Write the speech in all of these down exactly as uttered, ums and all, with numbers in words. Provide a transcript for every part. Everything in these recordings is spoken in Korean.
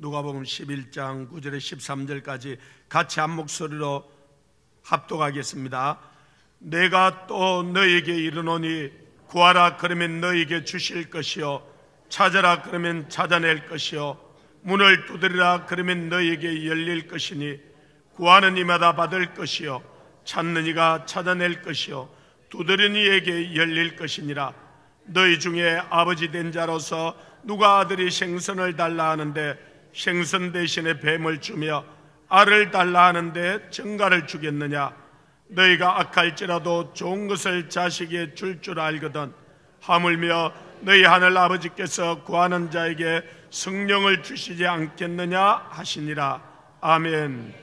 누가복음 십일 장 구 절에 십삼 절까지 같이 한 목소리로 합독하겠습니다. 내가 또 너희에게 이르노니 구하라 그러면 너희에게 주실 것이요 찾아라 그러면 찾아낼 것이요 문을 두드리라 그러면 너희에게 열릴 것이니 구하는 이마다 받을 것이요 찾는 이가 찾아낼 것이요 두드리는 이에게 열릴 것이니라. 너희 중에 아버지 된 자로서 누가 아들이 생선을 달라 하는데 생선 대신에 뱀을 주며 알을 달라 하는데 정갈을 주겠느냐? 너희가 악할지라도 좋은 것을 자식에게 줄 줄 알거든. 하물며 너희 하늘 아버지께서 구하는 자에게 성령을 주시지 않겠느냐 하시니라. 아멘.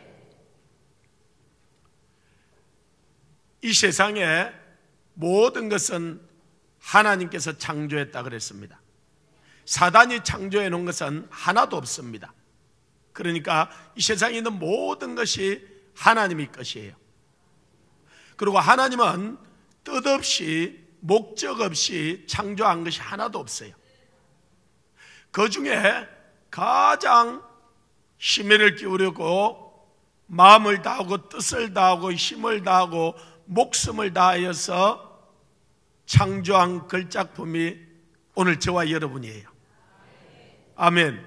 이 세상에 모든 것은 하나님께서 창조했다 그랬습니다. 사단이 창조해 놓은 것은 하나도 없습니다. 그러니까 이 세상에 있는 모든 것이 하나님의 것이에요. 그리고 하나님은 뜻없이 목적 없이 창조한 것이 하나도 없어요. 그 중에 가장 심혈을 기울이고 마음을 다하고 뜻을 다하고 힘을 다하고 목숨을 다하여서 창조한 걸작품이 오늘 저와 여러분이에요. 아멘.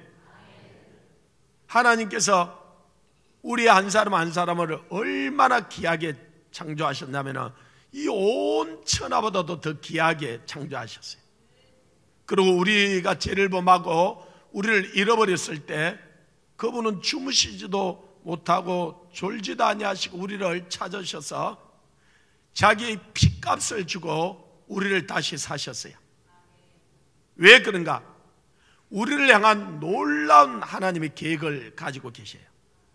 하나님께서 우리 한 사람 한 사람을 얼마나 귀하게 창조하셨냐면 이 온 천하보다도 더 귀하게 창조하셨어요. 그리고 우리가 죄를 범하고 우리를 잃어버렸을 때 그분은 주무시지도 못하고 졸지도 아니하시고 우리를 찾으셔서 자기 피값을 주고 우리를 다시 사셨어요. 왜 그런가? 우리를 향한 놀라운 하나님의 계획을 가지고 계셔요.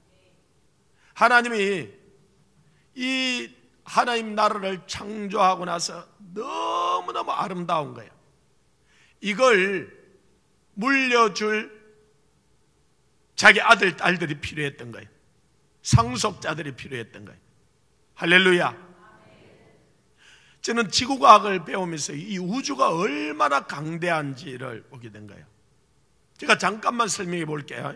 하나님이 이 하나님 나라를 창조하고 나서 너무너무 아름다운 거예요. 이걸 물려줄 자기 아들, 딸들이 필요했던 거예요. 상속자들이 필요했던 거예요. 할렐루야. 저는 지구과학을 배우면서 이 우주가 얼마나 강대한지를 보게 된 거예요. 제가 잠깐만 설명해 볼게요.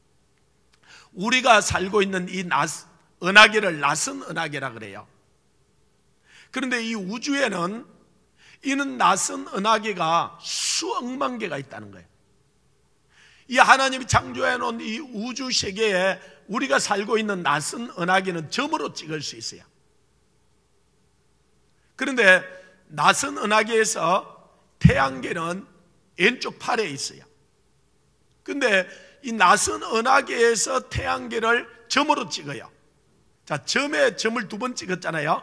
우리가 살고 있는 이 낯, 은하계를 낯은 은하계라 그래요. 그런데 이 우주에는 이는 낯은 은하계가 수억만 개가 있다는 거예요. 이 하나님이 창조해 놓은 이 우주 세계에 우리가 살고 있는 낯은 은하계는 점으로 찍을 수 있어요. 그런데 낯은 은하계에서 태양계는 왼쪽 팔에 있어요. 그런데 이 낯은 은하계에서 태양계를 점으로 찍어요. 자, 점에 점을 두 번 찍었잖아요.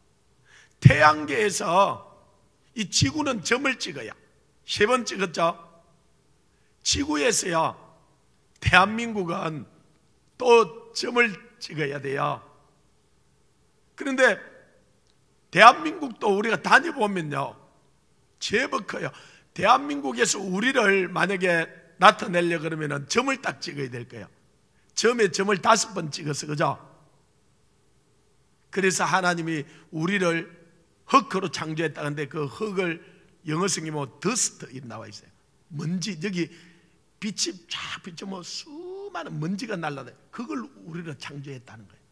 태양계에서 이 지구는 점을 찍어요. 세 번 찍었죠. 지구에서요, 대한민국은 또 점을 찍어야 돼요. 그런데 대한민국도 우리가 다녀보면요, 제법 커요. 대한민국에서 우리를 만약에 나타내려고 그러면 점을 딱 찍어야 될 거예요. 점에 점을 다섯 번 찍어서, 그죠? 그래서 하나님이 우리를 흙으로 창조했다는데 그 흙을 영어성이 뭐 더스트 이렇게 나와 있어요. 먼지, 여기 빛이 쫙 비쳐 뭐 수많은 먼지가 날라다녀. 그걸 우리를 창조했다는 거예요.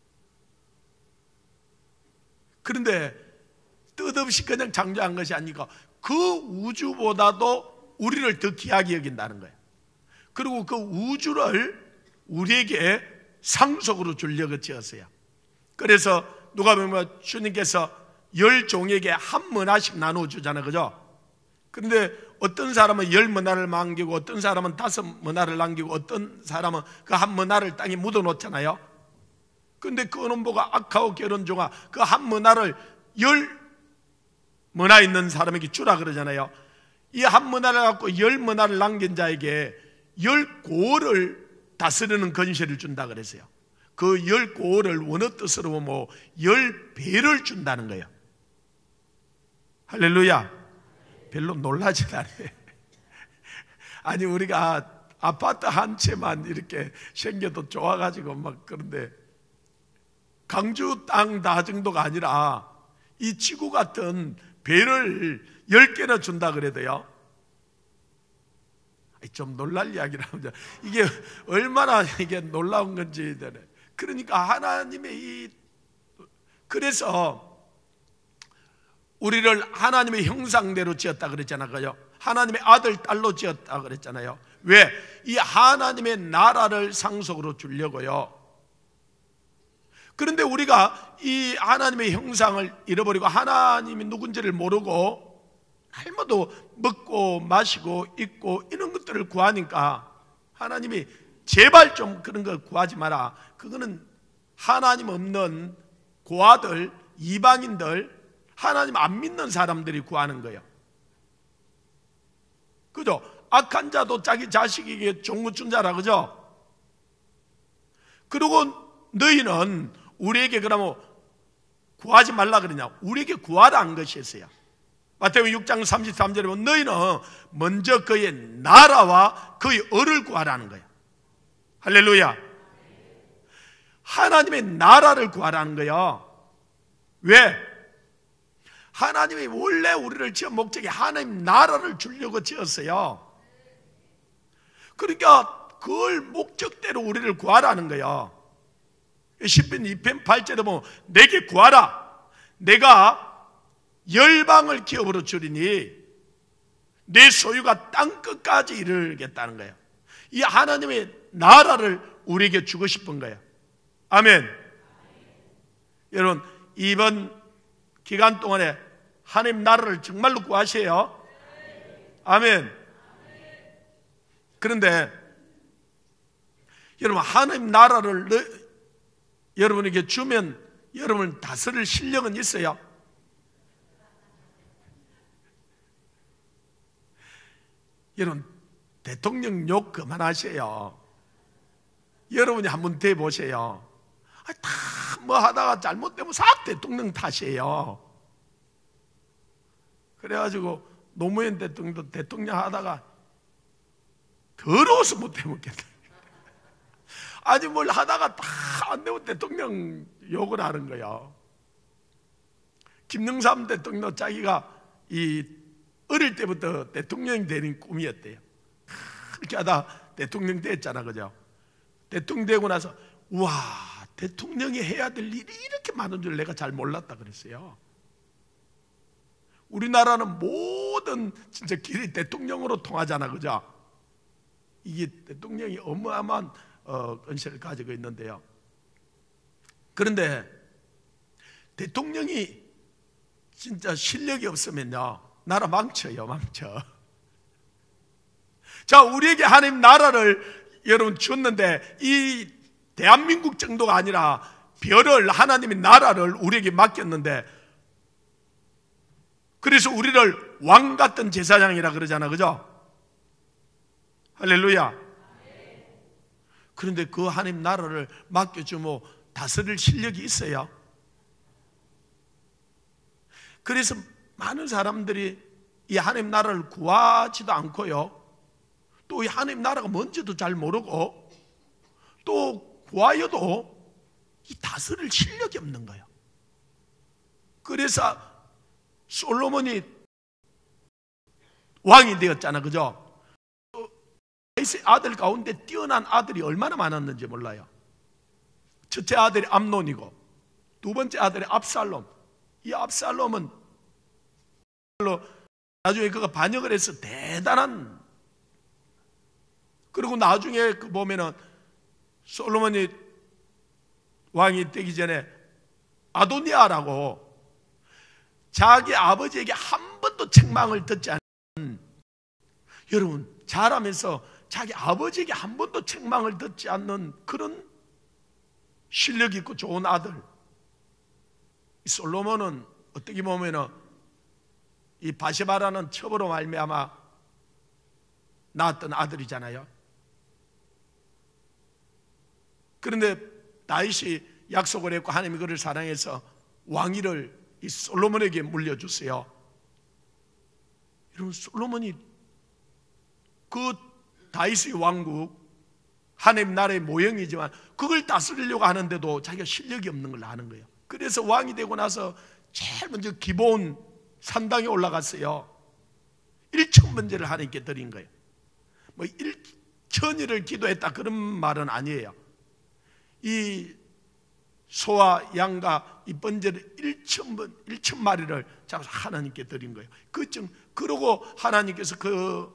그런데 뜻없이 그냥 창조한 것이 아니고 그 우주보다도 우리를 더 귀하게 여긴다는 거예요. 그리고 그 우주를 우리에게 상속으로 주려고 지었어요. 그래서 누가 보면 주님께서 열 종에게 한 문화씩 나눠주잖아요, 그죠? 그런데 어떤 사람은 열 문화를 남기고 어떤 사람은 다섯 문화를 남기고 어떤 사람은 그 한 문화를 땅에 묻어놓잖아요. 그런데 그놈 보고 악하고 게으른 종아, 그 한 문화를 열 문화 있는 사람에게 주라 그러잖아요. 이 한 문화를 갖고 열 문화를 남긴 자에게 열 고을을 다스리는 권세를 준다 그랬어요. 그 열 고을을 원어 뜻으로 보면 열 배를 준다는 거예요. 할렐루야. 별로 놀라지 않아요. 아니, 우리가 아파트 한 채만 이렇게 생겨도 좋아가지고 막 그런데 강주 땅 다 정도가 아니라 이 지구 같은 배를 열 개나 준다 그래도요, 좀 놀랄 이야기를 합니다. 이게 얼마나 이게 놀라운 건지. 그러니까 하나님의 이 그래서 우리를 하나님의 형상대로 지었다 그랬잖아요. 하나님의 아들, 딸로 지었다 그랬잖아요. 왜? 이 하나님의 나라를 상속으로 주려고요. 그런데 우리가 이 하나님의 형상을 잃어버리고 하나님이 누군지를 모르고 날마다 먹고 마시고 입고 이런 것들을 구하니까 하나님이 제발 좀 그런 거 구하지 마라. 그거는 하나님 없는 고아들, 이방인들, 하나님 안 믿는 사람들이 구하는 거예요. 그죠? 악한 자도 자기 자식에게 종무춘 자라, 그죠? 그리고 너희는 우리에게 그러면 구하지 말라 그러냐? 우리에게 구하라 한 것이었어요. 마태복음 육 장 삼십삼 절에 보면 너희는 먼저 그의 나라와 그의 의를 구하라는 거예요. 할렐루야. 하나님의 나라를 구하라는 거예요. 왜? 하나님이 원래 우리를 지은 목적이 하나님 나라를 주려고 지었어요. 그러니까 그걸 목적대로 우리를 구하라는 거예요. 시편 이 편 팔 절에 보면 내게 구하라. 내가 열방을 기업으로 주리니 내 소유가 땅끝까지 이르겠다는 거예요. 이 하나님의 나라를 우리에게 주고 싶은 거예요. 아멘. 여러분 이번 기간 동안에 하나님 나라를 정말로 구하세요. 아멘. 그런데 여러분 하나님 나라를 너, 여러분에게 주면 여러분 다스릴 실력은 있어요? 여러분 대통령 욕 그만하세요. 여러분이 한번 대보세요. 다 뭐 하다가 잘못되면 싹 대통령 탓이에요. 그래가지고 노무현 대통령도 대통령 하다가 더러워서 못 해먹겠다. 아니 뭘 하다가 다 안 되면 대통령 욕을 하는 거야. 김영삼 대통령도 자기가 이 어릴 때부터 대통령이 되는 꿈이었대요. 그렇게 하다 대통령 됐잖아, 그죠? 대통령 되고 나서 와 대통령이 해야 될 일이 이렇게 많은 줄 내가 잘 몰랐다 그랬어요. 우리나라는 모든 진짜 길이 대통령으로 통하잖아, 그죠? 이게 대통령이 어마어마한 어, 권세를 가지고 있는데요. 그런데 대통령이 진짜 실력이 없으면요 나라 망쳐요, 망쳐. 자, 우리에게 하나님 나라를 여러분 줬는데 이 대한민국 정도가 아니라 별을 하나님의 나라를 우리에게 맡겼는데 그래서 우리를 왕 같은 제사장이라 그러잖아, 그죠? 할렐루야. 그런데 그 하나님 나라를 맡겨주면 다스릴 실력이 있어요. 그래서 많은 사람들이 이 하나님 나라를 구하지도 않고요, 또 이 하나님 나라가 뭔지도 잘 모르고 또 구하여도 이 다스릴 실력이 없는 거예요. 그래서 솔로몬이 왕이 되었잖아, 그죠? 다윗의 아들 가운데 뛰어난 아들이 얼마나 많았는지 몰라요. 첫째 아들이 암논이고 두 번째 아들이 압살롬. 이 압살롬은 나중에 그가 반역을 해서 대단한, 그리고 나중에 그 보면은 솔로몬이 왕이 되기 전에 아도니아라고 자기 아버지에게 한 번도 책망을 듣지 않은, 여러분 자라면서 자기 아버지에게 한 번도 책망을 듣지 않는 그런 실력 있고 좋은 아들. 이 솔로몬은 어떻게 보면은 이 바세바라는 첩으로 말미암아 낳았던 아들이잖아요. 그런데 다윗이 약속을 했고 하나님이 그를 사랑해서 왕위를 이 솔로몬에게 물려주세요. 여러분 솔로몬이 그 다윗의 왕국 하나님 나라의 모형이지만 그걸 다스리려고 하는데도 자기가 실력이 없는 걸 아는 거예요. 그래서 왕이 되고 나서 제일 먼저 기본 산당에 올라갔어요. 일천 번제를 하나님께 드린 거예요. 뭐 일천일을 기도했다 그런 말은 아니에요. 이 소와 양과 이 번제를 일천 번, 일천 마리를 잡아서 하나님께 드린 거예요. 그쯤 그러고 하나님께서 그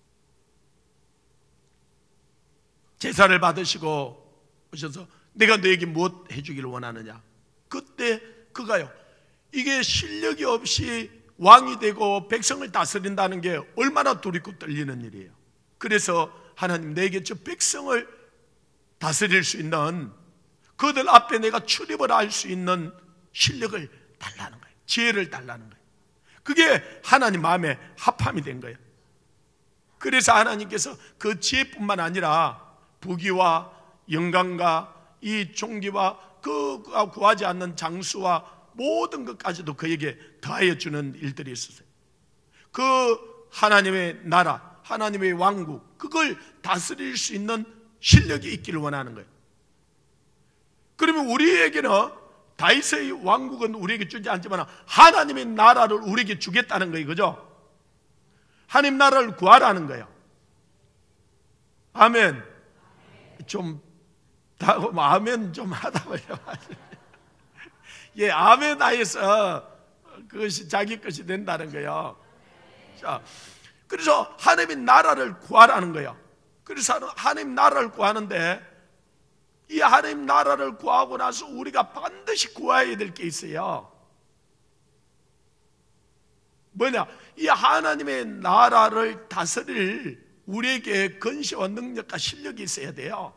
제사를 받으시고 오셔서 내가 너에게 무엇 해주기를 원하느냐. 그때 그가요, 이게 실력이 없이 왕이 되고 백성을 다스린다는 게 얼마나 두렵고 떨리는 일이에요. 그래서 하나님, 내게 저 백성을 다스릴 수 있는, 그들 앞에 내가 출입을 할 수 있는 실력을 달라는 거예요. 지혜를 달라는 거예요. 그게 하나님 마음에 합함이 된 거예요. 그래서 하나님께서 그 지혜뿐만 아니라 부귀와 영광과 이 종기와 그가 구하지 않는 장수와 모든 것까지도 그에게 더하여 주는 일들이 있었어요. 그 하나님의 나라, 하나님의 왕국, 그걸 다스릴 수 있는 실력이 있기를 원하는 거예요. 그러면 우리에게는 다윗의 왕국은 우리에게 주지 않지만 하나님의 나라를 우리에게 주겠다는 거예요. 그죠? 하나님 나라를 구하라는 거예요. 아멘. 좀 다, 아멘 좀 하다 말이야. 예, 아멘 하에서 그것이 자기 것이 된다는 거예요. 자, 그래서 하나님의 나라를 구하라는 거예요. 그래서 하나님 나라를 구하는데, 이 하나님 나라를 구하고 나서 우리가 반드시 구해야 될 게 있어요. 뭐냐? 이 하나님의 나라를 다스릴 우리에게 권세와 능력과 실력이 있어야 돼요.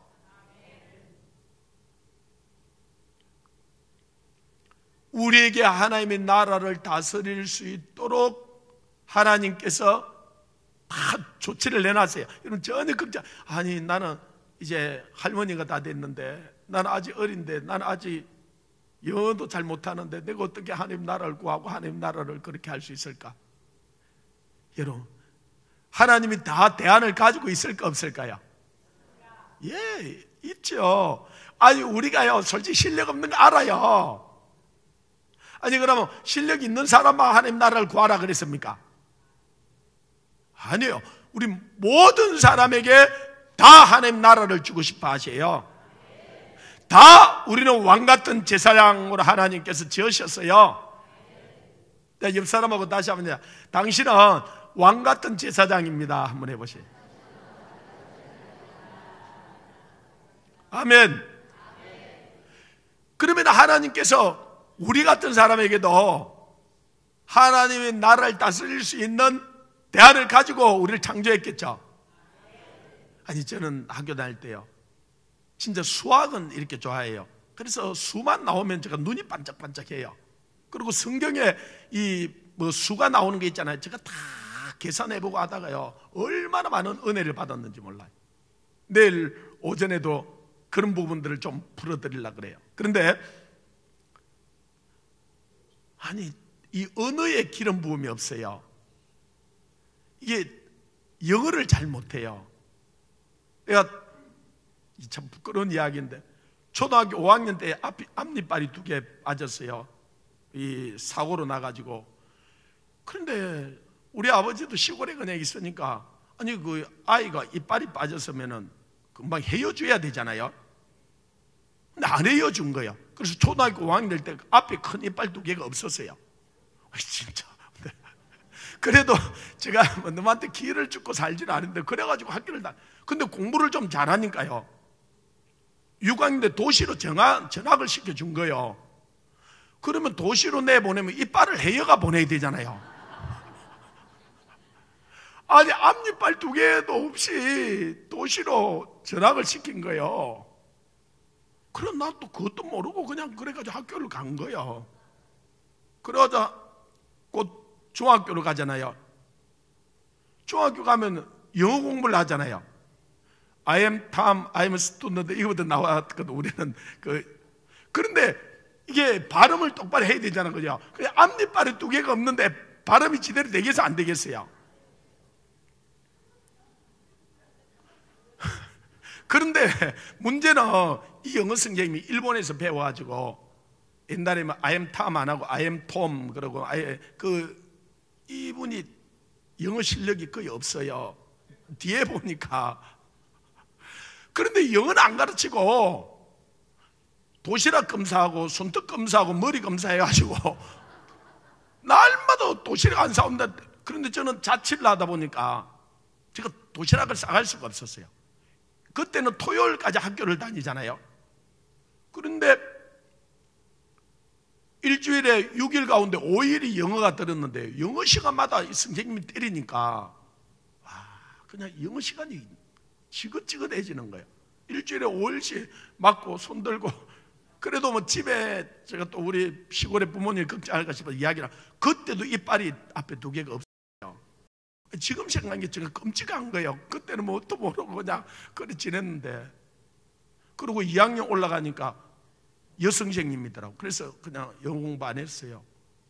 우리에게 하나님의 나라를 다스릴 수 있도록 하나님께서 다 조치를 내놨어요. 여러분 전혀 걱정, 아니 나는 이제 할머니가 다 됐는데, 나는 아직 어린데, 나는 아직 영어도 잘 못하는데 내가 어떻게 하나님 나라를 구하고 하나님 나라를 그렇게 할 수 있을까? 여러분, 하나님이 다 대안을 가지고 있을까 없을까요? 예, 있죠. 아니 우리가요 솔직히 실력 없는 거 알아요. 아니 그러면 실력 있는 사람만 하나님 나라를 구하라 그랬습니까? 아니에요. 우리 모든 사람에게 다 하나님 나라를 주고 싶어 하세요. 다 우리는 왕같은 제사장으로 하나님께서 지으셨어요. 옆 사람하고 다시 한번, 당신은 왕같은 제사장입니다. 한번 해보세요. 아멘. 그러면 하나님께서 우리 같은 사람에게도 하나님의 나라를 다스릴 수 있는 대안을 가지고 우리를 창조했겠죠. 아니 저는 학교 다닐 때요, 진짜 수학은 이렇게 좋아해요. 그래서 수만 나오면 제가 눈이 반짝반짝해요. 그리고 성경에 이 뭐 수가 나오는 게 있잖아요. 제가 다 계산해보고 하다가요 얼마나 많은 은혜를 받았는지 몰라요. 내일 오전에도 그런 부분들을 좀 풀어드리려고 그래요. 그런데 아니 이 언어에 기름 부음이 없어요. 이게 영어를 잘 못해요. 내가 참 부끄러운 이야기인데, 초등학교 오 학년 때 앞, 앞니빨이 두 개 빠졌어요. 이 사고로 나가지고. 그런데 우리 아버지도 시골에 그냥 있으니까, 아니 그 아이가 이빨이 빠졌으면은 금방 헤어줘야 되잖아요. 근데 안 헤어준 거예요. 그래서 초등학교 오 학년 될 때 앞에 큰 이빨 두 개가 없었어요. 진짜. 그래도 제가 뭐 너한테 기회를 주고 살지는 않은데, 그래가지고 학교를 다, 근데 공부를 좀 잘하니까요 육 학년 때 도시로 전학, 전학을 시켜준 거예요. 그러면 도시로 내보내면 이빨을 헤어가 보내야 되잖아요. 아니 앞니빨 두 개도 없이 도시로 전학을 시킨 거예요. 그럼 나 또 그것도 모르고 그냥 그래가지고 학교를 간 거예요. 그러자 곧 중학교로 가잖아요. 중학교 가면 영어 공부를 하잖아요. I am Tom, I am student, 이거부터 나왔거든 우리는. 그 그런데 이게 발음을 똑바로 해야 되잖아요, 그죠? 그냥 앞니빨이 두 개가 없는데 발음이 제대로 되겠어 안 되겠어요? 그런데 문제는 이 영어 선생님이 일본에서 배워가지고, 옛날에 I am Tom 안 하고 I am Tom 그러고, I, 그 이분이 영어 실력이 거의 없어요. 뒤에 보니까. 그런데 영어는 안 가르치고 도시락 검사하고 손톱 검사하고 머리 검사해가지고 날마다 도시락 안 사온다. 그런데 저는 자취를 하다 보니까 제가 도시락을 싸갈 수가 없었어요. 그때는 토요일까지 학교를 다니잖아요. 그런데 일주일에 육 일 가운데 오 일이 영어가 들었는데 영어 시간마다 선생님이 때리니까 와, 그냥 영어 시간이 지긋지긋해지는 거예요. 일주일에 오 일씩 맞고 손 들고. 그래도 뭐 집에 제가 또 우리 시골의 부모님 걱정할까 싶어 이야기를, 그때도 이빨이 앞에 두 개가 없어요. 지금 생각하면 제가 끔찍한 거예요. 그때는 뭐 또 모르고 그냥 그래 지냈는데. 그리고 이 학년 올라가니까 여선생님이더라고. 그래서 그냥 영어 공부 안 했어요.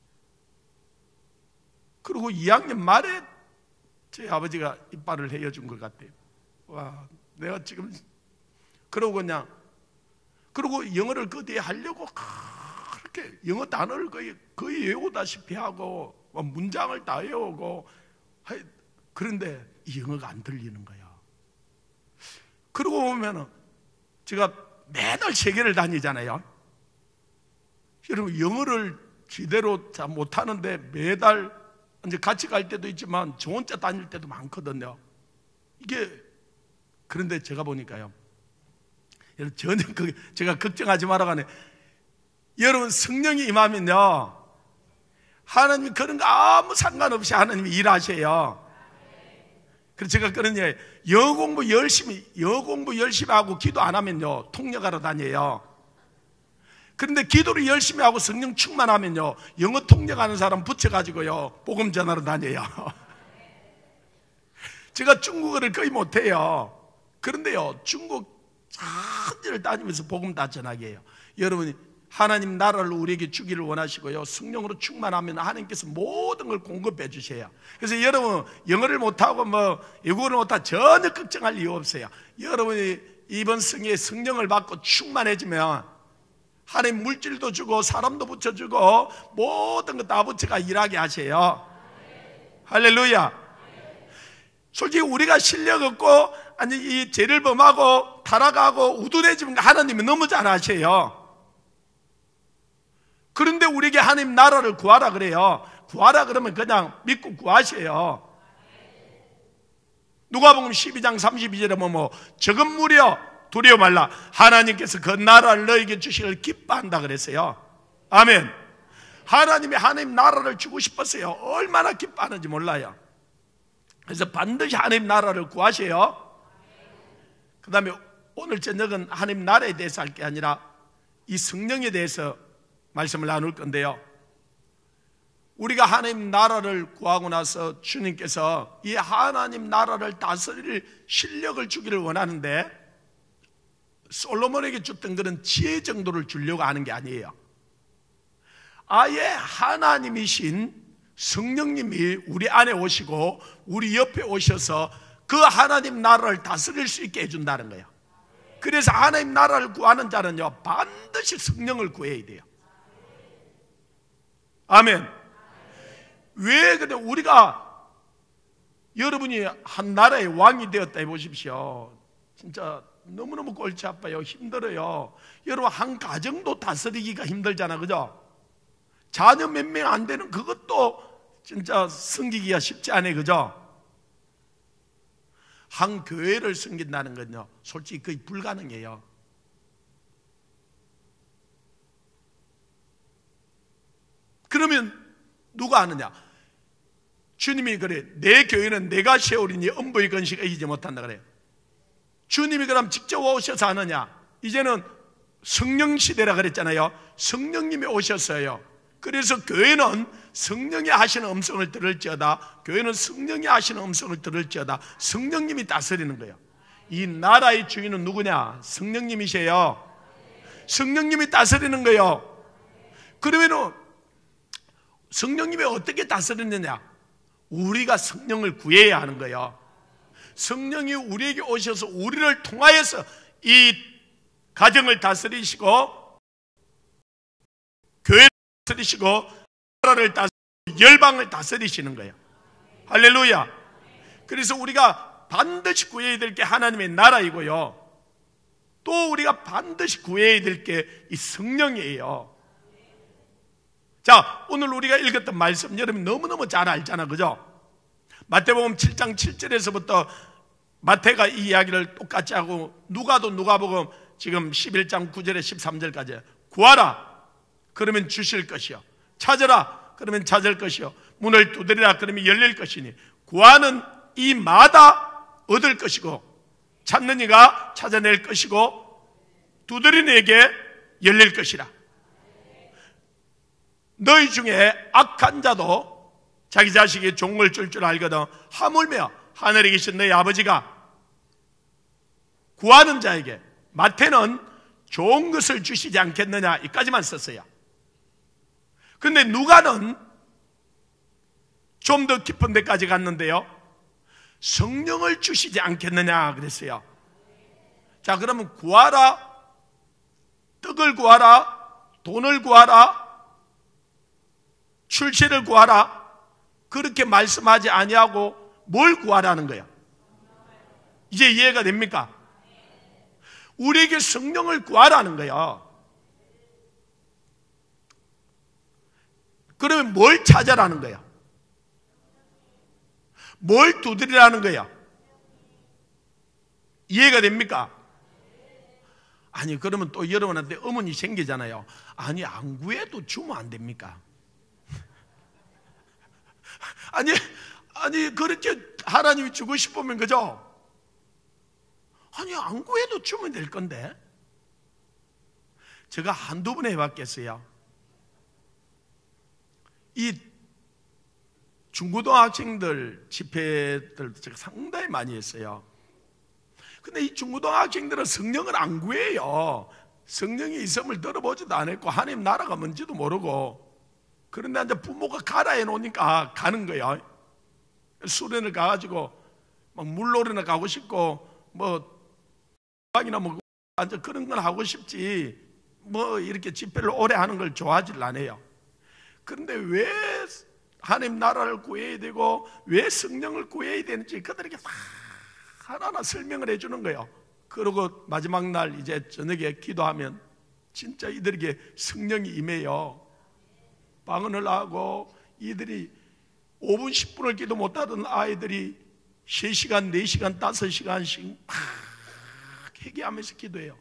그리고 이 학년 말에 제 아버지가 이빨을 헤어준 것 같아요. 와, 내가 지금 그러고 그냥, 그리고 영어를 그 뒤에 하려고 그렇게 영어 단어를 거의, 거의 외우다시피 하고 문장을 다 외우고, 그런데 이 영어가 안 들리는 거야. 그러고 보면은 제가 매달 세계를 다니잖아요. 여러분, 영어를 제대로 잘 못하는데 매달 이제 같이 갈 때도 있지만 저 혼자 다닐 때도 많거든요. 이게, 그런데 제가 보니까요, 여러분, 전혀 그 제가 걱정하지 말라고 하네. 여러분, 성령이 임하면요, 하나님이 그런 거 아무 상관없이 하나님이 일하셔요. 그래서 제가 그런 얘기, 영어 공부 열심히, 영어 공부 열심히 하고 기도 안 하면요, 통역하러 다녀요. 그런데 기도를 열심히 하고 성령 충만하면요, 영어 통역하는 사람 붙여가지고요, 복음 전하러 다녀요. 제가 중국어를 거의 못해요. 그런데요, 중국 천지를 다니면서 복음 다 전하게 해요. 여러분이 하나님 나라를 우리에게 주기를 원하시고요, 성령으로 충만하면 하나님께서 모든 걸 공급해 주셔요. 그래서 여러분, 영어를 못하고 뭐 외국어를 못하고 전혀 걱정할 이유 없어요. 여러분이 이번 성에 성령을 받고 충만해지면 하나님 물질도 주고 사람도 붙여주고 모든 거 다 붙여가 일하게 하세요. 할렐루야. 솔직히 우리가 실력 없고 아니 이 죄를 범하고 타락하고 우둔해지면 하나님이 너무 잘하세요. 그런데 우리에게 하나님 나라를 구하라 그래요. 구하라 그러면 그냥 믿고 구하세요. 누가복음 십이 장 삼십이 절에 보면 뭐 적은 무려 두려워 말라, 하나님께서 그 나라를 너에게 주시기를 기뻐한다 그랬어요. 아멘. 하나님이 하나님 나라를 주고 싶었어요. 얼마나 기뻐하는지 몰라요. 그래서 반드시 하나님 나라를 구하세요. 그 다음에 오늘 저녁은 하나님 나라에 대해서 할 게 아니라 이 성령에 대해서 말씀을 나눌 건데요, 우리가 하나님 나라를 구하고 나서 주님께서 이 하나님 나라를 다스릴 실력을 주기를 원하는데, 솔로몬에게 줬던 그런 지혜 정도를 주려고 하는 게 아니에요. 아예 하나님이신 성령님이 우리 안에 오시고 우리 옆에 오셔서 그 하나님 나라를 다스릴 수 있게 해준다는 거예요. 그래서 하나님 나라를 구하는 자는요, 반드시 성령을 구해야 돼요. 아멘. 왜 그래? 우리가, 여러분이 한 나라의 왕이 되었다 해보십시오. 진짜 너무너무 골치 아파요. 힘들어요. 여러분, 한 가정도 다스리기가 힘들잖아, 그죠? 자녀 몇 명 안 되는 그것도 진짜 섬기기가 쉽지 않아요, 그죠? 한 교회를 섬긴다는 건요, 솔직히 거의 불가능해요. 그러면 누가 아느냐? 주님이 그래, 내 교회는 내가 세우리니 엄부의 건식을 이기지 못한다 그래요. 주님이 그럼 직접 오셔서 하느냐? 이제는 성령 시대라 그랬잖아요. 성령님이 오셨어요. 그래서 교회는 성령이 하시는 음성을 들을지어다, 교회는 성령이 하시는 음성을 들을지어다, 성령님이 다스리는 거예요. 이 나라의 주인은 누구냐? 성령님이세요. 성령님이 다스리는 거예요. 그러면은 성령님이 어떻게 다스리느냐? 우리가 성령을 구해야 하는 거예요. 성령이 우리에게 오셔서 우리를 통하여서 이 가정을 다스리시고 교회를 다스리시고 나라를 다스리시고 열방을 다스리시는 거예요. 할렐루야. 그래서 우리가 반드시 구해야 될 게 하나님의 나라이고요, 또 우리가 반드시 구해야 될 게 이 성령이에요. 자, 오늘 우리가 읽었던 말씀 여러분 너무너무 잘 알잖아, 그죠? 마태복음 칠 장 칠 절에서부터 마태가 이 이야기를 똑같이 하고, 누가도 누가복음 지금 십일 장 구 절에 십삼 절까지 구하라 그러면 주실 것이요, 찾으라 그러면 찾을 것이요, 문을 두드리라 그러면 열릴 것이니 구하는 이마다 얻을 것이고 찾는 이가 찾아낼 것이고 두드리는 이에게 열릴 것이라. 너희 중에 악한 자도 자기 자식이 종을 줄 줄 알거든 하물며 하늘에 계신 너희 아버지가 구하는 자에게, 마태는 좋은 것을 주시지 않겠느냐 이까지만 썼어요. 그런데 누가는 좀 더 깊은 데까지 갔는데요, 성령을 주시지 않겠느냐 그랬어요. 자, 그러면 구하라, 떡을 구하라, 돈을 구하라, 출세를 구하라 그렇게 말씀하지 아니하고 뭘 구하라는 거예요? 이제 이해가 됩니까? 우리에게 성령을 구하라는 거예요. 그러면 뭘 찾아라는 거예요? 뭘 두드리라는 거예요? 이해가 됩니까? 아니, 그러면 또 여러분한테 의문이 생기잖아요. 아니, 안 구해도 주면 안 됩니까? 아니, 아니, 그렇게 하나님이 주고 싶으면, 그죠? 아니, 안 구해도 주면 될 건데. 제가 한두 번 해봤겠어요. 이 중고등학생들 집회들 제가 상당히 많이 했어요. 근데 이 중고등학생들은 성령을 안 구해요. 성령이 있음을 들어보지도 않았고 하나님 나라가 뭔지도 모르고. 그런데 이제 부모가 가라 해놓으니까 가는 거예요. 수련을 가가지고 막 물놀이나 가고 싶고 뭐 방이나 뭐 완전 그런 건 하고 싶지 뭐 이렇게 집회를 오래 하는 걸 좋아하질 않아요. 그런데 왜 하나님 나라를 구해야 되고 왜 성령을 구해야 되는지 그들에게 다 하나하나 설명을 해주는 거예요. 그러고 마지막 날 이제 저녁에 기도하면 진짜 이들에게 성령이 임해요. 방언을 하고 이들이 오 분 십 분을 기도 못하던 아이들이 세 시간, 네 시간, 다섯 시간씩 막 회개하면서 기도해요.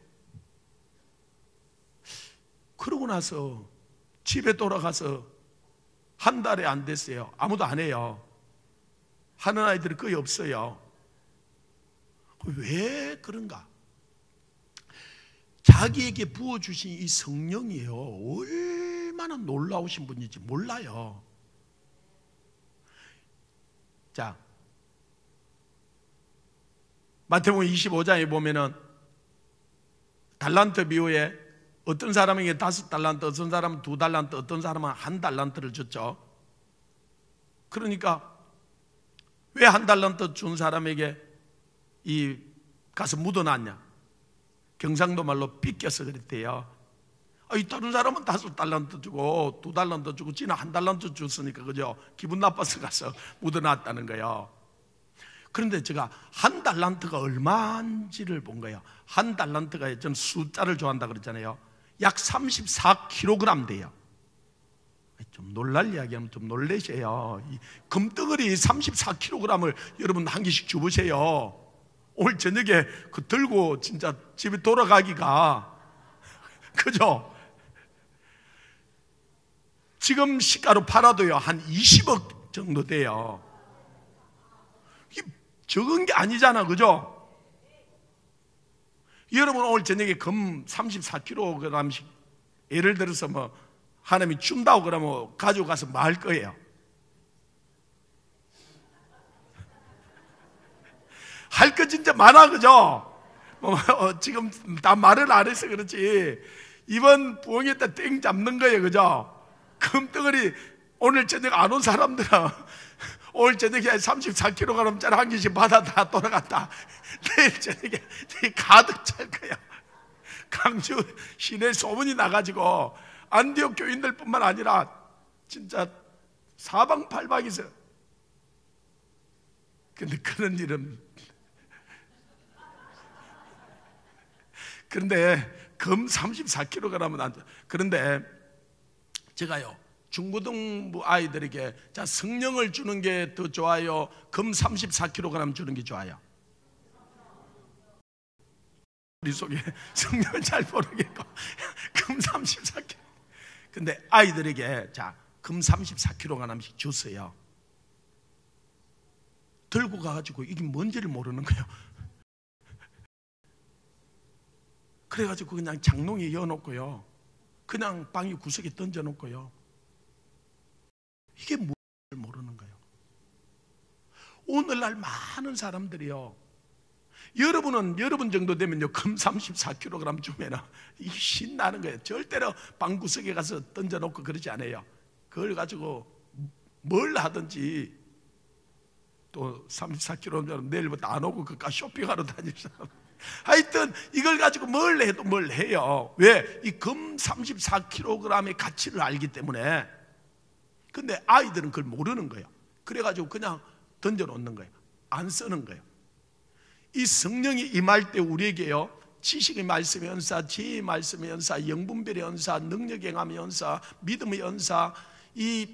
그러고 나서 집에 돌아가서 한 달에 안 됐어요. 아무도 안 해요. 하는 아이들이 거의 없어요. 왜 그런가? 자기에게 부어주신 이 성령이에요. 얼마나 놀라우신 분인지 몰라요. 자, 마태복음 이십오 장에 보면은 달란트 비유에 어떤 사람에게 다섯 달란트, 어떤 사람은 두 달란트, 어떤 사람은 한 달란트를 줬죠. 그러니까 왜 한 달란트 준 사람에게 이 가서 묻어놨냐? 경상도 말로 삐껴서 그랬대요. 아, 이 다른 사람은 다섯 달란트 주고 두 달란트 주고 지는 한 달란트 줬으니까 그죠? 기분 나빠서 가서 묻어놨다는 거예요. 그런데 제가 한 달란트가 얼마인지를 본 거예요. 한 달란트가 저는 숫자를 좋아한다 그랬잖아요. 약 삼십사 킬로그램 돼요. 좀 놀랄 이야기하면 좀 놀라셔요. 이 금덩어리 삼십사 킬로그램을 여러분 한 개씩 주보세요. 오늘 저녁에 그 들고 진짜 집에 돌아가기가 그죠? 지금 시가로 팔아도요 한 이십억 정도 돼요. 이 적은 게 아니잖아, 그죠? 여러분 오늘 저녁에 금 삼십사 킬로그램씩 예를 들어서 뭐 하나님이 준다고 그러면 가지고 가서 뭐 할 거예요? 할 거 진짜 많아, 그죠? 뭐, 어, 지금 다 말을 안 해서 그렇지 이번 부흥회 때 땡 잡는 거예요, 그죠? 금덩어리 오늘 저녁 안 온 사람들은 오늘 저녁에 삼십사 킬로그램짜리 한 개씩 받아 다 돌아갔다. 내일 저녁에 가득 찰 거야. 강주 시내 소문이 나가지고 안디옥 교인들 뿐만 아니라 진짜 사방팔방에서. 근데 그런 일은 그런데 금 삼십사 킬로그램은 안 돼. 그런데 제가요 중고등부 아이들에게 자 성령을 주는 게 더 좋아요, 금 삼십사 킬로그램 주는 게 좋아요? 우리 속에 성령을 잘 모르겠고 금 삼십사 킬로그램. 근데 아이들에게 자 금 삼십사 킬로그램씩 줬어요. 들고 가가지고 이게 뭔지를 모르는 거예요. 그래가지고 그냥 장롱에 넣어놓고요, 그냥 방이 구석에 던져놓고요, 이게 뭔지를 모르는 거예요. 오늘날 많은 사람들이요, 여러분은 여러분 정도 되면요 금 삼십사 킬로그램 주면은 이 신나는 거예요. 절대로 방구석에 가서 던져놓고 그러지 않아요. 그걸 가지고 뭘 하든지, 또 삼십사 킬로그램 내일부터 안 오고 그까 쇼핑하러 다닐 사람, 하여튼 이걸 가지고 뭘 해도 뭘 해요. 왜? 이 금 삼십사 킬로그램의 가치를 알기 때문에. 근데 아이들은 그걸 모르는 거예요. 그래가지고 그냥 던져놓는 거예요. 안 쓰는 거예요. 이 성령이 임할 때 우리에게요 지식의 말씀의 연사, 지혜의 말씀의 연사, 영분별의 연사, 능력의 행함의 연사, 믿음의 연사, 이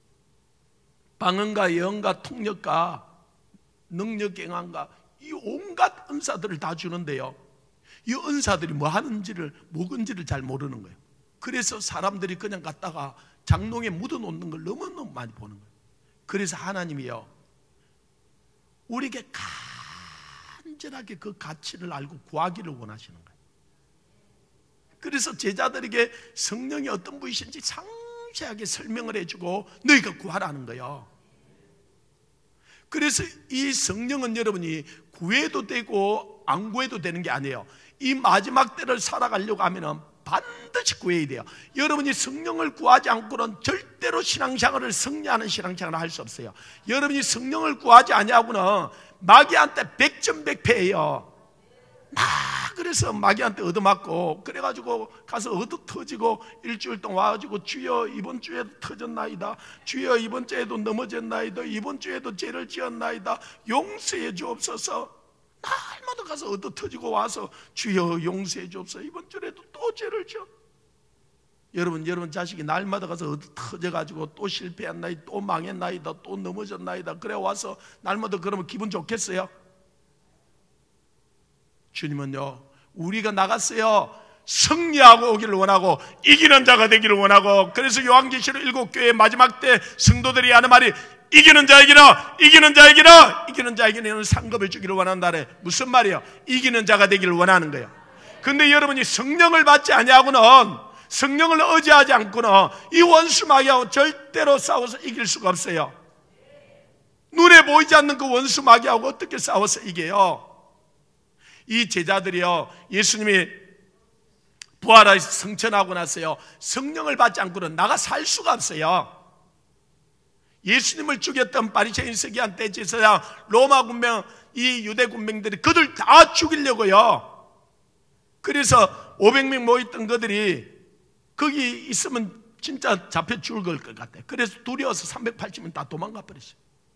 방언과 예언과 통역과 능력의 행함과 이 온갖 은사들을 다 주는데요, 이 은사들이 뭐 하는지를 뭐건지를 잘 모르는 거예요. 그래서 사람들이 그냥 갖다가 장롱에 묻어놓는 걸 너무너무 많이 보는 거예요. 그래서 하나님이요 우리에게 간절하게 그 가치를 알고 구하기를 원하시는 거예요. 그래서 제자들에게 성령이 어떤 분이신지 상세하게 설명을 해주고 너희가 구하라는 거예요. 그래서 이 성령은 여러분이 구해도 되고 안 구해도 되는 게 아니에요. 이 마지막 때를 살아가려고 하면 반드시 구해야 돼요. 여러분이 성령을 구하지 않고는 절대로 신앙생활을 승리하는 신앙생활을 할 수 없어요. 여러분이 성령을 구하지 아니하고는 마귀한테 백전백패예요. 막 그래서 마귀한테 얻어맞고 그래가지고 가서 얻어 터지고 일주일 동안 와가지고 주여 이번 주에도 터졌나이다, 주여 이번 주에도 넘어졌나이다, 이번 주에도 죄를 지었나이다, 용서해 주옵소서. 날마다 가서 얻어 터지고 와서 주여 용서해 주옵소서, 이번 주에도 또 죄를 지어. 여러분 여러분 자식이 날마다 가서 얻어 터져가지고 또 실패했나이다, 또 망했나이다, 또 넘어졌나이다, 그래 와서 날마다 그러면 기분 좋겠어요? 주님은요 우리가 나갔어요 승리하고 오기를 원하고 이기는 자가 되기를 원하고, 그래서 요한계시록 일곱 교회 마지막 때 성도들이 하는 말이 이기는 자에게는 이기는 자에게는 이기는 자에게는 상급을 주기를 원한다래. 무슨 말이에요? 이기는 자가 되기를 원하는 거예요. 근데 여러분이 성령을 받지 아니하고는, 성령을 의지하지 않고는 이 원수 마귀하고 절대로 싸워서 이길 수가 없어요. 눈에 보이지 않는 그 원수 마귀하고 어떻게 싸워서 이겨요? 이 제자들이요 예수님이 부활하셔서 성천하고 나서요 성령을 받지 않고는 나가 살 수가 없어요. 예수님을 죽였던 바리새인 서기관 대제사장 로마 군병 이 유대 군병들이 그들 다 죽이려고요. 그래서 오백 명 모였던 그들이 거기 있으면 진짜 잡혀 죽을 것 같아. 그래서 두려워서 삼백팔십 명 다 도망가 버렸어요.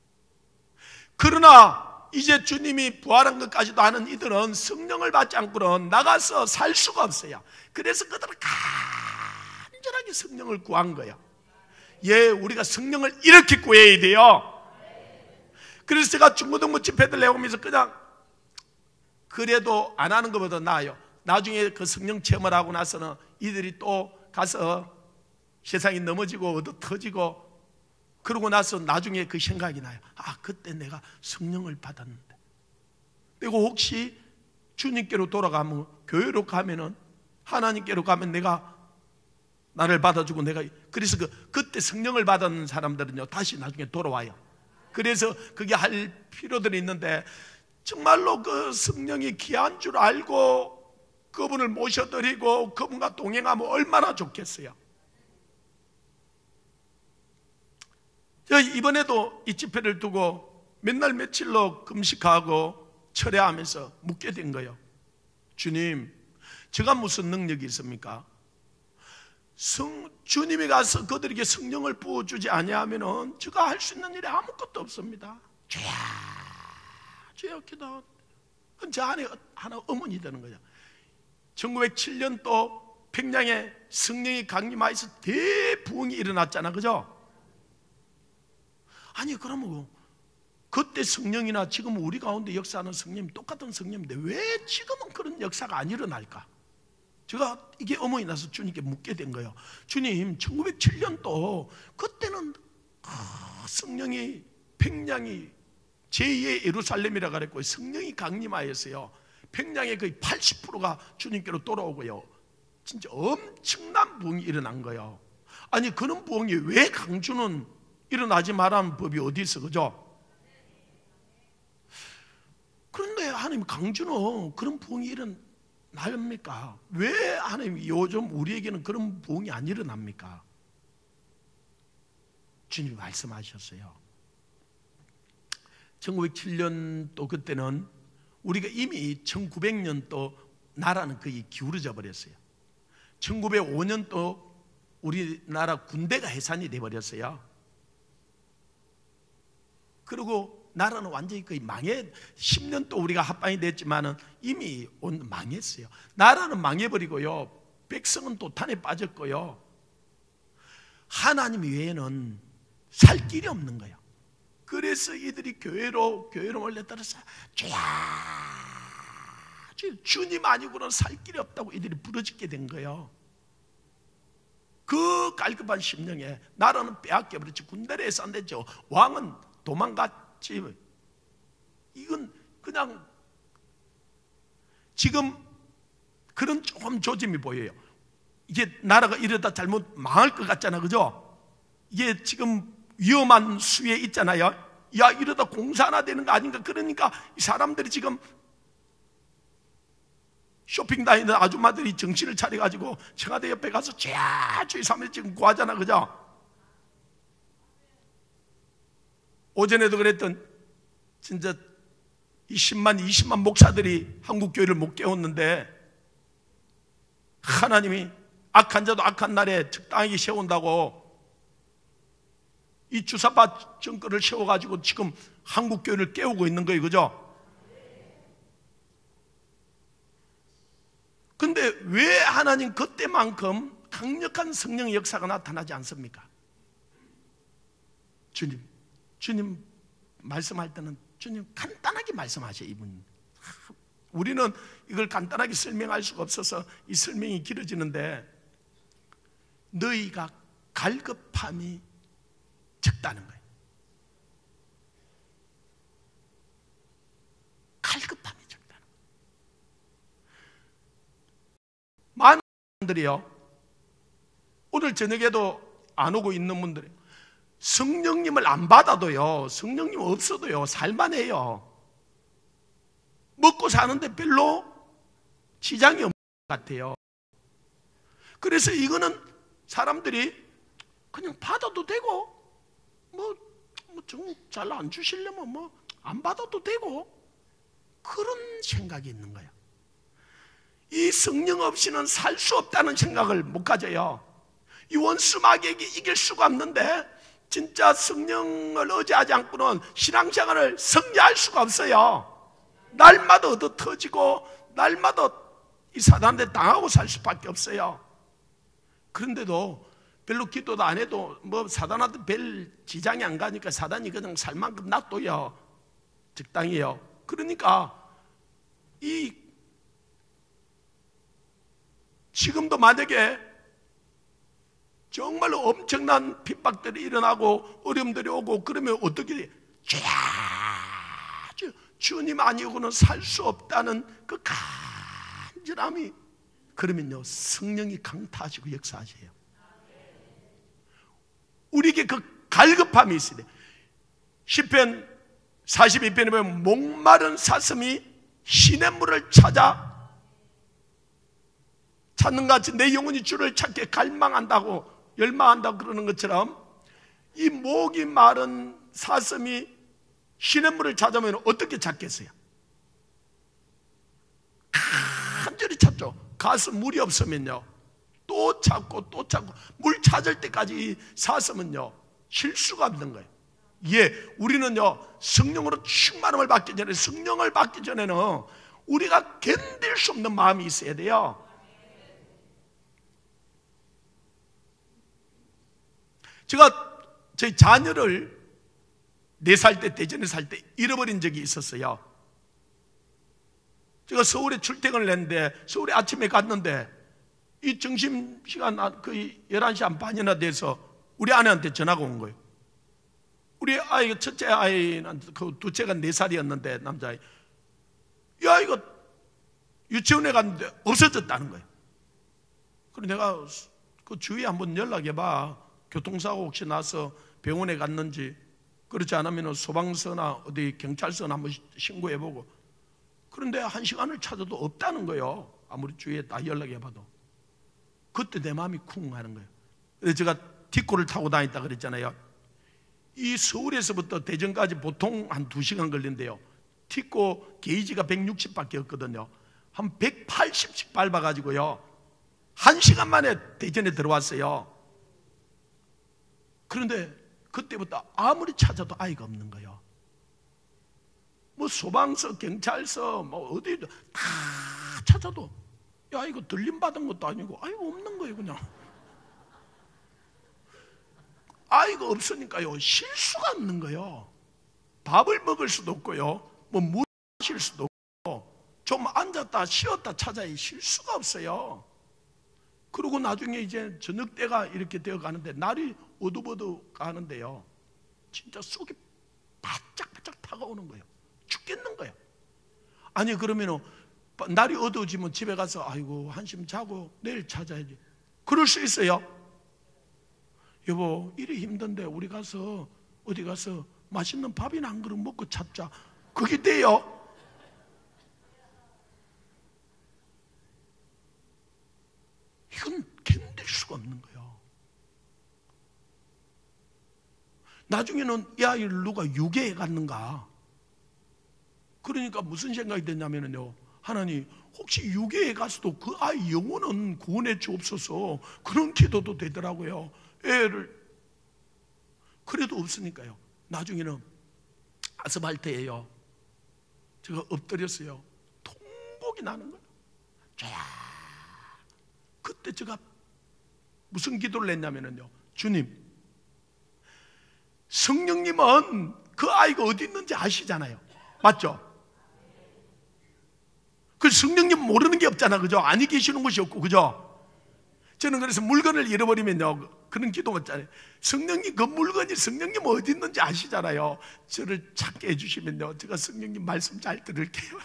그러나 이제 주님이 부활한 것까지도 아는 이들은 성령을 받지 않고는 나가서 살 수가 없어요. 그래서 그들은 간절하게 성령을 구한 거예요. 예, 우리가 성령을 이렇게 구해야 돼요. 그래서 제가 중고등부 집회들 내오면서 그냥 그래도 안 하는 것보다 나아요. 나중에 그 성령 체험을 하고 나서는 이들이 또 가서 세상이 넘어지고 얻어 터지고 그러고 나서 나중에 그 생각이 나요. 아, 그때 내가 성령을 받았는데. 그리고 혹시 주님께로 돌아가면, 교회로 가면은, 하나님께로 가면 내가 나를 받아주고 내가, 그래서 그, 그때 성령을 받은 사람들은요, 다시 나중에 돌아와요. 그래서 그게 할 필요들이 있는데, 정말로 그 성령이 귀한 줄 알고 그분을 모셔드리고 그분과 동행하면 얼마나 좋겠어요. 저 이번에도 이 집회를 두고 몇 날 며칠로 금식하고 철회하면서 묻게 된 거예요. 주님, 제가 무슨 능력이 있습니까? 성, 주님이 가서 그들에게 성령을 부어주지 아니하면은 제가 할 수 있는 일이 아무것도 없습니다. 주야, 주여 기도. 저 안에 하나 의문이 되는 거예요. 천구백칠 년도 평양에 성령이 강림하여서 대부흥이 일어났잖아, 그죠? 아니 그러면 그때 성령이나 지금 우리 가운데 역사하는 성령이 똑같은 성령인데 왜 지금은 그런 역사가 안 일어날까? 제가 이게 어머니 나서 주님께 묻게 된 거예요. 주님, 천구백칠 년도 그때는 아, 성령이 평양이 제이의 예루살렘이라 그랬고 성령이 강림하였어요. 평양의 거의 팔십 퍼센트가 주님께로 돌아오고요. 진짜 엄청난 부흥이 일어난 거예요. 아니 그런 부흥이 왜 강주는 일어나지 말라는 법이 어디 있어, 그죠? 그런데 하나님, 강주는 그런 부흥이 일어납니까? 왜 하나님 요즘 우리에게는 그런 부흥이 안 일어납니까? 주님이 말씀하셨어요. 천구백칠 년도 그때는 우리가 이미 천구백 년도 나라는 거의 기울어져 버렸어요. 천구백오 년도 우리나라 군대가 해산이 돼버렸어요. 그리고 나라는 완전히 거의 망해, 십 년 또 우리가 합방이 됐지만은 이미 온 망했어요. 나라는 망해버리고요, 백성은 또 탄에 빠졌고요, 하나님 외에는 살 길이 없는 거예요. 그래서 이들이 교회로 교회로 몰려들어서 주야, 주님 아니고는 살 길이 없다고 이들이 부르짖게 된 거예요. 그 깔끔한 심령에 나라는 빼앗겨 버렸지, 군대를 해산됐죠, 왕은 도망갔지. 이건 그냥 지금 그런 조금 조짐이 보여요. 이게 나라가 이러다 잘못 망할 것 같잖아, 그죠? 이게 지금 위험한 수위에 있잖아요. 야, 이러다 공사 하나 되는 거 아닌가. 그러니까 이 사람들이 지금 쇼핑 다니는 아줌마들이 정신을 차려가지고 청와대 옆에 가서 쫙 주의 삼일 지금 구하잖아, 그죠? 오전에도 그랬던 진짜 십만, 이십만 목사들이 한국교회를 못 깨웠는데 하나님이 악한 자도 악한 날에 적당하게 세운다고 이 주사파 정권을 세워가지고 지금 한국교회를 깨우고 있는 거예요, 그죠? 근데 왜 하나님 그때만큼 강력한 성령의 역사가 나타나지 않습니까? 주님, 주님 말씀할 때는 주님 간단하게 말씀하셔요, 이분. 우리는 이걸 간단하게 설명할 수가 없어서 이 설명이 길어지는데, 너희가 갈급함이 적다는 거예요. 갈급함이 적다는 거예요. 많은 분들이요, 오늘 저녁에도 안 오고 있는 분들이 성령님을 안 받아도요, 성령님 없어도요 살만해요. 먹고 사는데 별로 지장이 없는 것 같아요. 그래서 이거는 사람들이 그냥 받아도 되고, 뭐, 뭐 잘 안 주시려면 뭐 안 받아도 되고, 그런 생각이 있는 거예요. 이 성령 없이는 살 수 없다는 생각을 못 가져요. 이 원수 마귀에게 이길 수가 없는데, 진짜 성령을 의지하지 않고는 신앙생활을 성리할 수가 없어요. 날마다 얻어 터지고 날마다 이 사단한테 당하고 살 수밖에 없어요. 그런데도 별로 기도도 안 해도 뭐 사단한테 별 지장이 안 가니까 사단이 그냥 살 만큼 놔둬요. 적당히요. 그러니까 이 지금도 만약에 정말로 엄청난 핍박들이 일어나고 어려움들이 오고 그러면 어떻게 돼? 주, 주님 아니고는 살 수 없다는 그 간절함이, 그러면요 성령이 강타하시고 역사하세요. 우리에게 그 갈급함이 있어야 돼. 시편 사십이 편에 보면 목마른 사슴이 시냇물을 찾아 찾는 것 같이 내 영혼이 주를 찾게 갈망한다고 열망한다고 그러는 것처럼, 이 목이 마른 사슴이 시냇물을 찾으면 어떻게 찾겠어요? 간절히 찾죠. 가서 물이 없으면요 또 찾고 또 찾고, 물 찾을 때까지 이 사슴은요 쉴 수가 없는 거예요. 예, 우리는요 성령으로 충만함을 받기 전에, 성령을 받기 전에는 우리가 견딜 수 없는 마음이 있어야 돼요. 제가 저희 자녀를 네 살 때 대전에 살 때 잃어버린 적이 있었어요. 제가 서울에 출퇴근을 했는데 서울에 아침에 갔는데 이 점심시간 거의 열한 시 한 반이나 돼서 우리 아내한테 전화가 온 거예요. 우리 아이 첫째 아이는 그 둘째가 네 살이었는데 남자아이, 야 이거 유치원에 갔는데 없어졌다는 거예요. 그래서 내가 그 주위에 한번 연락해봐. 교통사고 혹시 나서 병원에 갔는지, 그렇지 않으면 소방서나 어디 경찰서나 한번 신고해보고. 그런데 한 시간을 찾아도 없다는 거예요. 아무리 주위에 다 연락해봐도. 그때 내 마음이 쿵 하는 거예요. 그래서 제가 뒷골을 타고 다녔다 그랬잖아요. 이 서울에서부터 대전까지 보통 한 두 시간 걸린대요. 뒷고 게이지가 백육십 밖에 없거든요. 한 백팔십씩 밟아가지고요 한 시간 만에 대전에 들어왔어요. 그런데 그때부터 아무리 찾아도 아이가 없는 거예요. 뭐 소방서, 경찰서, 뭐 어디도 다 찾아도, 야 이거 들림 받은 것도 아니고 아이가 없는 거예요. 그냥 아이가 없으니까요 쉴 수가 없는 거예요. 밥을 먹을 수도 없고요, 뭐 물 마실 수도 없고, 좀 앉았다 쉬었다 찾아야 쉴 수가 없어요. 그리고 나중에 이제 저녁 때가 이렇게 되어 가는데 날이 어둑어둑 가는데요 진짜 속이 바짝바짝 타가오는 거예요. 죽겠는 거예요. 아니 그러면 날이 어두워지면 집에 가서 아이고 한숨 자고 내일 찾아야지, 그럴 수 있어요? 여보 이리 힘든데 우리 가서 어디 가서 맛있는 밥이나 한 그릇 먹고 찾자, 그게 돼요? 이건 견딜 수가 없는 거예요. 나중에는 이 아이를 누가 유괴해 갔는가? 그러니까 무슨 생각이 됐냐면요, 하나님 혹시 유괴해 갔어도 그 아이 영혼은 구원해 주옵소서, 그런 기도도 되더라고요. 애를 그래도 없으니까요 나중에는 아스팔트예요 제가 엎드렸어요. 통곡이 나는 거예요. 쫙. 그때 제가 무슨 기도를 했냐면요, 주님 성령님은 그 아이가 어디 있는지 아시잖아요. 맞죠? 그 성령님 모르는 게 없잖아, 그죠? 아니 계시는 것이 없고, 그죠? 저는 그래서 물건을 잃어버리면요 그런 기도 했잖아요. 성령님 그 물건이 성령님 어디 있는지 아시잖아요. 저를 찾게 해주시면요 제가 성령님 말씀 잘 들을게요.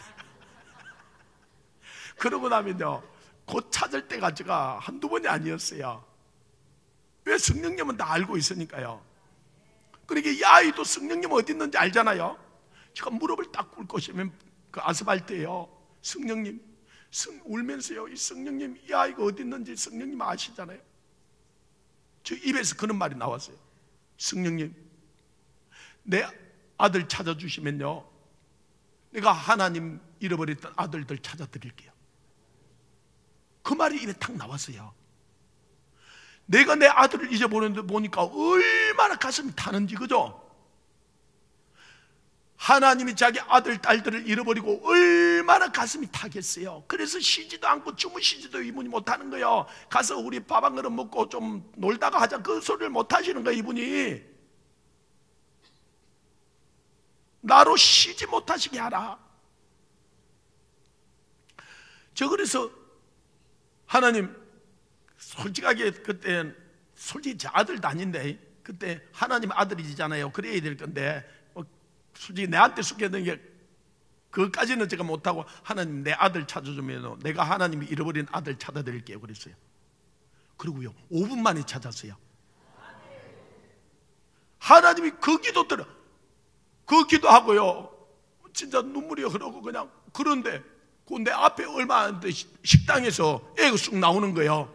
그러고 나면요 곧 찾을 때가 제가 한두 번이 아니었어요. 왜? 성령님은 다 알고 있으니까요. 그러니까 이 아이도 성령님 어디 있는지 알잖아요. 제가 무릎을 딱 꿇고 싶으면 그 아스팔트에요 성령님, 성, 울면서요 이 성령님 이 아이가 어디 있는지 성령님 아시잖아요. 저 입에서 그런 말이 나왔어요. 성령님 내 아들 찾아주시면요 내가 하나님 잃어버렸던 아들들 찾아드릴게요. 그 말이 입에 탁 나왔어요. 내가 내 아들을 잊어버렸는데 보니까 얼마나 가슴이 타는지, 그죠? 하나님이 자기 아들, 딸들을 잃어버리고 얼마나 가슴이 타겠어요. 그래서 쉬지도 않고 주무시지도 이분이 못하는 거예요. 가서 우리 밥 한 그릇 먹고 좀 놀다가 하자, 그 소리를 못하시는 거예요. 이분이 나로 쉬지 못하시게 하라. 저 그래서 하나님 솔직하게 그때 솔직히 제 아들도 아닌데 그때 하나님 아들이잖아요. 그래야 될 건데 솔직히 내한테 숙였던 게 그것까지는 제가 못하고, 하나님 내 아들 찾아주면 내가 하나님이 잃어버린 아들 찾아드릴게요 그랬어요. 그리고요 오 분 만에 찾았어요. 하나님이 그 기도 들어 그 기도하고요 진짜 눈물이 흐르고 그냥. 그런데 그 내 앞에 얼마 안 돼 식당에서 애가 쑥 나오는 거예요.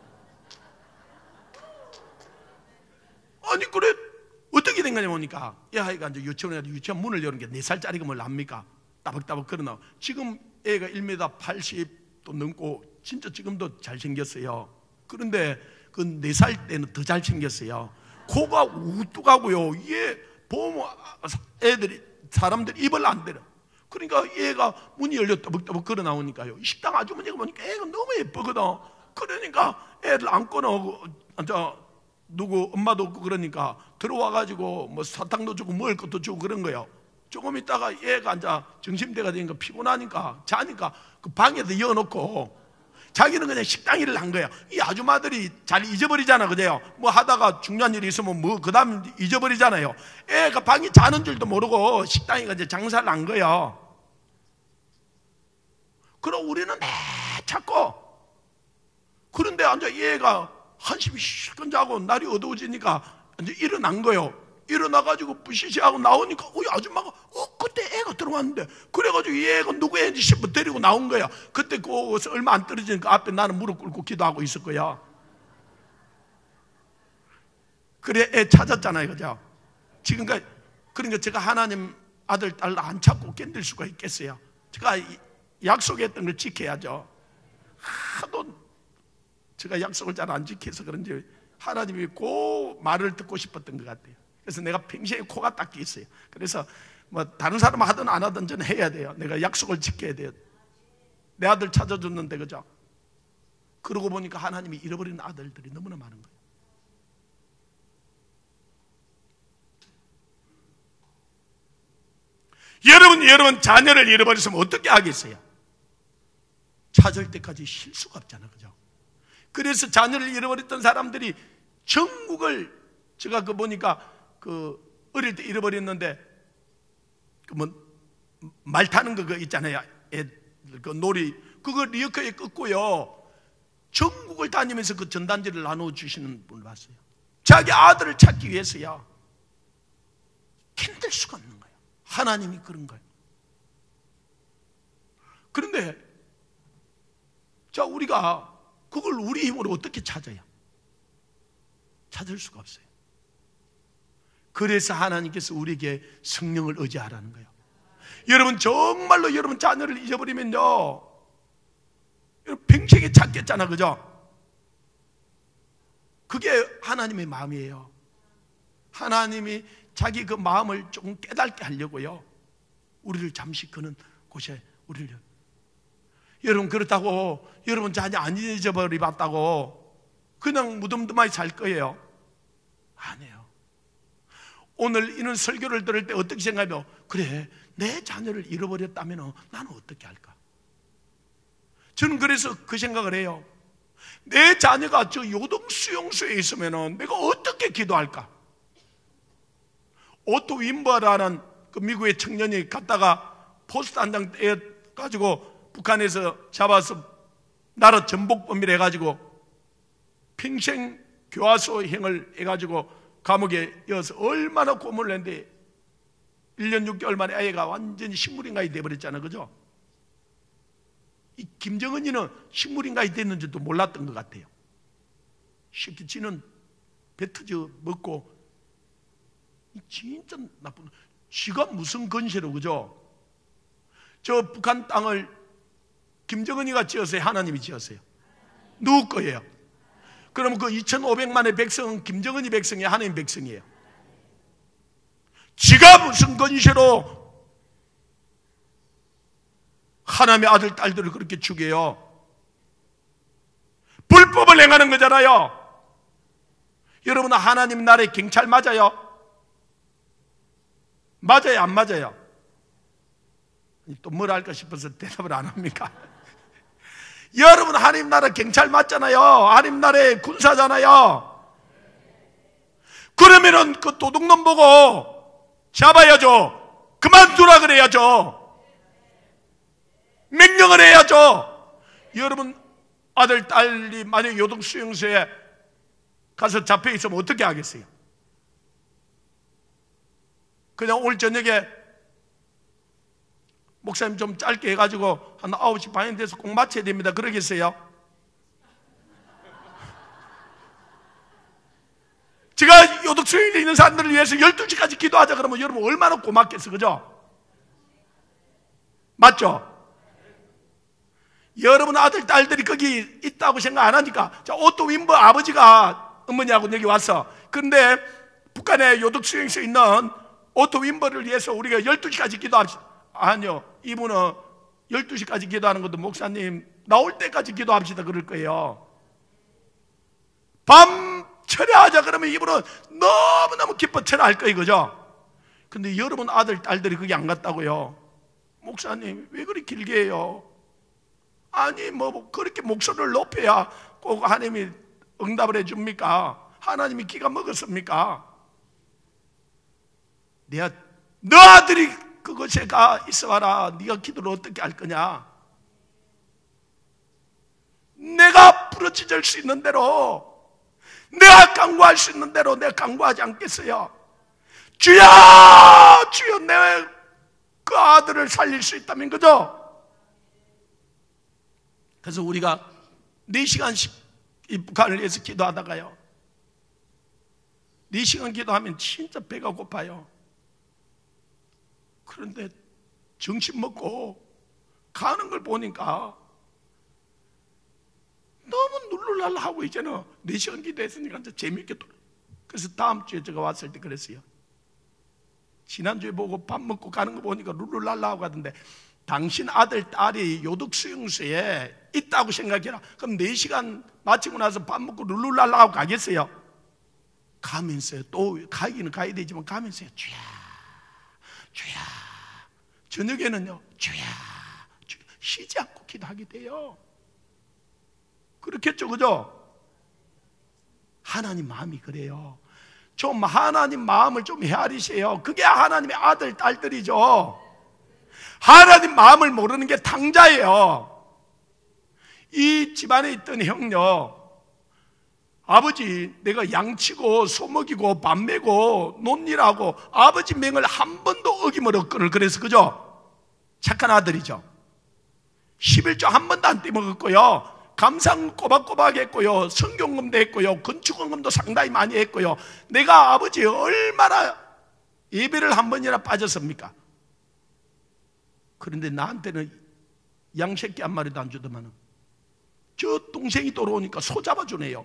아니 그래 어떻게 된 거냐 보니까 이 아이가 이제 유치원에 유치원 문을 여는 게 네 살짜리가 뭘 압니까? 따박따박 걸어나와. 지금 애가 일 미터 팔십도 넘고 진짜 지금도 잘생겼어요. 그런데 그 네 살 때는 더 잘생겼어요. 코가 우뚝하고요. 얘 보면 애들이 사람들이 입을 안 대려. 그러니까 얘가 문이 열려 떠벅떠벅 걸어 나오니까요, 식당 아주머니가 보니까 애가 너무 예쁘거든. 그러니까 애를 안고 나오고, 저 누구 엄마도 없고 그러니까 들어와가지고 뭐 사탕도 주고 먹을 것도 주고 그런 거예요. 조금 있다가 얘가 앉아 정신대가 되니까 피곤하니까 자니까 그 방에다 이어놓고 자기는 그냥 식당 일을 한 거야. 이 아줌마들이 잘 잊어버리잖아, 그죠? 뭐 하다가 중요한 일이 있으면 뭐 그 다음 잊어버리잖아요. 애가 방에 자는 줄도 모르고 식당에 이제 장사를 한 거야. 그럼 우리는 내 찾고, 그런데 앉아 얘가 한숨이 실컷 자고 날이 어두워지니까 이제 일어난 거예요. 일어나가지고 부시시하고 나오니까 어, 아줌마가 어 그때 애가 들어왔는데, 그래가지고 얘가 누구 애인지 싶어 데리고 나온 거야. 그때 그 얼마 안 떨어지니까 앞에 나는 무릎 꿇고 기도하고 있을 거야. 그래 애 찾았잖아요, 그죠? 지금까지. 그러니까 제가 하나님 아들 딸 안 찾고 견딜 수가 있겠어요? 제가 약속했던 걸 지켜야죠. 하도 제가 약속을 잘 안 지켜서 그런지 하나님이 그 말을 듣고 싶었던 것 같아요. 그래서 내가 평생에 코가 닦여 있어요. 그래서 뭐 다른 사람 하든 안 하든 저는 해야 돼요. 내가 약속을 지켜야 돼요. 내 아들 찾아줬는데, 그죠? 그러고 보니까 하나님이 잃어버린 아들들이 너무나 많은 거예요. 여러분, 여러분 자녀를 잃어버렸으면 어떻게 하겠어요? 찾을 때까지 쉴 수가 없잖아, 그죠? 그래서 자녀를 잃어버렸던 사람들이 전국을, 제가 그 보니까 그 어릴 때 잃어버렸는데 그 뭐 말 타는 거 있잖아요, 애, 그 놀이, 그거 리어카에 끊고요 전국을 다니면서 그 전단지를 나눠 주시는 분을 봤어요. 자기 아들을 찾기 위해서야. 힘들 수가 없는 거예요. 하나님이 그런 거예요. 그런데 자, 우리가 그걸 우리 힘으로 어떻게 찾아야? 찾을 수가 없어요. 그래서 하나님께서 우리에게 성령을 의지하라는 거예요. 여러분 정말로 여러분 자녀를 잊어버리면요, 여러분 평생에 찾겠잖아, 그죠? 그게 하나님의 마음이에요. 하나님이 자기 그 마음을 조금 깨닫게 하려고요, 우리를 잠시 그는 곳에 우리를. 여러분 그렇다고 여러분 자녀 안 잊어버리봤다고 그냥 무덤덤하게 살 거예요? 아니에요. 오늘 이런 설교를 들을 때 어떻게 생각해요? 그래, 내 자녀를 잃어버렸다면 나는 어떻게 할까? 저는 그래서 그 생각을 해요. 내 자녀가 저 요동 수용소에 있으면 내가 어떻게 기도할까? 오토 윈버라는 그 미국의 청년이 갔다가 포스트 한 장 떼가지고 북한에서 잡아서 나라 전복범이라 해가지고 평생 교화소행을 해가지고 감옥에 이어서 얼마나 고문을 했는데 일 년 육 개월 만에 아이가 완전히 식물인간이 돼버렸잖아, 그죠? 이 김정은이는 식물인간이 됐는지도 몰랐던 것 같아요. 쉽게 지는 배 터져 먹고 진짜 나쁜, 지가 무슨 건세로, 그죠? 저 북한 땅을 김정은이가 지었어요, 하나님이 지었어요? 누구 거예요? 그러면 그 이천오백만의 백성은 김정은이 백성이에요, 하나님 백성이에요? 지가 무슨 건세로 하나님의 아들 딸들을 그렇게 죽여요? 불법을 행하는 거잖아요. 여러분 하나님 나라의 경찰 맞아요? 맞아요, 안 맞아요? 또 뭘 할까 싶어서 대답을 안 합니까? 여러분 하나님 나라 경찰 맞잖아요. 하나님 나라의 군사잖아요. 그러면은 그 도둑놈 보고 잡아야죠. 그만두라 그래야죠. 명령을 해야죠. 여러분 아들 딸이 만약 요동 수용소에 가서 잡혀 있으면 어떻게 하겠어요? 그냥 오늘 저녁에 목사님 좀 짧게 해가지고 한 아홉 시 반이 돼서 꼭 마쳐야 됩니다, 그러겠어요? 제가 요독 수용소에 있는 사람들을 위해서 열두 시까지 기도하자 그러면 여러분 얼마나 고맙겠어, 그죠? 맞죠? 여러분 아들 딸들이 거기 있다고 생각 안 하니까. 자, 오토 윈버 아버지가 어머니하고 여기 왔어. 그런데 북한의 요독 수용소에 있는 오토 윈버를 위해서 우리가 열두 시까지 기도합시다. 아니요, 이분은 열두 시까지 기도하는 것도 목사님 나올 때까지 기도합시다 그럴 거예요. 밤 철야하자 그러면 이분은 너무너무 기뻐 철야할 거예요, 그죠? 근데 여러분 아들, 딸들이 그게 안 갔다고요. 목사님 왜 그렇게 길게 해요? 아니 뭐 그렇게 목소리를 높여야 꼭 하나님이 응답을 해줍니까? 하나님이 기가 먹었습니까? 내가 너 아들이 그것에 가 있어봐라. 네가 기도를 어떻게 할 거냐? 내가 부르짖을 수 있는 대로, 내가 간구할 수 있는 대로 내가 간구하지 않겠어요? 주여 주여 내 그 아들을 살릴 수 있다면, 그죠? 그래서 우리가 네 시간씩 이 북한을 위해서 기도하다가요, 네 시간 기도하면 진짜 배가 고파요. 그런데 정신 먹고 가는 걸 보니까 너무 눌러달라 하고 이제는 네 시간 기도했으니까 이제 재밌게 돌아. 그래서 다음 주에 제가 왔을 때 그랬어요. 지난주에 보고 밥 먹고 가는 거 보니까 룰루랄라 하고 가던데, 당신 아들, 딸이 요독 수용소에 있다고 생각해라. 그럼 네 시간 마치고 나서 밥 먹고 룰루랄라 하고 가겠어요? 가면서요, 또 가기는 가야 되지만 가면서요, 주야 주야, 저녁에는요 주야 주야, 쉬지 않고 기도하게 돼요. 그렇겠죠, 그죠? 하나님 마음이 그래요. 좀 하나님 마음을 좀 헤아리세요. 그게 하나님의 아들, 딸들이죠. 하나님 마음을 모르는 게 당자예요. 이 집안에 있던 형요, 아버지 내가 양치고 소먹이고 밥 메고 논일하고 아버지 맹을 한 번도 어김을 없거늘. 그래서 그죠? 착한 아들이죠. 십일조 한 번도 안 떼먹었고요, 감상 꼬박꼬박 했고요, 성경금도 했고요, 건축원금도 상당히 많이 했고요. 내가 아버지 얼마나 예배를 한 번이나 빠졌습니까? 그런데 나한테는 양새끼 한 마리도 안 주더만은 저 동생이 돌아오니까 소 잡아주네요.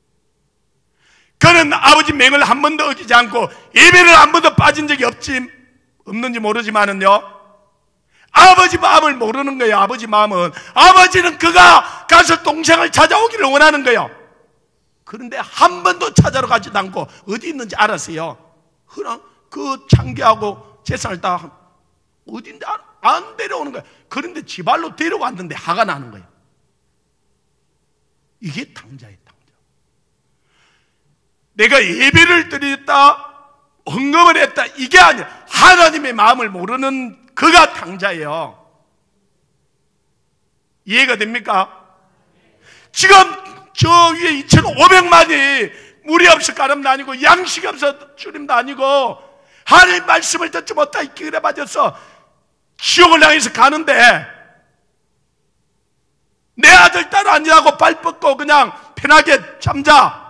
그는 아버지 맹을 한 번도 어기지 않고 예배를 한 번도 빠진 적이 없지, 없는지 모르지만은요, 아버지 마음을 모르는 거예요. 아버지 마음은, 아버지는 그가 가서 동생을 찾아오기를 원하는 거예요. 그런데 한 번도 찾아러 가지도 않고 어디 있는지 알았어요. 그냥 그 창기하고 재산을 다 어딘데 안 데려오는 거예요. 그런데 지발로 데려왔는데 화가 나는 거예요. 이게 당자예요, 당자. 내가 예배를 드렸다, 헌금을 했다, 이게 아니라 하나님의 마음을 모르는 그가 당자예요. 이해가 됩니까? 지금 저 위에 이천오백만이 물이 없어 가름도 아니고 양식이 없어 주림도 아니고 하나님 말씀을 듣지 못하고 기회를 맞아서 지옥을 향해서 가는데, 내 아들 딸 아니라고 발 뻗고 그냥 편하게 잠자.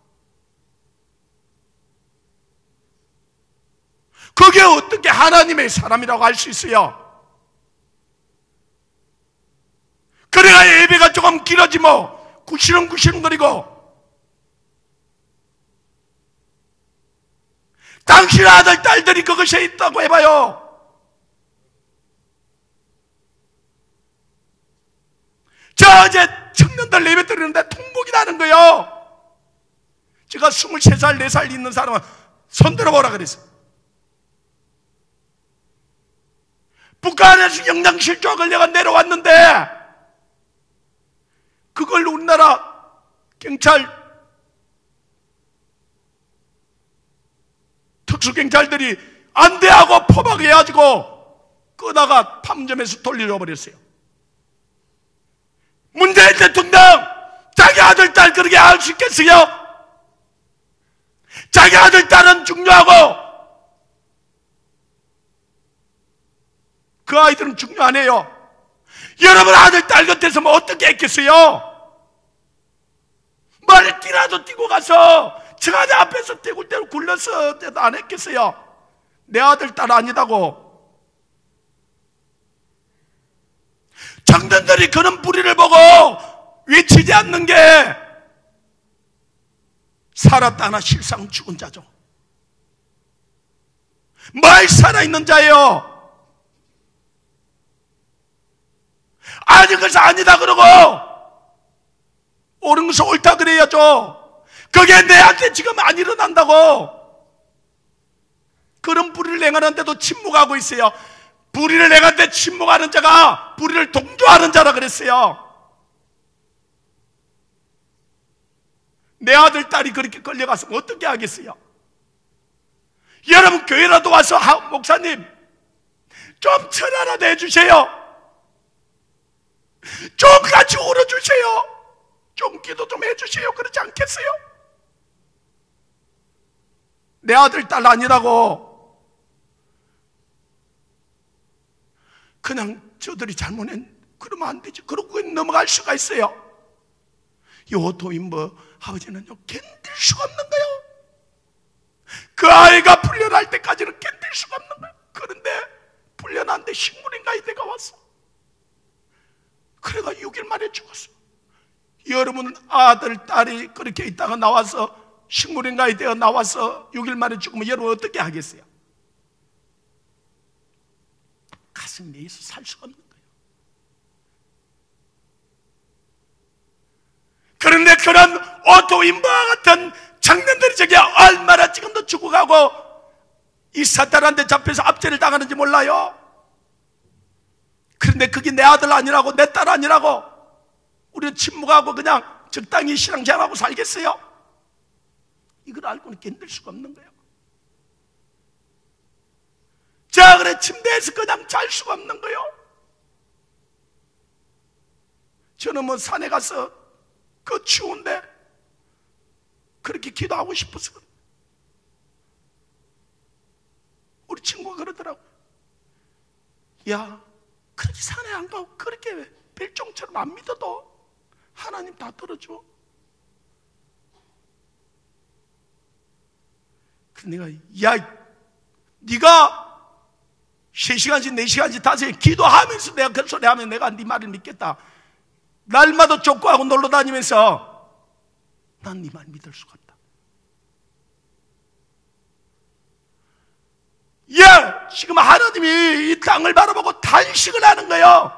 그게 어떻게 하나님의 사람이라고 할 수 있어요? 그래야 예배가 조금 길어지 뭐 구시렁구시렁거리고. 당신 아들 딸들이 그것에 있다고 해봐요. 저 어제 청년들 예배 드리는데 통곡이 나는 거예요. 제가 스물세 살, 네 살 있는 사람은 손 들어보라 그랬어요. 북한에서 영장실조가 걸려가 내려왔는데 그걸 우리나라 경찰, 특수경찰들이 안 돼 하고 포박해가지고 끄다가 판점에서 돌려줘 버렸어요. 문재인 대통령 자기 아들 딸 그렇게 할 수 있겠어요? 자기 아들 딸은 중요하고 그 아이들은 중요하네요. 여러분 아들 딸 곁에서 뭐 어떻게 했겠어요? 머리띠라도 띄고 가서 청와대 앞에서 떼굴떼굴 굴러서 때도 안 했겠어요? 내 아들 딸 아니다고. 청년들이 그런 불의를 보고 외치지 않는 게 살았다나 실상 죽은 자죠. 뭘 살아있는 자예요? 아닌 것은 아니다 그러고 옳은 것은 옳다 그래야죠. 그게 내한테 지금 안 일어난다고. 그런 불의를 행하는데도 침묵하고 있어요. 불의를 행하는데 침묵하는 자가 불의를 동조하는 자라 그랬어요. 내 아들, 딸이 그렇게 끌려갔으면 어떻게 하겠어요? 여러분 교회라도 와서 하, 목사님 좀 전화라도 해주세요. 좀 같이 울어주세요. 좀 기도 좀 해주세요. 그러지 않겠어요? 내 아들, 딸 아니라고 그냥 저들이 잘못했 그러면 안 되지. 그러고 넘어갈 수가 있어요. 요 도인부 아버지는요 견딜 수가 없는 거예요. 그 아이가 풀려날 때까지는 견딜 수가 없는 거예요. 그런데 풀려났는데 식물인가이때가 왔어. 그래가 육 일 만에 죽었어. 여러분 아들, 딸이 그렇게 있다가 나와서 식물인가이때가 나와서 육 일 만에 죽으면 여러분 어떻게 하겠어요? 가슴 내에서 살 수가 없는 거예요. 그런데 그런 오토인부와 같은 장년들이 저게 얼마나 지금도 죽어가고 이 사탄한테 잡혀서 압제를 당하는지 몰라요. 그런데 그게 내 아들 아니라고 내 딸 아니라고 우리는 침묵하고 그냥 적당히 신앙생활하고 살겠어요? 이걸 알고는 견딜 수가 없는 거예요. 자, 그래 침대에서 그냥 잘 수가 없는 거예요. 저는 뭐 산에 가서 그 추운데 그렇게 기도하고 싶어서 우리 친구가 그러더라고요. 야, 그렇게 산에 안 가고 그렇게 별종처럼 안 믿어도 하나님 다 들어줘. 그 내가 야, 네가 세 시간씩 네 시간씩 다섯 시간 기도하면서 내가 그 소리 하면 내가 네 말을 믿겠다. 날마다 족구하고 놀러 다니면서 난 네 말 믿을 수가 없다. 예, 지금 하나님이 이 땅을 바라보고 단식을 하는 거예요.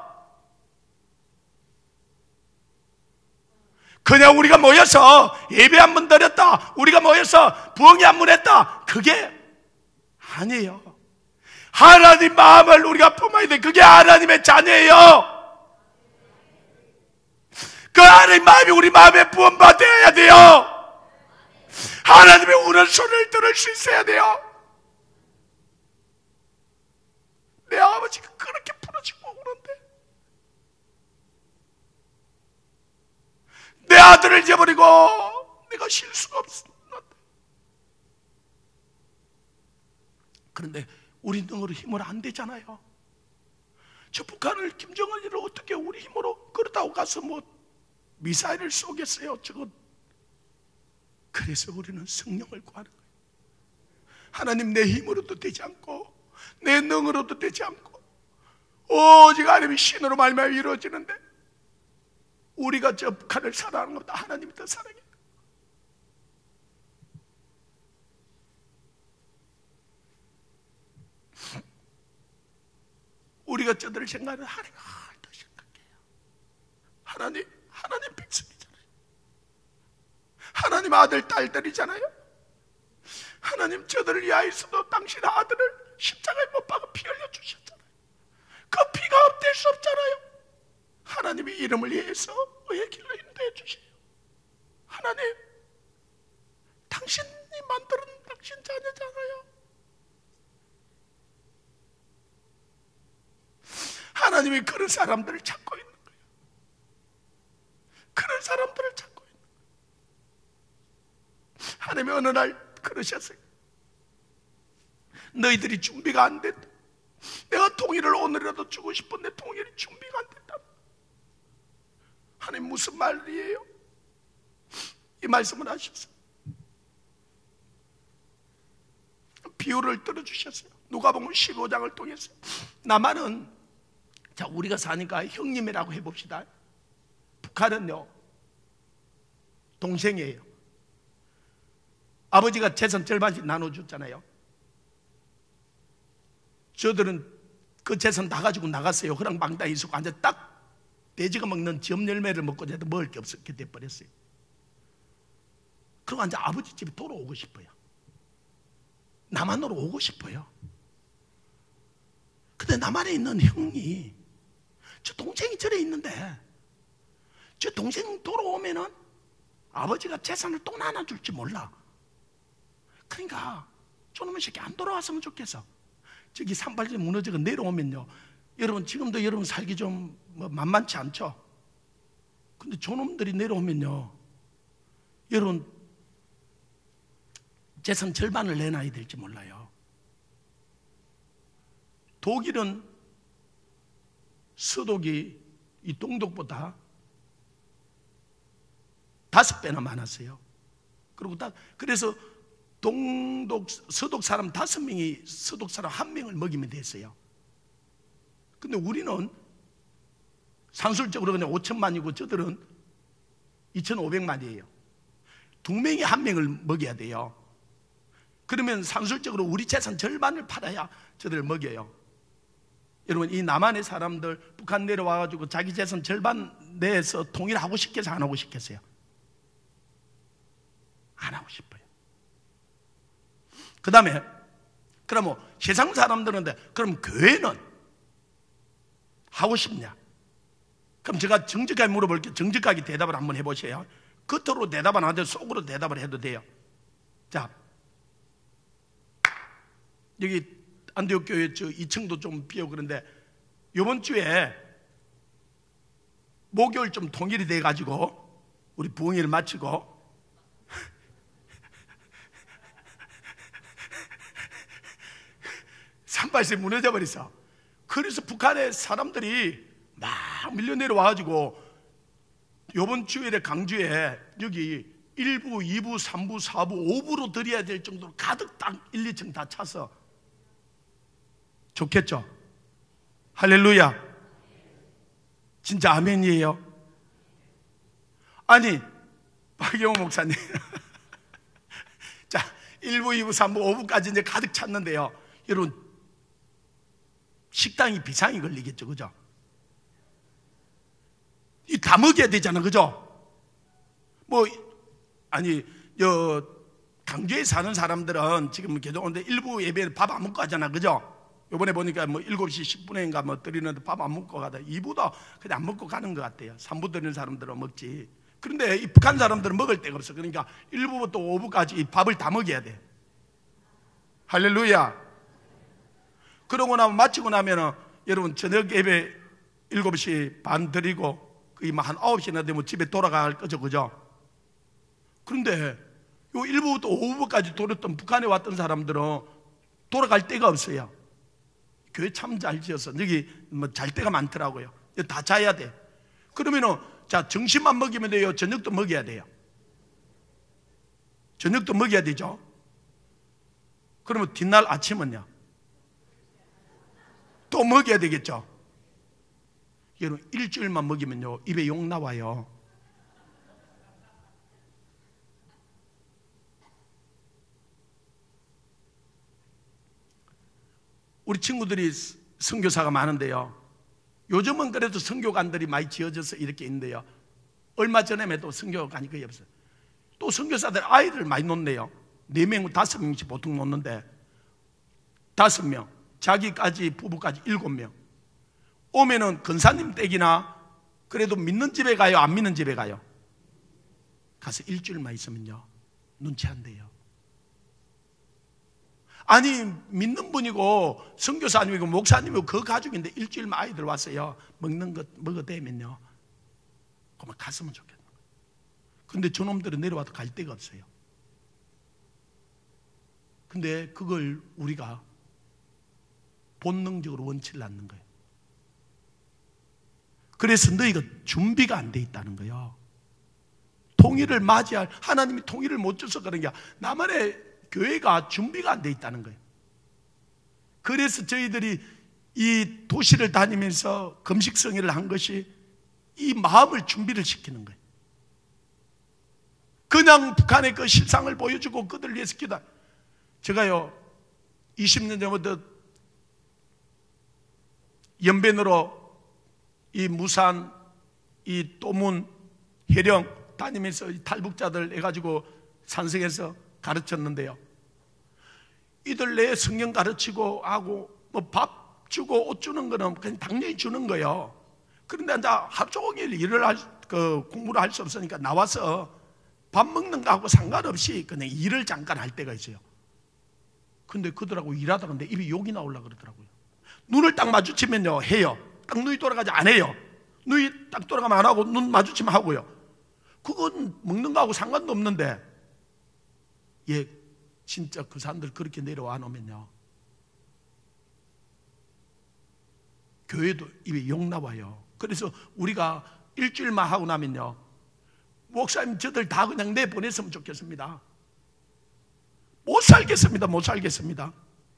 그냥 우리가 모여서 예배 한 번 드렸다, 우리가 모여서 부흥회 한 번 했다, 그게 아니에요. 하나님 마음을 우리가 품어야 돼. 그게 하나님의 자녀예요. 그 하나님 마음이 우리 마음에 부음받아야 돼요. 하나님의 우는 소리를 들을 수 있어야 돼요. 내 아버지가 그렇게 부러지고 우는데 내 아들을 잊어버리고 내가 쉴 수가 없었는데. 그런데 우리 능으로 힘으로 안 되잖아요. 저 북한을 김정은이를 어떻게 우리 힘으로 그러다고 가서 뭐 미사일을 쏘겠어요? 저거. 그래서 우리는 성령을 구하는 거예요. 하나님, 내 힘으로도 되지 않고 내 능으로도 되지 않고 오직 하나님의 신으로 말미암아 이루어지는데 우리가 저 북한을 사랑하는 것보다 하나님이 더 사랑해요. 우리가 저들을 생각하는 하나님 더 생각해요. 하나님, 하나님 백성이잖아요. 하나님 아들, 딸들이잖아요. 하나님 저들을 위하여서도 당신 아들을 십자가에 못 박아 피 흘려 주셨잖아요. 그 피가 없앨 수 없잖아요. 하나님의 이름을 위해서 의의 길로 인도해 주세요. 하나님, 당신이 만드는 당신 자녀잖아요. 하나님이 그런 사람들을 찾고 있는 거예요. 그런 사람들을 찾고 있는 거예요. 하나님이 어느 날 그러셨어요. 너희들이 준비가 안 됐다. 내가 통일을 오늘이라도 주고 싶은데 통일이 준비가 안 됐다. 하나님 무슨 말이에요? 이 말씀을 하셨어요. 비유를 들어주셨어요. 누가복음 십오 장을 통해서. 남한은 자, 우리가 사니까 형님이라고 해봅시다. 북한은요 동생이에요. 아버지가 재산 절반씩 나눠줬잖아요. 저들은 그 재산 다 가지고 나갔어요. 허랑방탕에 있었고 완전 딱 돼지가 먹는 점 열매를 먹고 해도 먹을 게 없었게 돼버렸어요. 그리고 이제 아버지 집에 돌아오고 싶어요. 남한으로 오고 싶어요. 근데 남한에 있는 형이 저 동생이 저래 있는데 저 동생 돌아오면은 아버지가 재산을 또 나눠줄지 몰라. 그러니까 저놈의 새끼 안 돌아왔으면 좋겠어. 저기 산발이 무너지고 내려오면요, 여러분 지금도 여러분 살기 좀 뭐 만만치 않죠? 근데 저놈들이 내려오면요, 여러분 재산 절반을 내놔야 될지 몰라요. 독일은 서독이 이 동독보다 다섯 배나 많았어요. 그리고 다 그래서 동독 서독 사람 다섯 명이 서독 사람 한 명을 먹이면 됐어요. 근데 우리는 산술적으로 그냥 오천만이고 저들은 이천오백만이에요. 두 명이 한 명을 먹여야 돼요. 그러면 산술적으로 우리 재산 절반을 팔아야 저들을 먹여요. 여러분, 이 남한의 사람들 북한 내려와가지고 자기 재산 절반 내에서 통일하고 싶겠어요? 안 하고 싶겠어요? 안 하고 싶어요. 그 다음에 그럼 세상 사람들은 그럼 교회는 하고 싶냐? 그럼 제가 정직하게 물어볼게요. 정직하게 대답을 한번 해보세요. 겉으로 대답은 안 하되 속으로 대답을 해도 돼요. 자, 여기 안디옥 교회 저 이 층도 좀 비어 그런데 이번 주에 목요일 좀 통일이 돼가지고 우리 부흥회를 마치고 산발세 무너져 버렸어. 그래서 북한의 사람들이 막 밀려 내려와가지고 이번 주일에 강주에 여기 일 부, 이 부, 삼 부, 사 부, 오 부로 드려야 될 정도로 가득 딱 일, 이 층 다 차서 좋겠죠? 할렐루야. 진짜 아멘이에요. 아니 박영호 목사님 자, 일 부, 이 부, 삼 부, 오 부까지 이제 가득 찼는데요, 여러분 식당이 비상이 걸리겠죠, 그죠? 이 다 먹여야 되잖아, 그죠? 뭐 아니 여 강주에 사는 사람들은 지금 계속 오는데 일부 예배를 밥 안 먹고 하잖아, 그죠? 요번에 보니까 뭐 일곱 시 십 분인가 뭐 드리는데 밥 안 먹고 가다 이 부도 그냥 안 먹고 가는 것 같아요. 삼 부 드리는 사람들은 먹지. 그런데 이 북한 사람들은 먹을 데가 없어. 그러니까 일 부부터 오 부까지 이 밥을 다 먹여야 돼. 할렐루야. 그러고 나면 마치고 나면은 여러분 저녁 예배 일곱 시 반 드리고 거의 한 아홉 시나 되면 집에 돌아갈 거죠, 그죠? 그런데 요 일 부부터 오 부까지 돌았던 북한에 왔던 사람들은 돌아갈 데가 없어요. 교회 참 잘 지어서 여기 뭐 잘 데가 많더라고요. 다 자야 돼. 그러면은 자, 점심만 먹이면 돼요? 저녁도 먹여야 돼요? 저녁도 먹여야 되죠? 그러면 뒷날 아침은요? 또 먹여야 되겠죠? 여러분 일주일만 먹이면요 입에 욕 나와요. 우리 친구들이 선교사가 많은데요, 요즘은 그래도 선교관들이 많이 지어져서 이렇게 있는데요, 얼마 전에도 선교관이 거의 없어요. 또 선교사들 아이들 많이 놓네요. 네 명, 다섯 명씩 보통 놓는데 다섯 명, 자기까지 부부까지 일곱 명 오면은 근사님 댁이나 그래도 믿는 집에 가요, 안 믿는 집에 가요? 가서 일주일만 있으면요 눈치 안 돼요. 아니 믿는 분이고 선교사님이고 목사님이고 그 가족인데 일주일만 아이들 왔어요. 먹는 것 먹어대면요 그만 갔으면 좋겠는 거예요. 근데 저놈들은 내려와도 갈 데가 없어요. 근데 그걸 우리가 본능적으로 원치를 않는 거예요. 그래서 너희가 준비가 안 돼 있다는 거예요. 통일을 맞이할, 하나님이 통일을 못 줘서 그런 게 나만의 교회가 준비가 안 돼 있다는 거예요. 그래서 저희들이 이 도시를 다니면서 금식성회를 한 것이 이 마음을 준비를 시키는 거예요. 그냥 북한의 그 실상을 보여주고 그들을 위해서 기도하. 제가요 이십 년 전부터 연변으로 이 무산 이 또문 해령 다니면서 탈북자들 해가지고 산성에서 가르쳤는데요. 이들 내 성경 가르치고 하고 뭐 밥 주고 옷 주는 거는 그냥 당연히 주는 거예요. 그런데 이제 하루 종일 일을 할, 그 공부를 할 수 없으니까 나와서 밥 먹는 거하고 상관없이 그냥 일을 잠깐 할 때가 있어요. 근데 그들하고 일하다가 내 입이 욕이 나오려고 그러더라고요. 눈을 딱 마주치면요 해요. 딱 눈이 돌아가지 안 해요. 눈이 딱 돌아가면 안 하고 눈 마주치면 하고요. 그건 먹는 거하고 상관도 없는데, 예, 진짜 그 사람들 그렇게 내려와 놓으면요 교회도 입에 욕 나와요. 그래서 우리가 일주일만 하고 나면요, 목사님 저들 다 그냥 내보냈으면 좋겠습니다. 못 살겠습니다. 못 살겠습니다.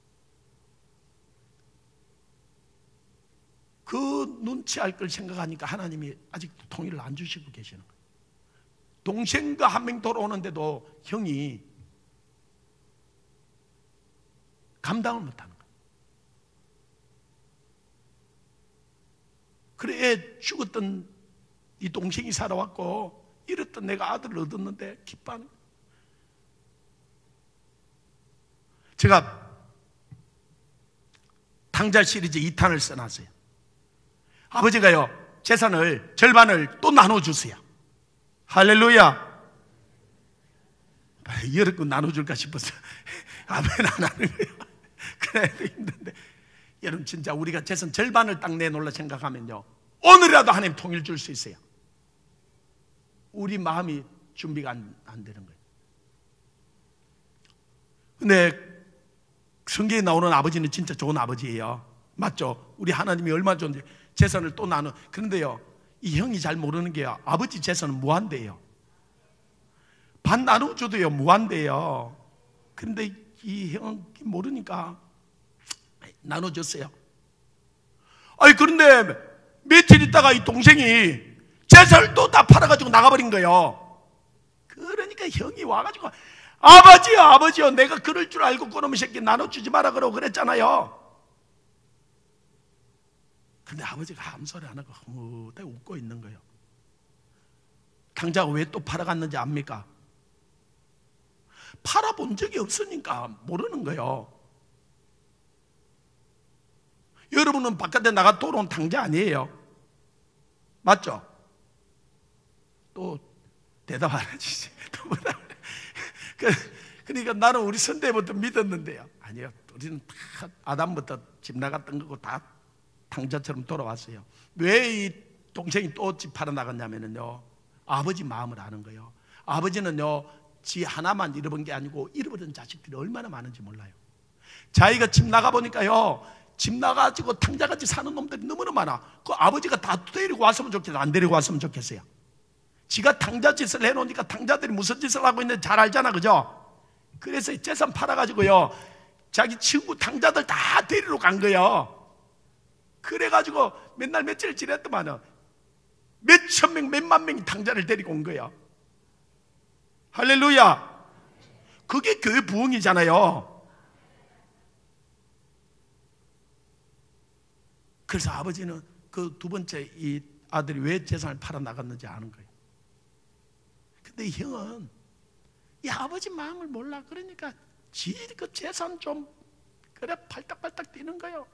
그 눈치할 걸 생각하니까 하나님이 아직도 통일을 안 주시고 계시는 거예요. 동생과 한 명 돌아오는데도 형이 감당을 못하는 거예요. 그래, 애 죽었던 이 동생이 살아왔고 이랬던 내가 아들을 얻었는데 기뻐하는 거예요. 제가 탕자 시리즈 이 탄을 써놨어요. 아버지가요 재산을 절반을 또 나눠주세요. 할렐루야. 여러 건 나눠줄까 싶어서 아멘 안 하는 거예요. 그래도 힘든데, 여러분 진짜 우리가 재산 절반을 딱 내놓으려 생각하면요 오늘이라도 하나님 통일 줄 수 있어요. 우리 마음이 준비가 안, 안 되는 거예요. 근데 성경에 나오는 아버지는 진짜 좋은 아버지예요. 맞죠? 우리 하나님이 얼마나 좋은지 재산을 또 나눠. 그런데요 이 형이 잘 모르는 게요, 아버지 재산은 무한대요. 반 나눠줘도요 무한대요. 그런데 이 형은 모르니까 나눠줬어요. 아니 그런데 며칠 있다가 이 동생이 재산을 또 다 팔아가지고 나가버린 거예요. 그러니까 형이 와가지고 아버지요 아버지요 내가 그럴 줄 알고 그놈의 새끼 나눠주지 마라 그러고 그랬잖아요. 근데 아버지가 아무 소리 안 하고 흐뭇하게 웃고 있는 거예요. 당자가 왜 또 팔아갔는지 압니까? 팔아본 적이 없으니까 모르는 거예요. 여러분은 바깥에 나가 돌아온 당자 아니에요. 맞죠? 또 대답 안 해주지. 그러니까 나는 우리 선대부터 믿었는데요, 아니요, 우리는 다 아담부터 집 나갔던 거고 다 당자처럼 돌아왔어요. 왜 이 동생이 또 집 팔아 나갔냐면요 아버지 마음을 아는 거예요. 아버지는요 지 하나만 잃어본 게 아니고 잃어버린 자식들이 얼마나 많은지 몰라요. 자기가 집 나가보니까요 집 나가지고 탕자같이 사는 놈들이 너무나 많아. 그 아버지가 다 데리고 왔으면 좋겠어요? 안 데리고 왔으면 좋겠어요? 지가 탕자 짓을 해놓으니까 탕자들이 무슨 짓을 하고 있는지 잘 알잖아, 그죠? 그래서 재산 팔아가지고요 자기 친구 탕자들 다 데리러 간 거예요. 그래가지고 맨날 며칠 지냈더만요 몇천 명, 몇만 명이 탕자를 데리고 온 거예요. 할렐루야. 그게 교회 부흥이잖아요. 그래서 아버지는 그 두 번째 이 아들이 왜 재산을 팔아 나갔는지 아는 거예요. 근데 이 형은 이 아버지 마음을 몰라. 그러니까 지 그 재산 좀 그래 팔딱팔딱 뛰는 거예요.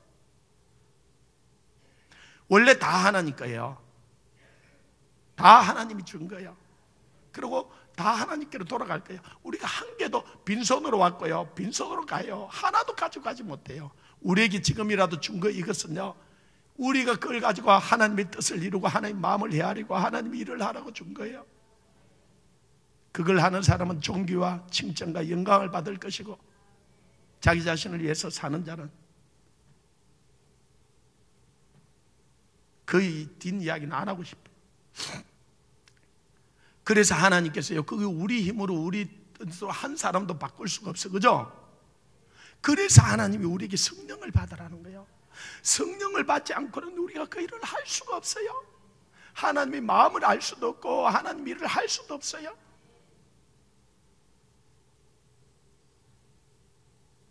원래 다 하나님 거예요. 다 하나님이 준 거예요. 그리고 다 하나님께로 돌아갈 거예요. 우리가 한 개도 빈손으로 왔고요 빈손으로 가요. 하나도 가져가지 못해요. 우리에게 지금이라도 준 거 이것은요 우리가 그걸 가지고 하나님의 뜻을 이루고 하나님의 마음을 헤아리고 하나님의 일을 하라고 준 거예요. 그걸 하는 사람은 존귀와 칭찬과 영광을 받을 것이고, 자기 자신을 위해서 사는 자는 그 뒷이야기는 안 하고 싶어요. 그래서 하나님께서요 그게 우리 힘으로 우리 뜻으로 한 사람도 바꿀 수가 없어, 그죠? 그래서 하나님이 우리에게 성령을 받으라는 거예요. 성령을 받지 않고는 우리가 그 일을 할 수가 없어요. 하나님의 마음을 알 수도 없고 하나님의 일을 할 수도 없어요.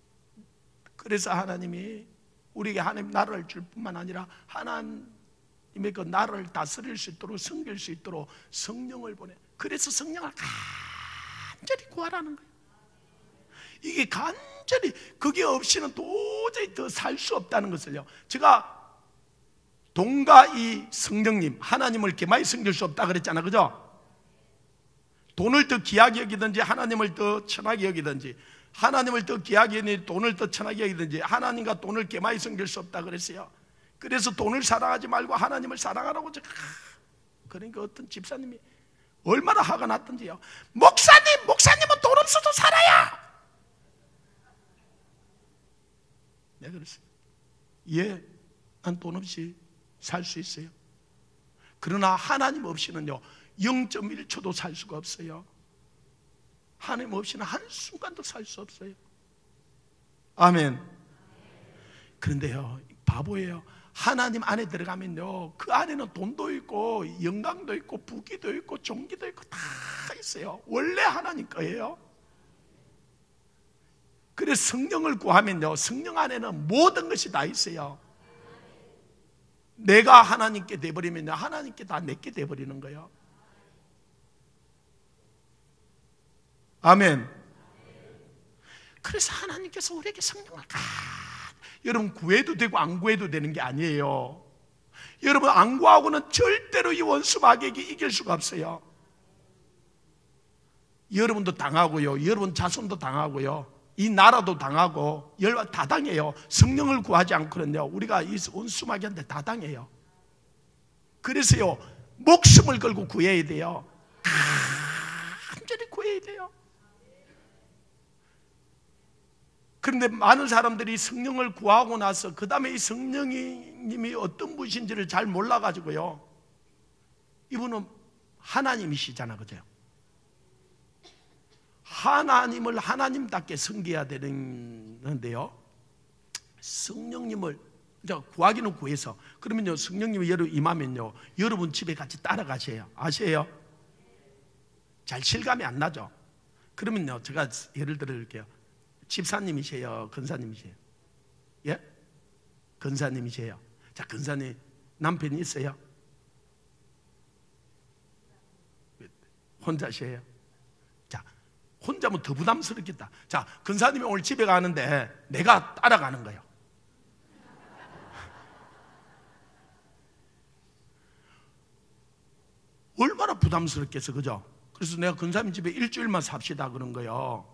그래서 하나님이 우리에게 하나님 나라를 줄 뿐만 아니라 하나님의 하나님의 그 나라를 다스릴 수 있도록, 섬길 수 있도록 성령을 보내. 그래서 성령을 간절히 구하라는 거예요. 이게 간절히, 그게 없이는 도저히 더 살 수 없다는 것을요. 제가 돈과 이 성령님, 하나님을 개마이 섬길 수 없다 그랬잖아, 그죠? 돈을 더 귀하게 여기든지 하나님을 더 천하게 여기든지, 하나님을 더 귀하게 여기든지 돈을 더 천하게 여기든지, 하나님과 돈을 개마이 섬길 수 없다 그랬어요. 그래서 돈을 사랑하지 말고 하나님을 사랑하라고. 그러니까 어떤 집사님이 얼마나 화가 났던지요. 목사님, 목사님은 돈 없어도 살아야. 내가 그랬어요. 예, 난 돈 없이 살 수 있어요. 그러나 하나님 없이는요 영 점 일 초도 살 수가 없어요. 하나님 없이는 한순간도 살 수 없어요. 아멘. 그런데요, 바보예요. 하나님 안에 들어가면요, 그 안에는 돈도 있고 영광도 있고 부귀도 있고 종기도 있고 다 있어요. 원래 하나님 거예요. 그래서 성령을 구하면요, 성령 안에는 모든 것이 다 있어요. 내가 하나님께 돼버리면요, 하나님께 다 내게 돼버리는 거예요. 아멘. 그래서 하나님께서 우리에게 성령을 가. 여러분, 구해도 되고 안 구해도 되는 게 아니에요. 여러분, 안 구하고는 절대로 이 원수 마귀에게 이길 수가 없어요. 여러분도 당하고요, 여러분 자손도 당하고요, 이 나라도 당하고 열반 다 당해요. 성령을 구하지 않고는요, 우리가 이 원수 마귀한테 다 당해요. 그래서요, 목숨을 걸고 구해야 돼요. 간절히 구해야 돼요. 그런데 많은 사람들이 성령을 구하고 나서 그 다음에 이 성령님이 어떤 분이신지를 잘 몰라가지고요, 이분은 하나님이시잖아, 그죠? 하나님을 하나님답게 섬겨야 되는데요, 성령님을 구하기는 구해서, 그러면요, 성령님이 여러분 임하면요, 여러분 집에 같이 따라가세요. 아세요? 잘 실감이 안 나죠? 그러면요, 제가 예를 들어볼게요. 집사님이세요? 근사님이세요? 예? 근사님이세요. 자, 근사님 남편이 있어요? 혼자세요? 자, 혼자면 더 부담스럽겠다. 자, 근사님이 오늘 집에 가는데 내가 따라가는 거예요. 얼마나 부담스럽겠어, 그죠? 그래서 내가 근사님 집에 일주일만 삽시다 그런 거예요.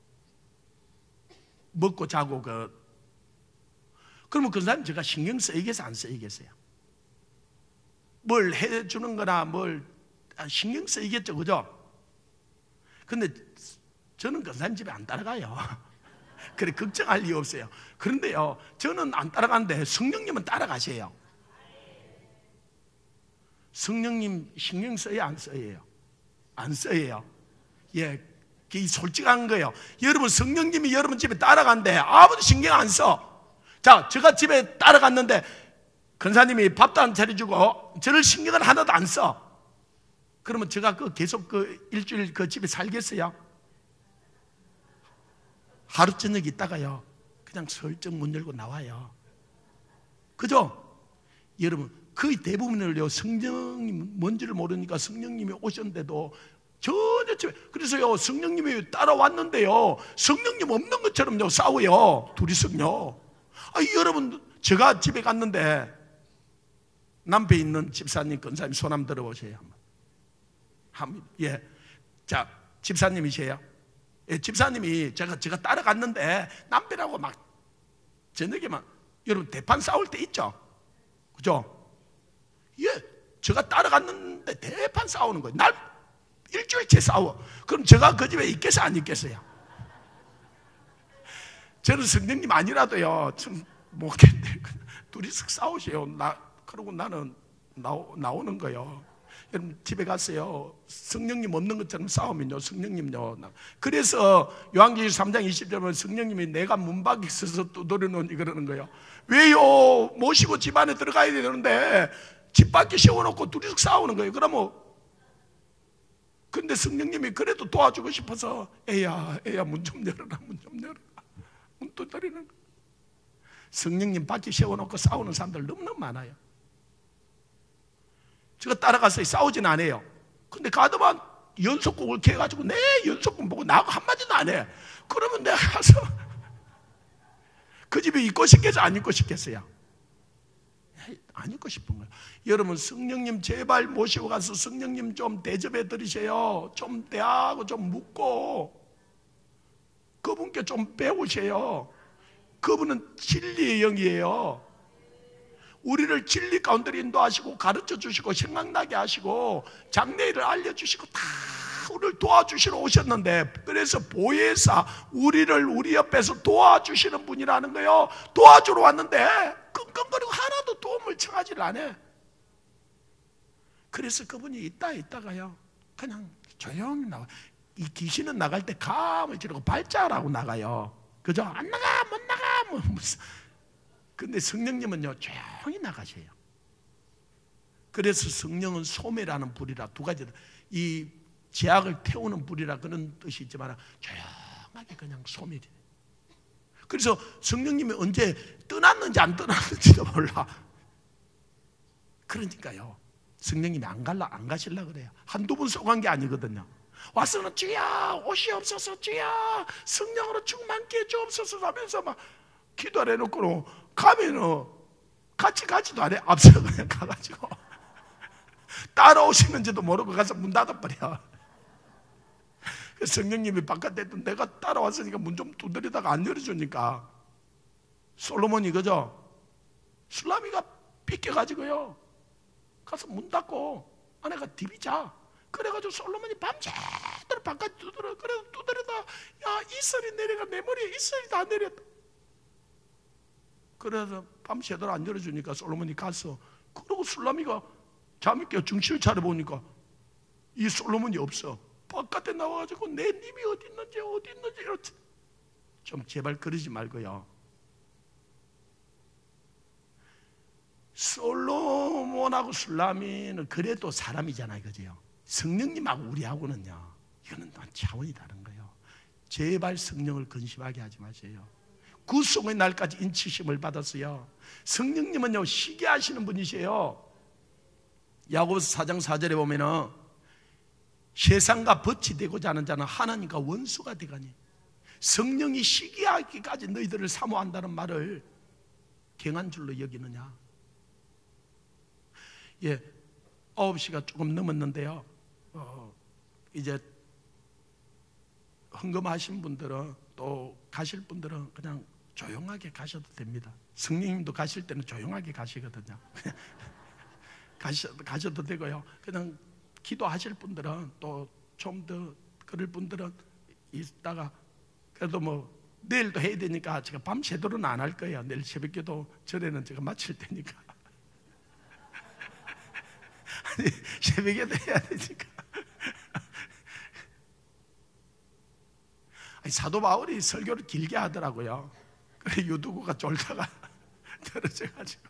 먹고 자고 그 그러면 그 사람 제가 신경 쓰이겠어 안 쓰이겠어요? 뭘 해주는 거나 뭘 신경 쓰이겠죠, 그죠? 근데 저는 그 사람 집에 안 따라가요. 그래, 걱정할 이유 없어요. 그런데요, 저는 안 따라가는데 성령님은 따라가세요. 성령님 신경 써요 안 써요? 안 써요. 예, 이 솔직한 거예요. 여러분, 성령님이 여러분 집에 따라간대 아무도 신경 안 써. 자, 제가 집에 따라갔는데 근사님이 밥도 안 차려주고 저를 신경을 하나도 안 써. 그러면 제가 그 계속 그 일주일 그 집에 살겠어요? 하루 저녁 있다가요, 그냥 슬쩍 문 열고 나와요. 그죠? 여러분, 거의 대부분을요, 성령님 뭔지를 모르니까 성령님이 오셨는데도 전혀 집에, 그래서요, 성령님이 따라왔는데요, 성령님 없는 것처럼요 싸워요, 둘이서요. 아, 여러분, 제가 집에 갔는데 남편에 있는 집사님, 근사님 손 한번 들어보세요. 한번. 예, 자, 집사님이세요? 예, 집사님이 제가 제가 따라갔는데 남편하고 막 저녁에 막, 여러분, 대판 싸울 때 있죠, 그죠? 예, 제가 따라갔는데 대판 싸우는 거예요. 날 일주일째 싸워. 그럼 제가 그 집에 있겠어요 안 있겠어요? 저는 성령님 아니라도요 좀 못겠네. 둘이서 싸우세요. 나 그러고 나는 나오, 나오는 거예요. 여러분, 집에 갔어요. 성령님 없는 것처럼 싸우면요, 성령님요. 그래서 요한계시록 삼 장 이십 절에 성령님이 내가 문 밖에 서서 두드려놓으니 그러는 거예요. 왜요? 모시고 집 안에 들어가야 되는데 집 밖에 세워놓고 둘이서 싸우는 거예요. 그러면 근데 성령님이 그래도 도와주고 싶어서 애야 애야 문 좀 열어라, 문 좀 열어라, 문 두드리는 거예요. 성령님 밖에 세워놓고 싸우는 사람들 너무너무 많아요. 제가 따라가서 싸우진 않아요. 근데 가더만 연속곡을 캐가지고 내 연속곡 보고 나하고 한마디도 안 해. 그러면 내가 가서 그 집에 있고 싶겠어, 안 있고 싶겠어요? 안 있고 싶은 거예요. 여러분, 성령님 제발 모시고 가서 성령님 좀 대접해 드리세요. 좀 대하고 좀 묻고 그분께 좀 배우세요. 그분은 진리의 영이에요. 우리를 진리 가운데 인도하시고 가르쳐 주시고 생각나게 하시고 장래일을 알려주시고 다 우리를 도와주시러 오셨는데, 그래서 보혜사, 우리를 우리 옆에서 도와주시는 분이라는 거예요. 도와주러 왔는데 끙끙거리고 하나도 도움을 청하지를 않아. 그래서 그분이 있다 있다가요 그냥 조용히 나와. 이 귀신은 나갈 때 감을 지르고 발자라고 나가요. 그죠? 안 나가, 못 나가, 뭐 무슨. 근데 성령님은요 조용히 나가셔요. 그래서 성령은 소매라는 불이라, 두 가지, 이 죄악을 태우는 불이라 그런 뜻이 있지만 조용하게 그냥 소멸이 돼요. 그래서 성령님이 언제 떠났는지 안 떠났는지도 몰라. 그러니까요 성령님이 안 갈라 안 가실라 그래요. 한두 번 쏘간 게 아니거든요. 와서는 주야 오시옵소서, 주야 성령으로 충만케 해주옵소서 하면서 막 기도를 해놓고 가면은 같이 가지도 않아. 앞서 그냥 가가지고 따라오시는지도 모르고 가서 문 닫아버려. 성령님이 바깥에 있던 내가 따라왔으니까 문 좀 두드리다가 안 열어주니까 솔로몬이 그죠? 술라미가 삐껴가지고요 가서 문 닫고 아내가 디비 자. 그래가지고 솔로몬이 밤새도록 바깥 두드려. 그래서 두드리다 야 이슬이 내려가, 내 머리에 이슬이 다 내렸다. 그래서 밤새도록 안 열어주니까 솔로몬이 갔어. 그러고 술라미가 잠이 깨어 정신을 차려보니까 이 솔로몬이 없어. 바깥에 나와가지고 내 님이 어디 있는지 어디 있는지 이렇지. 좀 제발 그러지 말고요. 솔로몬하고 술라미는 그래도 사람이잖아요, 그죠? 성령님하고 우리하고는요 이거는 차원이 다른 거예요. 제발 성령을 근심하게 하지 마세요. 구속의 날까지 인치심을 받았어요. 성령님은요 시기하시는 분이세요. 야고보서 사 장 사 절에 보면은 세상과 벗이 되고자 하는 자는 하나님과 원수가 되가니 성령이 시기하기까지 너희들을 사모한다는 말을 경한 줄로 여기느냐. 예, 아홉 시가 조금 넘었는데요 어, 이제 헌금하신 분들은 또 가실 분들은 그냥 조용하게 가셔도 됩니다. 성령님도 가실 때는 조용하게 가시거든요. 가셔도, 가셔도 되고요. 그냥 기도하실 분들은 또 좀 더 그럴 분들은 있다가 그래도 뭐 내일도 해야 되니까 제가 밤새도록은 안 할 거예요. 내일 새벽기도 절에는 제가 마칠 테니까. 아니 새벽에도 해야 되니까. 아니, 사도 바울이 설교를 길게 하더라고요. 그래 유두구가 졸다가 떨어져가지고.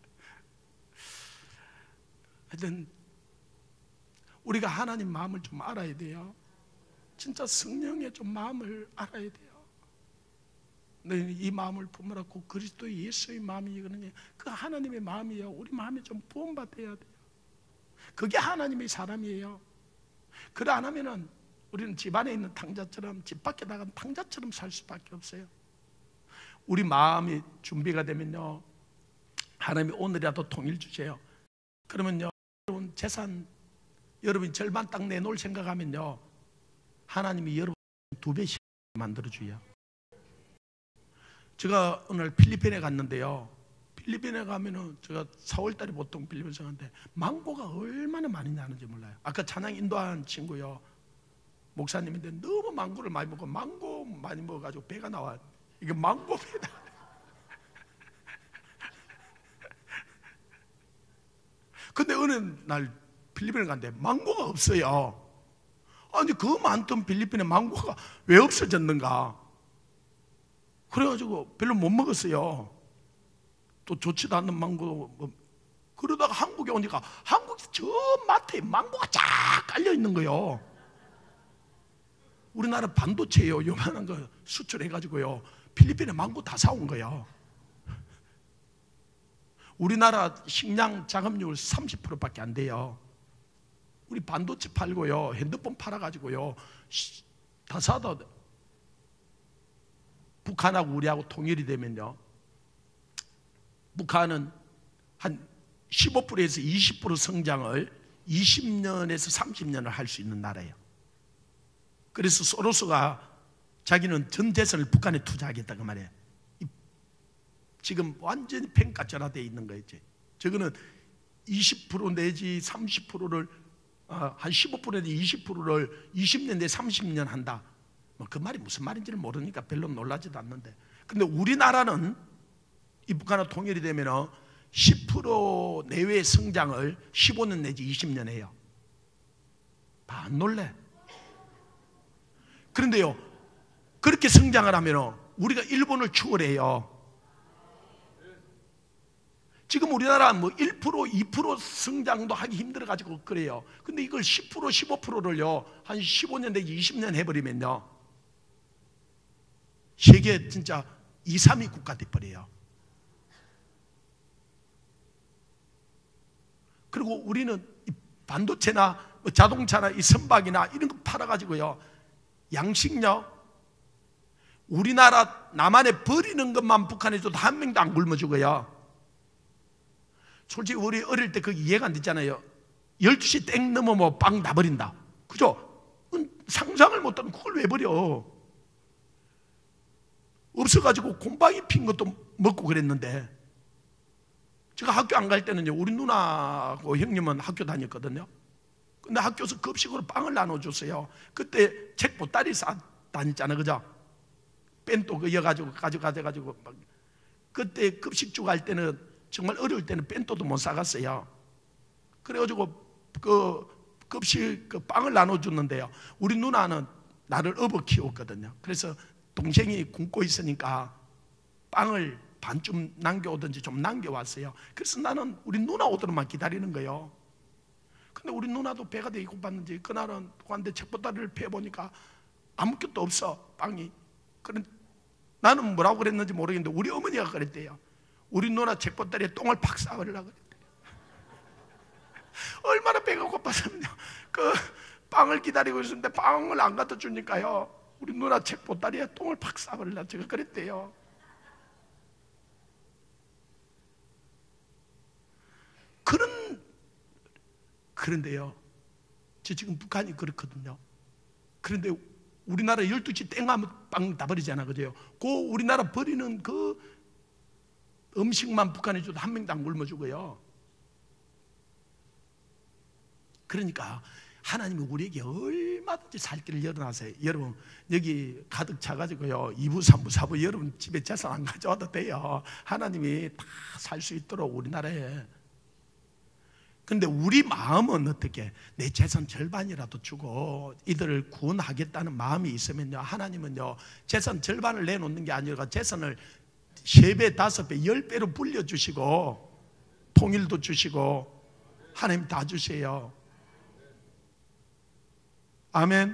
하여튼 우리가 하나님 마음을 좀 알아야 돼요. 진짜 성령의 좀 마음을 알아야 돼요. 너희는 이 마음을 품으라. 고 그리스도 예수의 마음이거든요. 그 하나님의 마음이에요. 우리 마음이 좀 부음받아야 돼요. 그게 하나님의 사람이에요. 그래 안 하면은 우리는 집 안에 있는 탕자처럼, 집 밖에 나간 탕자처럼 살 수밖에 없어요. 우리 마음이 준비가 되면요 하나님이 오늘이라도 통일 주세요. 그러면요 여러분 재산 여러분이 절반 딱 내놓을 생각하면요 하나님이 여러분 두 배씩 만들어줘요. 제가 오늘 필리핀에 갔는데요 필리핀에 가면은 제가 사월 달에 보통 필리핀에서 가는데 망고가 얼마나 많이 나는지 몰라요. 아까 찬양 인도한 친구요 목사님인데 너무 망고를 많이 먹고 망고 많이 먹어가지고 배가 나와. 이게 망고 배다. 근데 어느 날 필리핀에 갔는데 망고가 없어요. 아니 그 많던 필리핀에 망고가 왜 없어졌는가. 그래가지고 별로 못 먹었어요. 또 좋지도 않는 망고. 그러다가 한국에 오니까 한국에 저 마트에 망고가 쫙 깔려 있는 거예요. 우리나라 반도체요 요만한 거 수출해가지고요 필리핀에 망고 다 사온 거예요. 우리나라 식량 자급률 삼십 퍼센트밖에 안 돼요. 우리 반도체 팔고요, 핸드폰 팔아가지고요, 다 사다. 북한하고 우리하고 통일이 되면요, 북한은 한 십오 퍼센트에서 이십 퍼센트 성장을 이십 년에서 삼십 년을 할 수 있는 나라예요. 그래서 소로스가 자기는 전 재산을 북한에 투자하겠다 그 말이에요. 지금 완전히 평가절하되어 있는 거였지. 저거는 이십 퍼센트 내지 삼십 퍼센트를 한 십오 퍼센트 내지 이십 퍼센트를 이십 년 내지 삼십 년 한다. 뭐 그 말이 무슨 말인지를 모르니까 별로 놀라지도 않는데, 근데 우리나라는 이 북한과 통일이 되면 십 퍼센트 내외의 성장을 십오 년 내지 이십 년 해요. 안 놀래? 그런데요, 그렇게 성장을 하면 우리가 일본을 추월해요. 지금 우리나라 뭐 일 퍼센트, 이 퍼센트 성장도 하기 힘들어가지고 그래요. 근데 이걸 십 퍼센트, 십오 퍼센트를요, 한 십오 년 내지 이십 년 해버리면요, 세계 진짜 이, 삼 위 국가 돼버려요. 그리고 우리는 반도체나 뭐 자동차나 이 선박이나 이런 거 팔아가지고요, 양식료 우리나라 남한에 버리는 것만 북한에 줘도 한 명도 안 굶어 죽어요. 솔직히 우리 어릴 때 그게 이해가 안 됐잖아요. 열두 시 땡 넘으면 빵 다 버린다, 그죠? 상상을 못하면 그걸 왜 버려? 없어가지고 곰팡이 핀 것도 먹고 그랬는데, 제가 학교 안 갈 때는요, 우리 누나하고 형님은 학교 다녔거든요. 근데 학교에서 급식으로 빵을 나눠줬어요. 그때 책 보따리 싸 다녔잖아요, 그죠? 뺀또 그 여가지고 가져가져가지고 막. 그때 급식주 갈 때는 정말 어려울 때는 뺀또도 못 사갔어요. 그래가지고 그 급식 그 빵을 나눠줬는데요, 우리 누나는 나를 업어 키웠거든요. 그래서 동생이 굶고 있으니까 빵을 반쯤 남겨오든지 좀 남겨왔어요. 그래서 나는 우리 누나 오도록만 기다리는 거예요. 근데 우리 누나도 배가 되게 고팠는지 그날은 그한테 책보따리를 펴보니까 아무것도 없어, 빵이. 그런 나는 뭐라고 그랬는지 모르겠는데 우리 어머니가 그랬대요. 우리 누나 책보따리에 똥을 팍 싸버리려고 그랬대요. 얼마나 배가 고팠으면요, 그 빵을 기다리고 있었는데 빵을 안 갖다 주니까요, 우리 누나 책보따리에 똥을 팍 싸버리려고 제가 그랬대요. 그런, 그런데요, 저 지금 북한이 그렇거든요. 그런데 우리나라 열두 시 땡 하면 빵 다 버리잖아, 그죠? 그 우리나라 버리는 그 음식만 북한에 줘도 한 명도 안 굶어 죽어요. 그러니까 하나님이 우리에게 얼마든지 살 길을 열어놨어요. 여러분 여기 가득 차가지고요, 이 부, 삼 부, 사 부 여러분 집에 재산 안 가져와도 돼요. 하나님이 다 살 수 있도록 우리나라에. 근데 우리 마음은 어떻게, 내 재산 절반이라도 주고 이들을 구원하겠다는 마음이 있으면요, 하나님은요 재산 절반을 내놓는 게 아니라 재산을 세 배, 다섯 배, 열 배로 불려주시고 통일도 주시고 하나님 다 주세요. 아멘.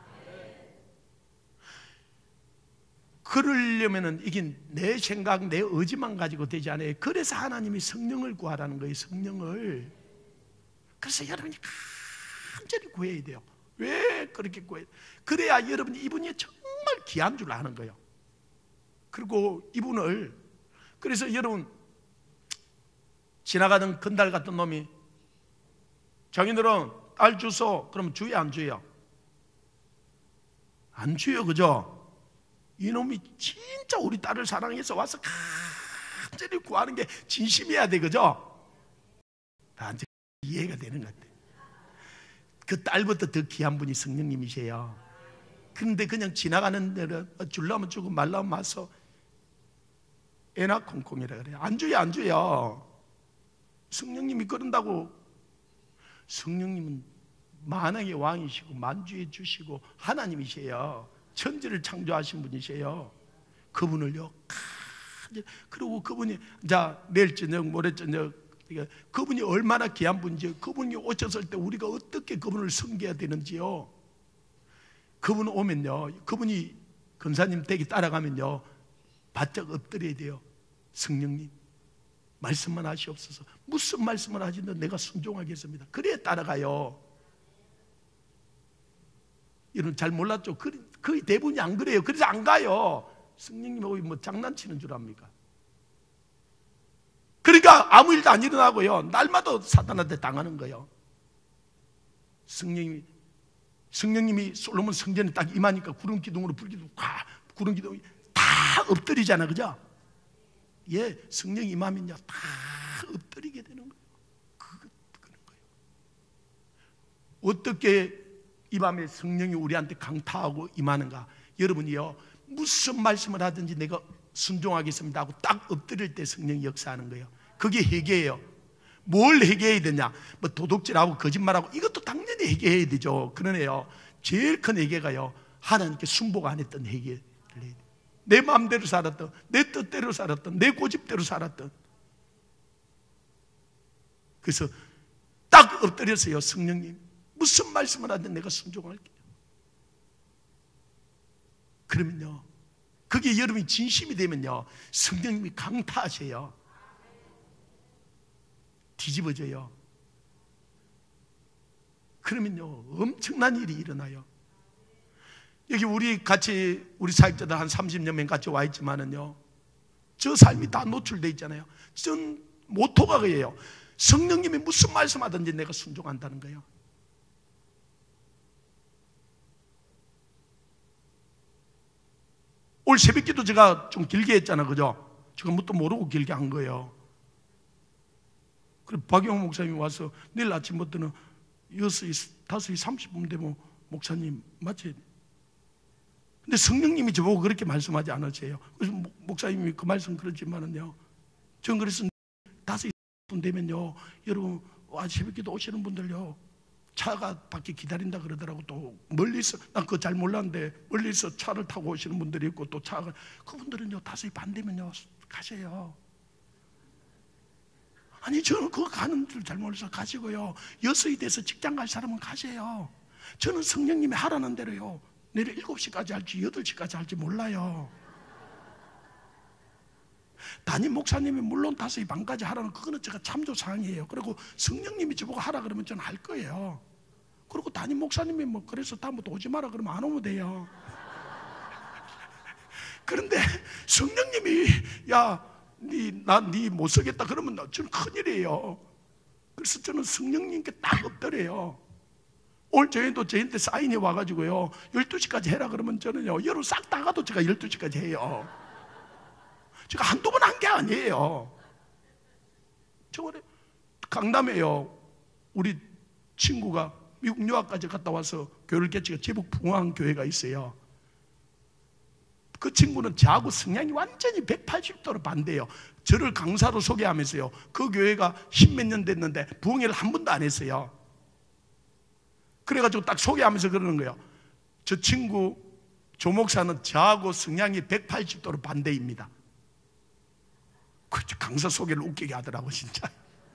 그러려면은 이게 내 생각, 내 의지만 가지고 되지 않아요. 그래서 하나님이 성령을 구하라는 거예요, 성령을. 그래서 여러분이 간절히 구해야 돼요. 왜 그렇게 구해야 돼요? 그래야 여러분이 이분이 정말 귀한 줄 아는 거예요. 그리고 이분을, 그래서 여러분 지나가던 건달 같은 놈이 자기들은 딸 주소, 그러면 주여 안 주여? 안 주여, 그죠? 이놈이 진짜 우리 딸을 사랑해서 와서 간절히 구하는 게 진심이어야 돼, 그죠? 다 이제 이해가 되는 것 같아. 그 딸부터 더 귀한 분이 성령님이세요. 그런데 그냥 지나가는 데는 줄라면 주고 말라면 마서 애나 콩콩이라 그래요. 안 줘요, 안 줘요. 성령님이 그런다고. 성령님은 만왕의 왕이시고 만주의 주시고 하나님이세요. 천지를 창조하신 분이세요. 그분을요, 그리고 그분이 자 내일 저녁 모레 저녁, 그분이 얼마나 귀한 분인지, 그분이 오셨을 때 우리가 어떻게 그분을 섬겨야 되는지요. 그분 오면요, 그분이 권사님 댁에 따라가면요 바짝 엎드려야 돼요. 성령님, 말씀만 하시옵소서. 무슨 말씀을 하시든 내가 순종하겠습니다. 그래야 따라가요. 이런 잘 몰랐죠. 거의 대부분이 안 그래요. 그래서 안 가요. 성령님하고 뭐 장난치는 줄 압니까? 그러니까 아무 일도 안 일어나고요. 날마다 사탄한테 당하는 거예요. 성령님이 성령님이 솔로몬 성전에 딱 임하니까 구름 기둥으로 불 기둥, 와, 구름 기둥이 다 엎드리잖아, 그죠? 예, 성령 임하면요 다 엎드리게 되는 거예요. 그, 그런 거예요. 어떻게 이 밤에 성령이 우리한테 강타하고 임하는가? 여러분이요 무슨 말씀을 하든지 내가 순종하겠습니다 하고 딱 엎드릴 때 성령이 역사하는 거예요. 그게 회개예요. 뭘 회개해야 되냐? 뭐 도둑질하고 거짓말하고 이것도 당연히 회개해야 되죠. 그러네요. 제일 큰 회개가요 하나님께 순복 안 했던 회개를 해야 돼요. 내 마음대로 살았던, 내 뜻대로 살았던, 내 고집대로 살았던. 그래서 딱 엎드렸어요. 성령님 무슨 말씀을 하든 내가 순종할게요. 그러면요 그게 여러분이 진심이 되면요 성령님이 강타하셔요. 뒤집어져요. 그러면요 엄청난 일이 일어나요. 여기 우리 같이 우리 사역자들 한 삼십여 명 같이 와 있지만은요 저 삶이 다 노출되어 있잖아요. 전 모토가 그예요. 성령님이 무슨 말씀하든지 내가 순종한다는 거예요. 올 새벽기도 제가 좀 길게 했잖아, 그죠? 제가 뭣도 모르고 길게 한 거예요. 그리고 박영호 목사님이 와서 내일 아침부터는 여섯 시, 다섯 시 삼십 분 되면 목사님 맞지? 근데 성령님이 저보고 그렇게 말씀하지 않으세요. 그래서 목사님이 그 말씀 그렇지만은요 전 그래서 다섯 시 분 되면요 여러분 새벽기도 오시는 분들요 차가 밖에 기다린다 그러더라고. 또 멀리서 난 그거 잘 몰랐는데 멀리서 차를 타고 오시는 분들이 있고 또 차가 그분들은요 다섯 시 반 되면요 가세요. 아니 저는 그거 가는 줄 잘 몰라서 가시고요 여섯 시 돼서 직장 갈 사람은 가세요. 저는 성령님이 하라는 대로요 내일 일곱 시까지 할지 여덟 시까지 할지 몰라요. 담임 목사님이 물론 다섯 시 반까지 하라는 그거는 제가 참조사항이에요. 그리고 성령님이 저보고 하라 그러면 저는 할 거예요. 그리고 담임 목사님이 뭐 그래서 다음부터 오지 마라 그러면 안 오면 돼요. 그런데 성령님이 야, 나 니 못 쓰겠다 그러면 저는 큰일이에요. 그래서 저는 성령님께 딱 엎드려요. 오늘 저희도 저희한테 사인이 와가지고요 열두 시까지 해라 그러면 저는요 여름 싹 다 가도 제가 열두 시까지 해요. 제가 한두 번 한 게 아니에요. 저번에 강남에요 우리 친구가 미국 유학까지 갔다 와서 교회를 개치가 제복 풍화한 교회가 있어요. 그 친구는 저하고 성향이 완전히 백팔십 도로 반대예요. 저를 강사로 소개하면서요 그 교회가 십몇 년 됐는데 부흥회를 한 번도 안 했어요. 그래가지고 딱 소개하면서 그러는 거예요. 저 친구 조 목사는 저하고 성향이 백팔십 도로 반대입니다. 강사 소개를 웃기게 하더라고 진짜.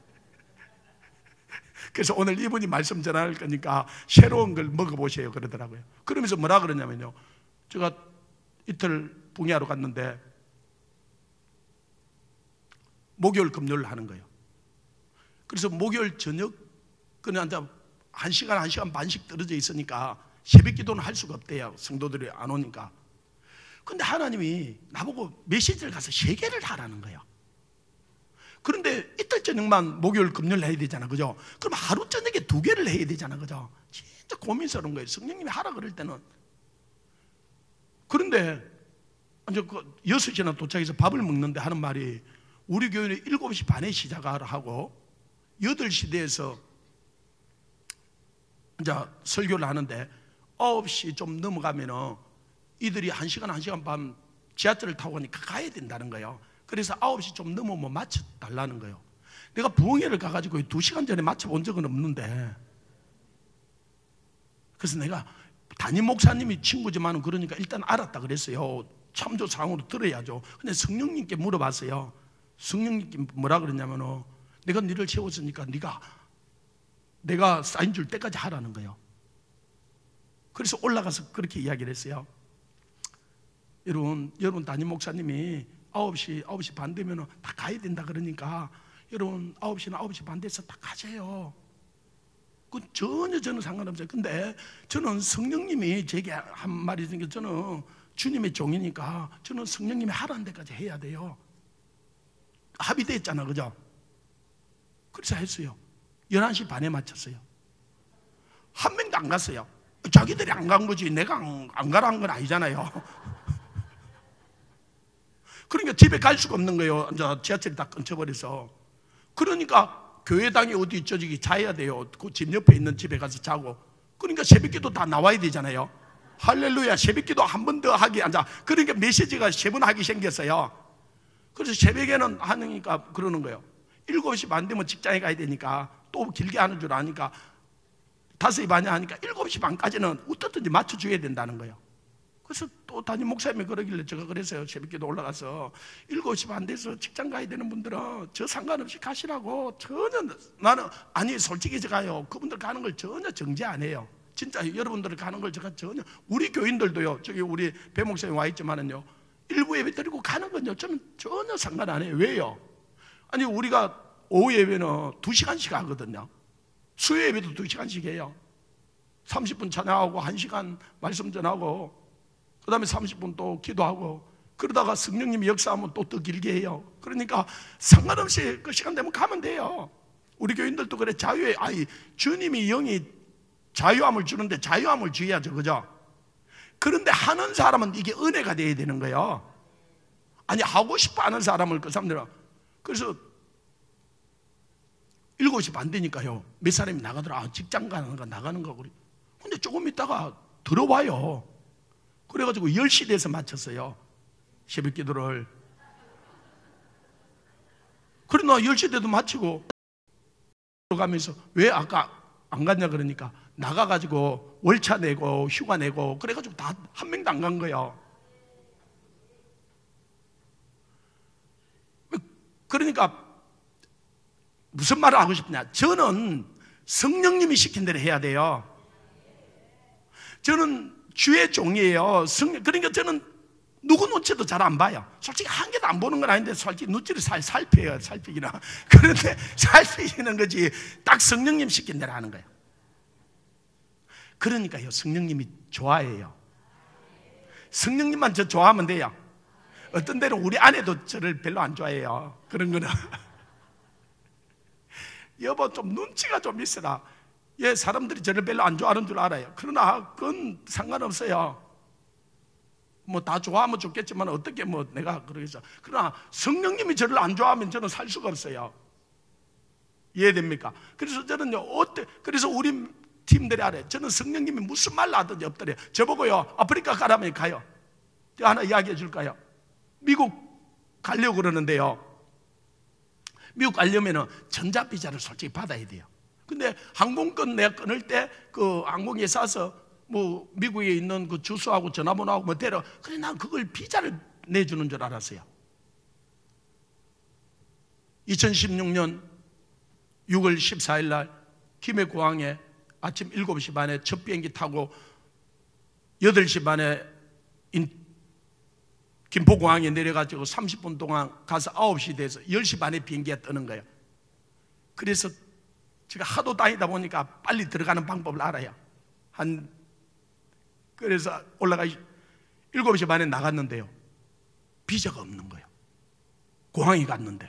그래서 오늘 이분이 말씀 전할 거니까 새로운 걸 먹어보세요 그러더라고요. 그러면서 뭐라 그러냐면요 제가 이틀 붕야로 갔는데 목요일 금요일 하는 거예요. 그래서 목요일 저녁 그냥 한 시간 한 시간 반씩 떨어져 있으니까 새벽 기도는 할 수가 없대요. 성도들이 안 오니까. 근데 하나님이 나보고 메시지를 가서 세 개를 하라는 거예요. 그런데 이틀 저녁만 목요일 금요일 해야 되잖아, 그죠? 그럼 하루 저녁에 두 개를 해야 되잖아, 그죠? 진짜 고민스러운 거예요. 성령님이 하라 그럴 때는. 그런데 이제 그 여섯 시나 도착해서 밥을 먹는데 하는 말이 우리 교회는 일곱 시 반에 시작하라 하고 여덟 시 돼서 이제 설교를 하는데 아홉 시 좀 넘어가면은 이들이 한 시간 한 시간 반 지하철을 타고 가니까 가야 된다는 거예요. 그래서 아홉 시 좀 넘으면 맞춰달라는 거예요. 내가 부흥회를 가가지고 두 시간 전에 맞춰본 적은 없는데, 그래서 내가 담임 목사님이 친구지만 그러니까 일단 알았다 그랬어요. 참조사항으로 들어야죠. 근데 성령님께 물어봤어요. 성령님께 뭐라 그랬냐면 내가 너를 세웠으니까 네가 내가 사인 줄 때까지 하라는 거예요. 그래서 올라가서 그렇게 이야기를 했어요. 여러분, 여러분 담임 목사님이 아홉 시, 아홉 시 반 되면 다 가야 된다 그러니까 여러분 아홉 시나 아홉 시 반 돼서 다 가세요. 그 전혀 저는 상관없어요. 근데 저는 성령님이 제게 한 말이 있는 게 저는 주님의 종이니까 저는 성령님이 하라는 데까지 해야 돼요. 합의됐잖아, 그죠? 그래서 했어요. 열한 시 반에 마쳤어요. 한 명도 안 갔어요. 자기들이 안 간 거지 내가 안, 안 가라는 건 아니잖아요. 그러니까 집에 갈 수가 없는 거예요. 이제 지하철이 다 끊겨버려서. 그러니까 교회당이 어디 저기 자야 돼요. 그 집 옆에 있는 집에 가서 자고. 그러니까 새벽기도 다 나와야 되잖아요. 할렐루야. 새벽기도 한 번 더 하기 앉아. 그러니까 메시지가 세 번 하기 생겼어요. 그래서 새벽에는 하니까 그러는 거예요. 일곱 시 반 되면 직장에 가야 되니까 또 길게 하는 줄 아니까 다섯 시 반에 하니까 일곱 시 반까지는 어떻든지 맞춰줘야 된다는 거예요. 그래서 또 담임 목사님이 그러길래 제가 그랬어요. 새벽기도 올라가서 일곱 시 반 돼서 직장 가야 되는 분들은 저 상관없이 가시라고. 전혀 나는 아니 솔직히 제가요 그분들 가는 걸 전혀 정죄 안 해요. 진짜 여러분들 가는 걸 제가 전혀, 우리 교인들도요, 저기 우리 배 목사님 와 있지만은요 일부 예배 드리고 가는 건요 저는 전혀 상관 안 해요. 왜요? 아니 우리가 오후 예배는 두 시간씩 하거든요. 수요 예배도 두 시간씩 해요. 삼십 분 찬양하고 한 시간 말씀 전하고 그 다음에 삼십 분 또 기도하고 그러다가 성령님이 역사하면 또 더 길게 해요. 그러니까 상관없이 그 시간 되면 가면 돼요. 우리 교인들도 그래. 자유에, 아니 주님이 영이 자유함을 주는데 자유함을 주어야죠, 그죠? 그런데 하는 사람은 이게 은혜가 돼야 되는 거예요. 아니 하고 싶어 하는 사람을 그 사람들은. 그래서 일곱 시 반 되니까요 몇 사람이 나가더라. 아, 직장 가는 거 나가는 거. 근데 조금 있다가 들어와요. 그래가지고 열 시 돼서 마쳤어요, 새벽 기도를. 그러나 열 시 돼도 마치고 들어가면서 왜 아까 안 갔냐 그러니까 나가가지고 월차 내고 휴가 내고 그래가지고 다 한 명도 안 간 거예요. 그러니까 무슨 말을 하고 싶냐, 저는 성령님이 시킨 대로 해야 돼요. 저는 주의 종이에요. 성령. 그러니까 저는 누구 눈치도 잘 안 봐요. 솔직히 한 개도 안 보는 건 아닌데 솔직히 눈치를 살, 살펴요. 살피기나. 그런데 살피는 거지 딱 성령님 시킨 대로 하는 거예요. 그러니까요 성령님이 좋아해요. 성령님만 저 좋아하면 돼요. 어떤 데는 우리 아내도 저를 별로 안 좋아해요. 그런 거는 여보 좀 눈치가 좀 있어라. 예, 사람들이 저를 별로 안 좋아하는 줄 알아요. 그러나 그건 상관없어요. 뭐 다 좋아하면 좋겠지만 어떻게 뭐 내가 그러겠어. 그러나 성령님이 저를 안 좋아하면 저는 살 수가 없어요. 이해됩니까? 그래서 저는요 어때? 그래서 우리 팀들이 알아요. 저는 성령님이 무슨 말을 하든지 없더래요. 저보고요 아프리카 가라면 가요. 제가 하나 이야기해 줄까요? 미국 가려고 그러는데요, 미국 가려면 전자비자를 솔직히 받아야 돼요. 근데 항공권 내가 끊을 때 그 항공에 싸서 뭐 미국에 있는 그 주소하고 전화번호하고 뭐 데려. 그래 난 그걸 비자를 내주는 줄 알았어요. 이천십육 년 유월 십사일 날 김해공항에 아침 일곱 시 반에 첫 비행기 타고 여덟 시 반에 인, 김포공항에 내려가지고 삼십 분 동안 가서 아홉 시 돼서 열 시 반에 비행기가 뜨는 거예요. 그래서 제가 하도 다니다 보니까 빨리 들어가는 방법을 알아요. 한 그래서 올라가 일곱 시 반에 나갔는데요 비자가 없는 거예요. 공항에 갔는데.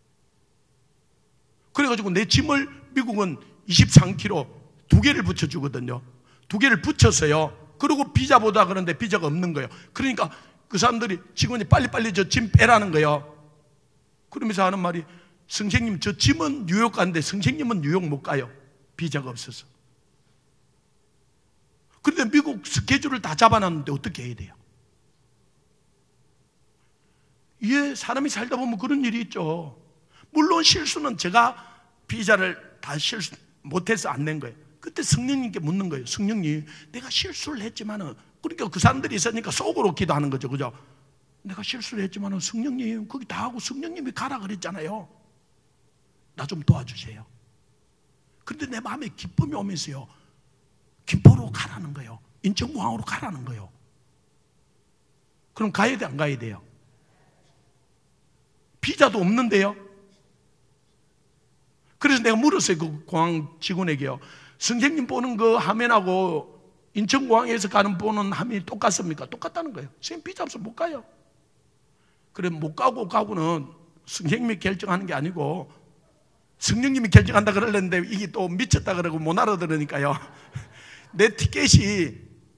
그래가지고 내 짐을 미국은 이십삼 킬로그램 두 개를 붙여주거든요. 두 개를 붙였어요. 그리고 비자 보다 그러는데 비자가 없는 거예요. 그러니까 그 사람들이 직원이 빨리빨리 저 짐 빼라는 거예요. 그러면서 하는 말이 선생님 저 짐은 뉴욕 가는데 선생님은 뉴욕 못 가요. 비자가 없어서. 그런데 미국 스케줄을 다 잡아놨는데 어떻게 해야 돼요? 예, 사람이 살다 보면 그런 일이 있죠. 물론 실수는 제가 비자를 다 실수 못해서 안 낸 거예요. 그때 성령님께 묻는 거예요. 성령님 내가 실수를 했지만은, 그러니까 그 사람들이 있으니까 속으로 기도하는 거죠, 그죠? 내가 실수를 했지만은 성령님 거기 다 하고 성령님이 가라 그랬잖아요. 나 좀 도와주세요. 그런데 내 마음에 기쁨이 오면서요 김포로 가라는 거예요. 인천공항으로 가라는 거예요. 그럼 가야 돼 안 가야 돼요? 비자도 없는데요. 그래서 내가 물었어요. 그 공항 직원에게요. 선생님 보는 그 화면하고 인천공항에서 가는 보는 화면이 똑같습니까? 똑같다는 거예요. 선생님 비자 없어 못 가요. 그래 못 가고 가고는 선생님이 결정하는 게 아니고 성령님이 결정한다 그러는데 이게 또 미쳤다 그러고 못 알아들으니까요. 내 티켓이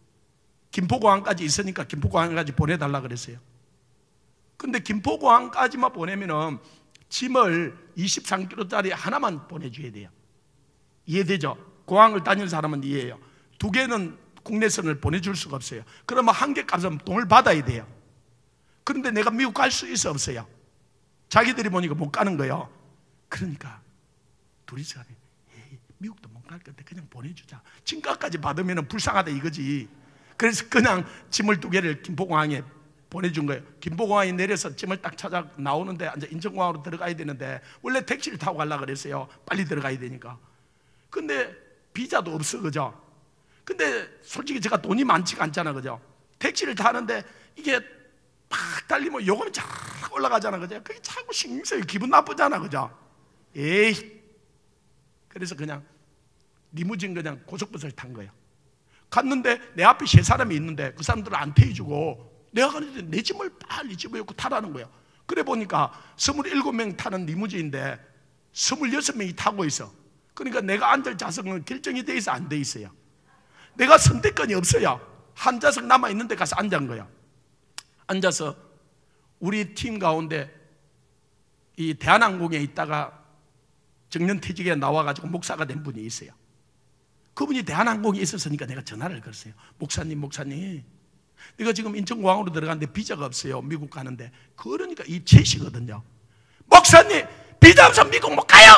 김포공항까지 있으니까 김포공항까지 보내달라 그랬어요. 근데 김포공항까지만 보내면은 짐을 이십삼 킬로그램짜리 하나만 보내줘야 돼요. 이해되죠? 공항을 다니는 사람은 이해해요. 두 개는 국내선을 보내줄 수가 없어요. 그러면 한 개 값은 돈을 받아야 돼요. 그런데 내가 미국 갈 수 있어 없어요? 자기들이 보니까 못 가는 거예요. 그러니까 둘이서 에이, 미국도 못 갈 건데 그냥 보내주자. 친가까지 받으면 불쌍하다 이거지. 그래서 그냥 짐을 두 개를 김포공항에 보내준 거예요. 김포공항에 내려서 짐을 딱 찾아 나오는데 이제 인천공항으로 들어가야 되는데 원래 택시를 타고 가려고 그랬어요. 빨리 들어가야 되니까. 근데 비자도 없어, 그죠? 근데 솔직히 제가 돈이 많지가 않잖아, 그죠? 택시를 타는데 이게 팍 달리면 요금이 쫙 올라가잖아, 그죠? 그게 자꾸 신경 써요. 기분 나쁘잖아, 그죠? 에이. 그래서 그냥 리무진 그냥 고속버스를 탄 거예요. 갔는데 내 앞에 세 사람이 있는데 그 사람들을 안 태워주고 내가 가는데 내 짐을 빨리 집어넣고 타라는 거예요. 그래 보니까 스물일곱 명 타는 리무진인데 스물여섯 명이 타고 있어. 그러니까 내가 앉을 좌석은 결정이 돼 있어, 안 돼 있어요? 내가 선택권이 없어요. 한 좌석 남아있는 데 가서 앉은 거예요. 앉아서 우리 팀 가운데 이 대한항공에 있다가 정년퇴직에 나와가지고 목사가 된 분이 있어요. 그분이 대한항공에 있었으니까 내가 전화를 걸었어요. 목사님 목사님 내가 지금 인천공항으로 들어갔는데 비자가 없어요. 미국 가는데. 그러니까 이 제시거든요. 목사님 비자 없어 미국 못 가요.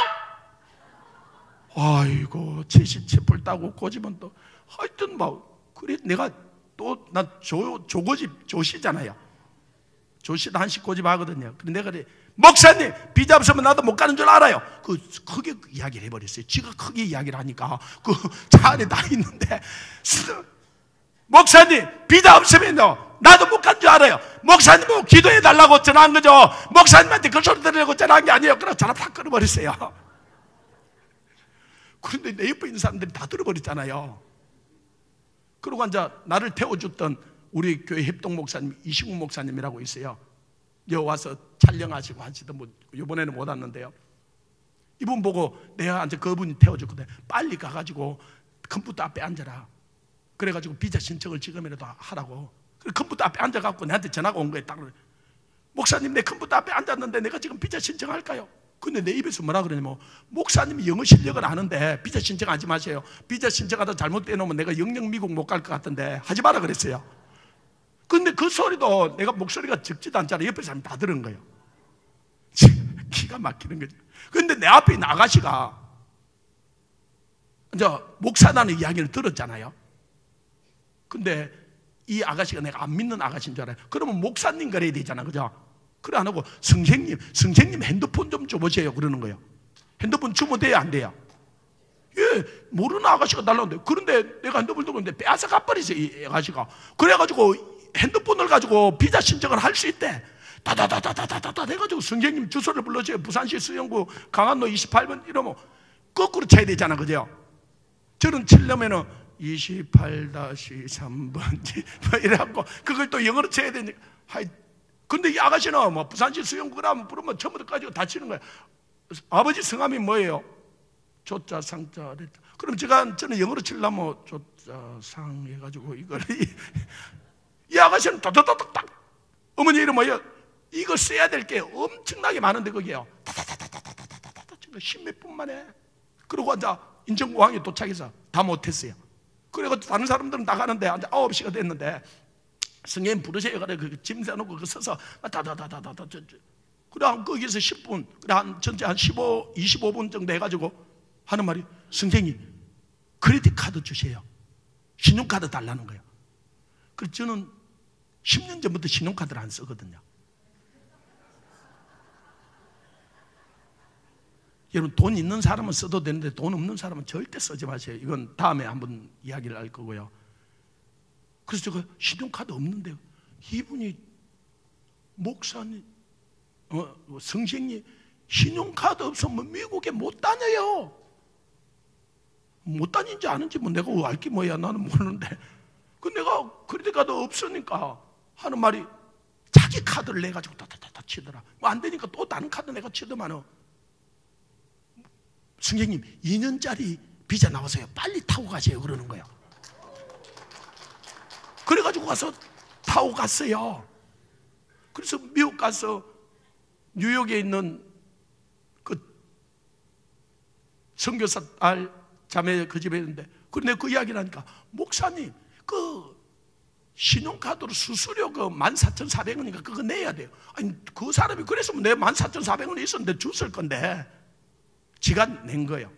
아이고 제시 채플 따고 고집은 또 하여튼 막 그래 내가 또 나 조고집 조시잖아요. 조시도 한식 고집하거든요. 근데 내가 그래 목사님 비자 없으면 나도 못 가는 줄 알아요. 그 크게 이야기를 해버렸어요. 지가 크게 이야기를 하니까 그 차 안에 다 있는데 목사님 비자 없으면요 나도 못 가는 줄 알아요. 목사님은 기도해 달라고 전화한 거죠. 목사님한테 그 소리 들으려고 전화한 게 아니에요. 그래서 전화 팍 끊어버렸어요. 그런데 내 옆에 있는 사람들이 다 들어버렸잖아요. 그러고 이제 나를 태워줬던 우리 교회 협동 목사님 이시국 목사님이라고 있어요. 여기 와서 촬영하시고 하시던 뭐 이번에는 못 왔는데요. 이분 보고 내가 이제 그분이 태워줬거든. 빨리 가가지고 컴퓨터 앞에 앉아라. 그래가지고 비자 신청을 지금이라도 하라고. 그래 컴퓨터 앞에 앉아갖고 내한테 전화가 온 거예요. 딱 목사님 내 컴퓨터 앞에 앉았는데 내가 지금 비자 신청할까요? 근데 내 입에서 뭐라 그러냐면 목사님이 영어 실력은 아는데 비자 신청하지 마세요. 비자 신청하다 잘못돼놓으면 내가 영영 미국 못 갈 것 같은데 하지 마라 그랬어요. 근데 그 소리도 내가 목소리가 적지도 않잖아. 옆에 사람이 다 들은 거예요. 기가 막히는 거죠. 근데 내 앞에 있는 아가씨가 이제 목사라는 이야기를 들었잖아요. 근데 이 아가씨가 내가 안 믿는 아가씨인 줄 알아요. 그러면 목사님 그래야 되잖아, 그죠? 그래 안 하고 선생님, 선생님 핸드폰 좀 줘보세요 그러는 거예요. 핸드폰 주면 돼요, 안 돼요? 예, 모르는 아가씨가 달라는데. 그런데 내가 핸드폰 들었는데 빼앗아 가버리세요, 이 아가씨가. 그래가지고 핸드폰을 가지고 비자 신청을 할 수 있대. 다다다다다다다 해가지고 선생님 주소를 불러줘요. 부산시 수영구 강안로 이십팔 번 이러면 거꾸로 쳐야 되잖아, 그죠? 저는 치려면은 이십팔 삼 번지 뭐 이래갖고 그걸 또 영어로 쳐야 되니까. 하이, 근데 이 아가씨는 뭐 부산시 수영구라면 부르면 처음부터까지 다 치는 거예요. 아버지 성함이 뭐예요? 조자 상자. 그럼 제가 저는 영어로 치려면 조자 상 해가지고 이걸 이 아가씨는 다다다닥 어머니 이름 뭐예요? 이거 써야 될 게 엄청나게 많은데 거기에요. 다다다다다다다다다 십몇 분 만에. 그러고 이제 인천공항에 도착해서 다 못했어요. 그래가지고 다른 사람들은 나가는데 이제 아홉 시가 됐는데 성님 부르세요. 그래 그 짐 세놓고 그 서서 다다다다다다 그래 한 거기서 십 분 그래 한 전체 한 십오, 이십오 분 정도 해가지고 하는 말이 선생님 크레딧 카드 주세요. 신용카드 달라는 거예요. 그래서 저는 십 년 전부터 신용카드를 안 쓰거든요. 여러분 돈 있는 사람은 써도 되는데 돈 없는 사람은 절대 쓰지 마세요. 이건 다음에 한번 이야기를 할 거고요. 그래서 제가 신용카드 없는데 이분이 목사님 어, 선생님 신용카드 없으면 미국에 못 다녀요. 못 다닌지 아는지 뭐 내가 알기 뭐야, 나는 모르는데. 그 내가 크레딧 카드 없으니까 하는 말이 자기 카드를 내 가지고 다다다다 치더라. 뭐 안 되니까 또 다른 카드 내가 치더만은, 선생님 이 년짜리 비자 나와서요, 빨리 타고 가세요 그러는 거예요. 그래가지고 가서 타고 갔어요. 그래서 미국 가서 뉴욕에 있는 그 선교사 딸 자매 그 집에 있는데, 그런데 그 이야기를 하니까, 목사님 그 신용카드로 수수료 그 만 사천사백 원인가 그거 내야 돼요. 아니 그 사람이 그랬으면 내 만 사천사백 원이 있었는데 줬을 건데 지가 낸 거예요.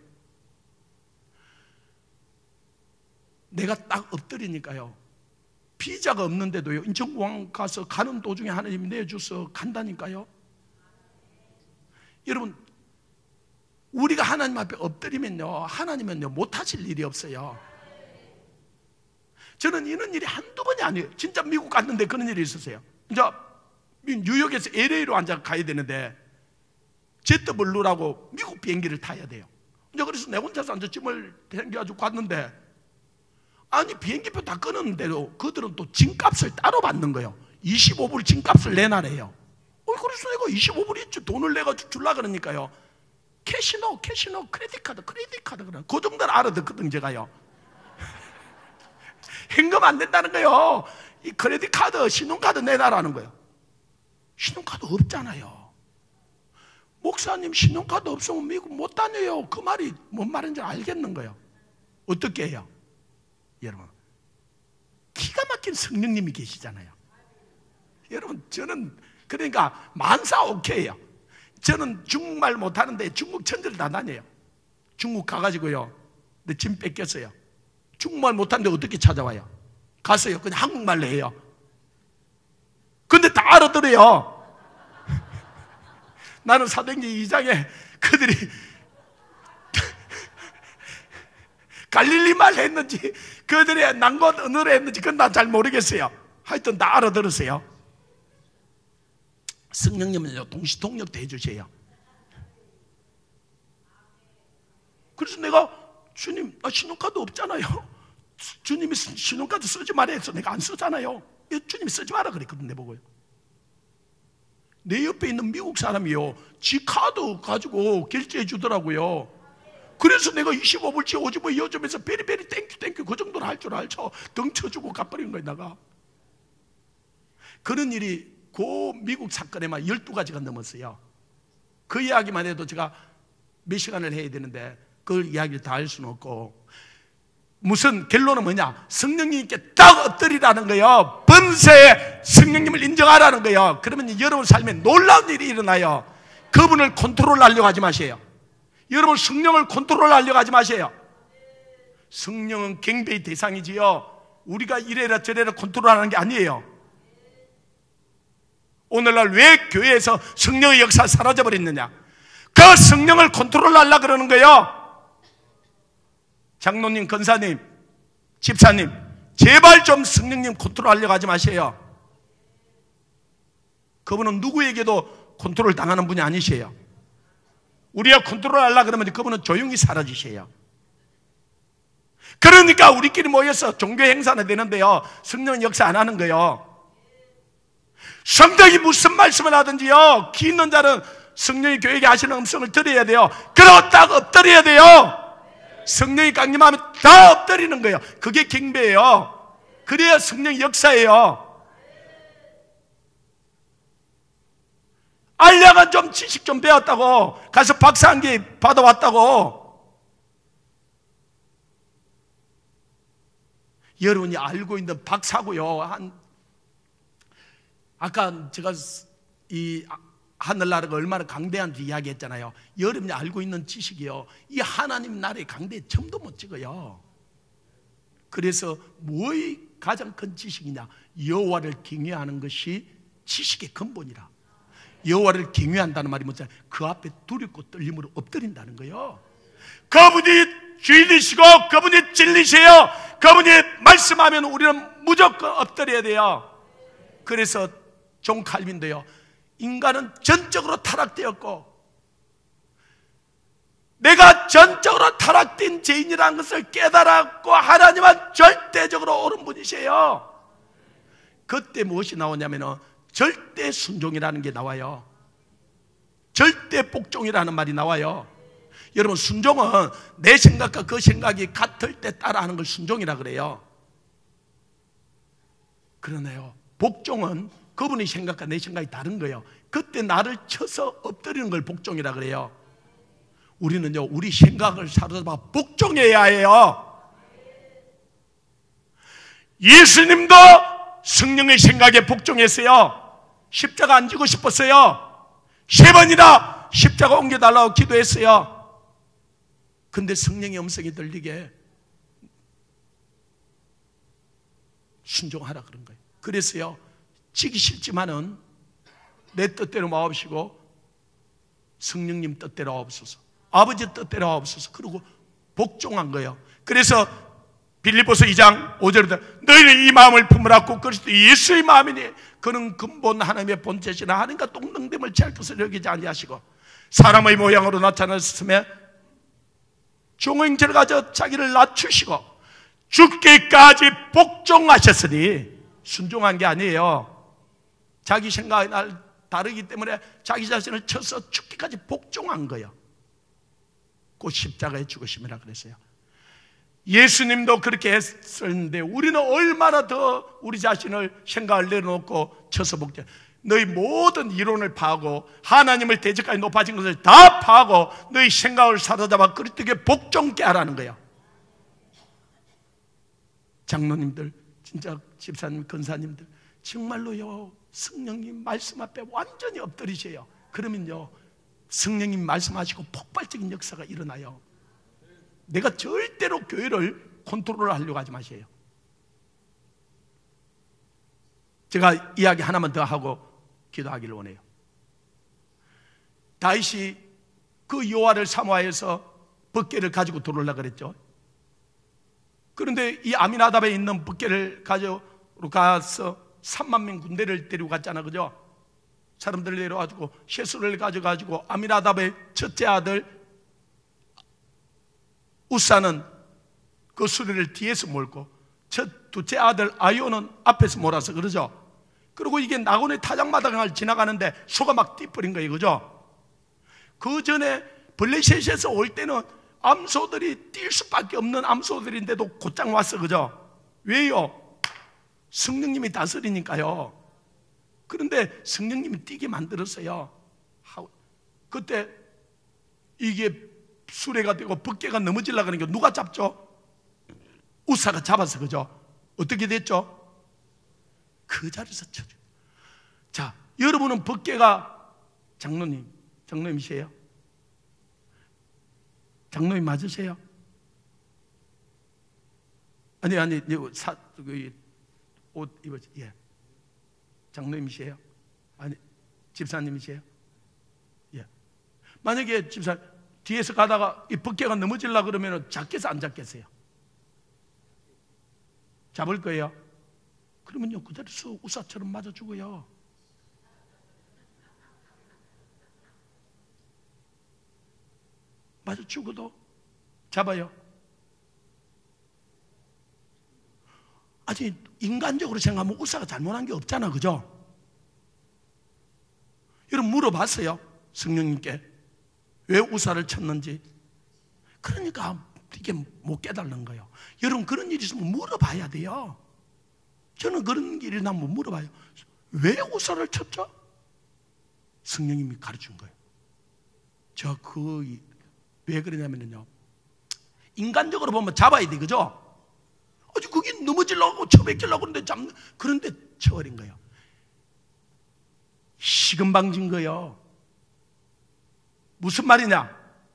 내가 딱 엎드리니까요, 비자가 없는데도요 인천공항 가서 가는 도중에 하나님이 내줘서 간다니까요. 여러분, 우리가 하나님 앞에 엎드리면요, 하나님은요 못하실 일이 없어요. 저는 이런 일이 한두 번이 아니에요. 진짜 미국 갔는데 그런 일이 있었어요. 이제 뉴욕에서 엘에이로 앉아 가야 되는데 제트블루라고 미국 비행기를 타야 돼요. 이제 그래서 내 혼자서 앉아 짐을 챙겨가지고 갔는데, 아니 비행기표 다 끊었는데도 그들은 또 짐값을 따로 받는 거예요. 이십오 불 짐값을 내놔래요. 어, 그래서 내가 이십오 불 있지, 돈을 내가지고 줄라 그러니까요, 캐시노 캐시노 크레딧카드 크레딧카드 그런 그 정도는 알아듣거든 제가요. 현금 안 된다는 거예요. 이 크레딧카드 신용카드 내놔라는 거예요. 신용카드 없잖아요. 목사님 신용카드 없으면 미국 못 다녀요. 그 말이 뭔 말인지 알겠는 거예요. 어떻게 해요? 여러분, 기가 막힌 성령님이 계시잖아요. 여러분, 저는 그러니까 만사 오케이요. 저는 중국말 못하는데 중국 천지를 다 다녀요. 중국 가가지고요, 내 짐 뺏겼어요. 중국말 못하는데 어떻게 찾아와요? 가서요 그냥 한국말로 해요. 근데 다 알아들어요. 나는 사도행전 이 장에 그들이 갈릴리 말 했는지 그들의 난것 언어로 했는지 그건 난 잘 모르겠어요. 하여튼 다 알아들었어요. 성령님은요 동시통역도 해주세요. 그래서 내가, 주님 나 신용카드 없잖아요. 주님이 신용카드 쓰지 말라 해서 내가 안 쓰잖아요. 주님이 쓰지 마라 그랬거든. 내보고요, 내 옆에 있는 미국 사람이요 지 카드 가지고 결제해 주더라고요. 그래서 내가 이십오 불치 오지뭐 이어점에서 베리베리 땡큐 땡큐 그 정도는 할 줄 알죠. 등 쳐주고 가버린 거예요. 내가 그런 일이 그 미국 사건에만 열두 가지가 넘었어요. 그 이야기만 해도 제가 몇 시간을 해야 되는데 그 이야기를 다 할 수는 없고, 무슨 결론은 뭐냐, 성령님께 딱 엎드리라는 거예요. 범사에 성령님을 인정하라는 거예요. 그러면 여러분 삶에 놀라운 일이 일어나요. 그분을 컨트롤하려고 하지 마세요. 여러분 성령을 컨트롤하려고 하지 마세요. 성령은 경배의 대상이지요, 우리가 이래라 저래라 컨트롤하는 게 아니에요. 오늘날 왜 교회에서 성령의 역사가 사라져버렸느냐, 그 성령을 컨트롤하려고 그러는 거예요. 장로님, 권사님, 집사님, 제발 좀 성령님 컨트롤하려고 하지 마세요. 그분은 누구에게도 컨트롤 당하는 분이 아니세요. 우리가 컨트롤하려고 그러면 그분은 조용히 사라지세요. 그러니까 우리끼리 모여서 종교 행사는 되는데요, 성령 역사 안 하는 거예요. 성령이 무슨 말씀을 하든지요, 기 있는 자는 성령이 교회에게 하시는 음성을 들어야 돼요. 그러고 딱 엎드려야 돼요. 성령이 강림하면 다 엎드리는 거예요. 그게 경배예요. 그래야 성령 역사예요. 알려가 좀 지식 좀 배웠다고 가서 박사 한 개 받아왔다고, 여러분이 알고 있는 박사고요, 한 아까 제가 이 하늘나라가 얼마나 강대한지 이야기했잖아요. 여러분이 알고 있는 지식이요, 이 하나님 나라의 강대에 점도 못 찍어요. 그래서 뭐의 가장 큰 지식이냐, 여호와를 경외하는 것이 지식의 근본이라. 여호와를 경외한다는 말이 뭐냐, 그 앞에 두렵고 떨림으로 엎드린다는 거예요. 그분이 주인이시고 그분이 진리세요. 그분이 말씀하면 우리는 무조건 엎드려야 돼요. 그래서 존 칼빈도요, 인간은 전적으로 타락되었고 내가 전적으로 타락된 죄인이라는 것을 깨달았고 하나님은 절대적으로 옳은 분이세요. 그때 무엇이 나오냐면 절대 순종이라는 게 나와요. 절대 복종이라는 말이 나와요. 여러분, 순종은 내 생각과 그 생각이 같을 때 따라하는 걸 순종이라 그래요. 그러네요. 복종은 그분의 생각과 내 생각이 다른 거예요. 그때 나를 쳐서 엎드리는 걸 복종이라 그래요. 우리는요, 우리 생각을 사로잡아 복종해야 해요. 예수님도 성령의 생각에 복종했어요. 십자가 안 지고 싶었어요. 세 번이나 십자가 옮겨달라고 기도했어요. 근데 성령의 음성이 들리게 순종하라 그런 거예요. 그래서요, 지기 싫지만은 내 뜻대로 마옵시고 성령님 뜻대로 하옵소서, 아버지 뜻대로 하옵소서, 그러고 복종한 거예요. 그래서 빌립보서 이 장 오 절부터 너희는 이 마음을 품으라고 그리스도 예수의 마음이니 그는 근본 하나님의 본체시나 하나님과 동등됨을 취할 것을 여기지 아니하시고 사람의 모양으로 나타났으며 종행체를 가져 자기를 낮추시고 죽기까지 복종하셨으니, 순종한 게 아니에요. 자기 생각이 날 다르기 때문에 자기 자신을 쳐서 죽기까지 복종한 거예요. 그 십자가의 죽으심이라 그랬어요. 예수님도 그렇게 했었는데 우리는 얼마나 더 우리 자신을 생각을 내려놓고 쳐서 복종, 너희 모든 이론을 파하고 하나님을 대적까지 높아진 것을 다 파하고 너희 생각을 사로잡아 그리스도께 복종케 하라는 거예요. 장로님들, 진짜 집사님, 권사님들, 정말로요, 성령님 말씀 앞에 완전히 엎드리세요. 그러면요, 성령님 말씀하시고 폭발적인 역사가 일어나요. 내가 절대로 교회를 컨트롤 하려고 하지 마세요. 제가 이야기 하나만 더 하고 기도하기를 원해요. 다윗이 그 여호와를 사모하여서 벗개를 가지고 들어오려고 그랬죠. 그런데 이 아미나답에 있는 벗개를 가지고 가서 삼만 명 군대를 데리고 갔잖아, 그죠? 사람들 내려와가지고 셰수를 가져가지고 아미나답의 첫째 아들 우사는 그 수레를 뒤에서 몰고 첫 둘째 아들 아이오는 앞에서 몰아서, 그러죠? 그리고 이게 나곤의 타작마당을 지나가는데 소가 막 뛰버린 거예요, 그죠? 그 전에 블레셋에서 올 때는 암소들이 뛸 수밖에 없는 암소들인데도 곧장 왔어, 그죠? 왜요? 성령님이 다스리니까요. 그런데 성령님이 뛰게 만들었어요. 그때 이게 수레가 되고 벗개가 넘어지려고 하니까 누가 잡죠? 우사가 잡아서, 그죠? 어떻게 됐죠? 그 자리에서 쳐줘. 자, 여러분은 벗개가 장로님, 장로님이세요? 장로님 맞으세요? 아니, 아니, 사, 그, 옷 입었지. 예. 장로님이세요? 아니, 집사님이세요? 예. 만약에 집사 뒤에서 가다가 이 벗개가 넘어지려고 그러면 잡겠어, 안 잡겠어요? 잡을 거예요? 그러면요, 그 자리에서 우사처럼 맞아 죽어요. 맞아 죽어도 잡아요. 아니, 인간적으로 생각하면 우사가 잘못한 게 없잖아, 그죠? 여러분 물어봤어요, 성령님께 왜 우사를 쳤는지. 그러니까 이게 못 깨달는 거예요. 여러분 그런 일이 있으면 물어봐야 돼요. 저는 그런 일이 나면 물어봐요. 왜 우사를 쳤죠? 성령님이 가르친 거예요. 저 그 왜 그러냐면요, 인간적으로 보면 잡아야 돼, 그죠? 아주 그게 넘어지려고 쳐박히려고 그러는데 잡, 그런데 쳐버린 거예요. 시금방진 거예요. 무슨 말이냐?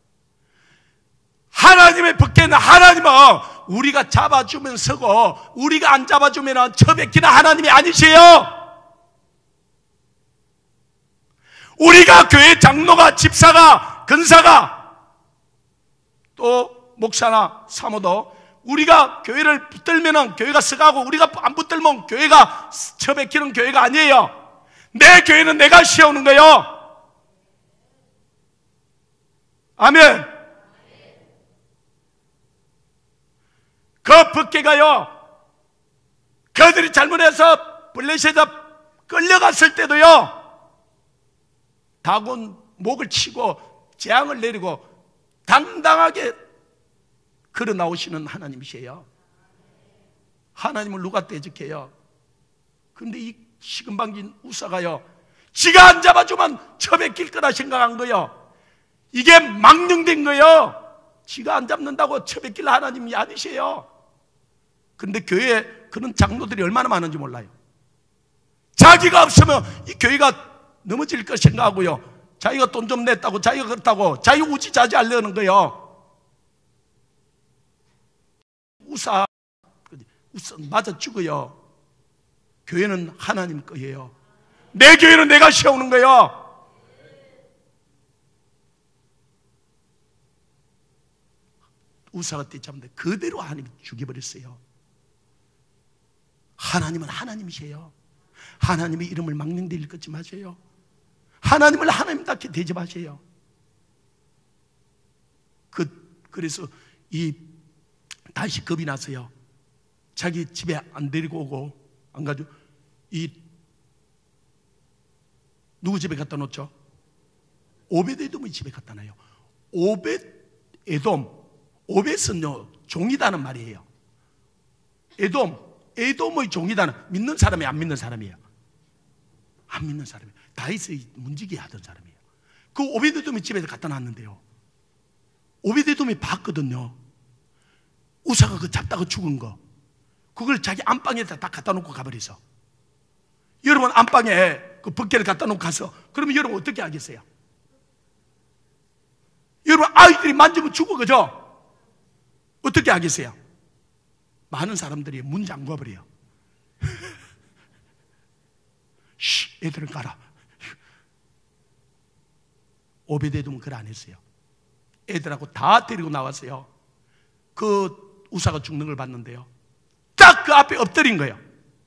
하나님의 벗개는 하나님은 우리가 잡아주면 서고 우리가 안 잡아주면 쳐박히는 하나님이 아니세요. 우리가 교회 장로가, 집사가, 권사가, 또 목사나 사모도 우리가 교회를 붙들면 교회가 서가고 우리가 안 붙들면 교회가 쳐박히는 교회가 아니에요. 내 교회는 내가 세우는 거요. 아멘. 그 법계가요, 그들이 잘못해서 블레셋에 끌려갔을 때도요, 다곤 목을 치고 재앙을 내리고 당당하게 걸어 나오시는 하나님이세요. 하나님을 누가 대적해요? 그런데 이 시금방진 우사가요, 지가 안 잡아주면 처백길 거라 생각한 거요. 이게 망령된 거요. 지가 안 잡는다고 처백길 하나님이 아니세요. 그런데 교회에 그런 장로들이 얼마나 많은지 몰라요. 자기가 없으면 이 교회가 넘어질 거 생각하고요, 자기가 돈 좀 냈다고, 자기가 그렇다고 자기 우지자지하려는 거요. 우사, 우사 맞아 죽어요. 교회는 하나님 거예요. 내 교회는 내가 세우는 거예요. 우사가 뛰자면 그대로 하나님이 죽여버렸어요. 하나님은 하나님이세요. 하나님의 이름을 망령되일 것지 마세요. 하나님을 하나님답게 대접하세요. 그, 그래서 이 다시 겁이 나서요, 자기 집에 안 데리고 오고, 안 가지고 이 누구 집에 갖다 놓죠? 오벳에돔의 집에 갖다 놔요. 오벳에돔, 오벳은요 종이다는 말이에요. 에돔, 에돔의 종이다는 믿는 사람이 안 믿는 사람이에요. 안 믿는 사람이에요. 다윗의 문지기 하던 사람이에요. 그 오벳에돔의 집에 갖다 놨는데요, 오벳에돔이 봤거든요. 우사가 그 잡다가 죽은 거, 그걸 자기 안방에다 딱 갖다 놓고 가버려서. 여러분 안방에 그 벗개를 갖다 놓고 가서, 그러면 여러분 어떻게 하겠어요? 여러분 아이들이 만지면 죽어, 그죠? 어떻게 하겠어요? 많은 사람들이 문 잠궈버려요. 쉬, 애들은 가라. 오벳에돔은 그걸 안 했어요. 애들하고 다 데리고 나왔어요. 그 우사가 죽는 걸 봤는데요, 딱 그 앞에 엎드린 거예요.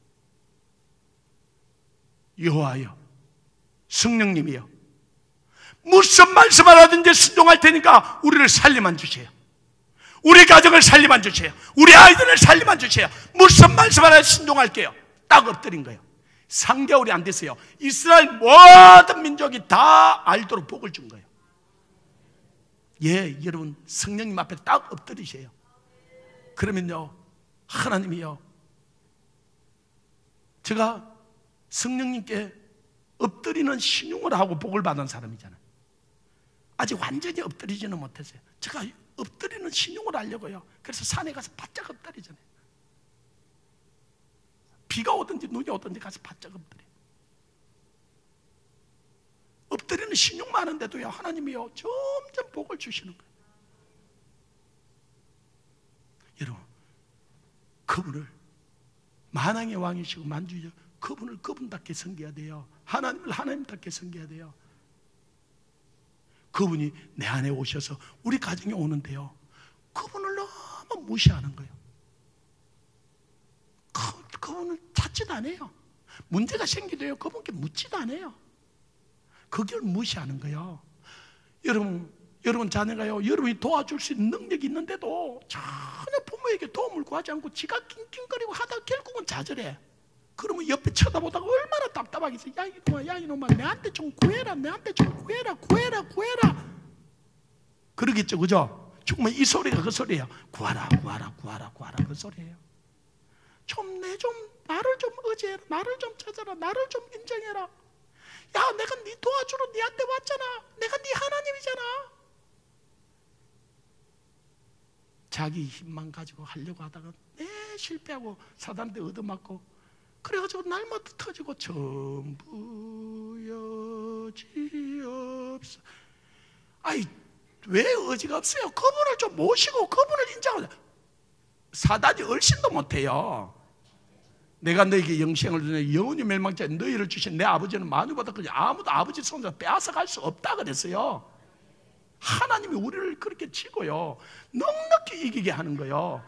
여호와여, 성령님이여, 무슨 말씀을 하든지 순종할 테니까 우리를 살림만 주세요. 우리 가정을 살림만 주세요. 우리 아이들을 살림만 주세요. 무슨 말씀을 하든지 순종할게요. 딱 엎드린 거예요. 삼 개월이 안 됐어요. 이스라엘 모든 민족이 다 알도록 복을 준 거예요. 예, 여러분 성령님 앞에 딱 엎드리세요. 그러면요, 하나님이요, 제가 성령님께 엎드리는 신용을 하고 복을 받은 사람이잖아요. 아직 완전히 엎드리지는 못했어요. 제가 엎드리는 신용을 하려고요. 그래서 산에 가서 바짝 엎드리잖아요. 비가 오든지 눈이 오든지 가서 바짝 엎드려. 엎드리는 신용만 하는데도요, 하나님이요 점점 복을 주시는 거예요. 여러분, 그분을 만왕의 왕이시고 만주여, 그분을 그분답게 섬겨야 돼요. 하나님을 하나님답게 섬겨야 돼요. 그분이 내 안에 오셔서 우리 가정에 오는데요, 그분을 너무 무시하는 거예요. 그, 그분을 찾지도 않아요. 문제가 생기도요, 그분께 묻지도 않아요. 그걸 무시하는 거예요. 여러분, 여러분 자녀가요, 여러분이 도와줄 수 있는 능력이 있는데도 전혀 부모에게 도움을 구하지 않고 지가 낑낑거리고 하다가 결국은 좌절해. 그러면 옆에 쳐다보다가 얼마나 답답하겠어요. 야 이놈아, 야 이놈아, 내한테 좀 구해라, 내한테 좀 구해라, 구해라, 구해라. 그러겠죠, 그죠? 정말 이 소리가 그 소리예요. 구하라, 구하라, 구하라, 구하라, 그 소리예요. 좀 내 좀 나를 좀 의지해라, 나를 좀 찾아라, 나를 좀 인정해라. 야, 내가 네 도와주러 네한테 왔잖아. 내가 네 하나님이잖아. 자기 힘만 가지고 하려고 하다가 내 실패하고 사단한테 얻어맞고, 그래가지고 날마다 터지고 전부 여지없어. 아이, 왜 의지가 없어요? 그분을 좀 모시고 그분을 인정하자. 사단이 얼씬도 못해요. 내가 너에게 영생을 주네 영원히 멸망자 너희를 주신 내 아버지는 만유보다 그냥 아무도 아버지 손에서 빼앗아갈 수 없다 그랬어요. 하나님이 우리를 그렇게 치고요, 넉넉히 이기게 하는 거예요.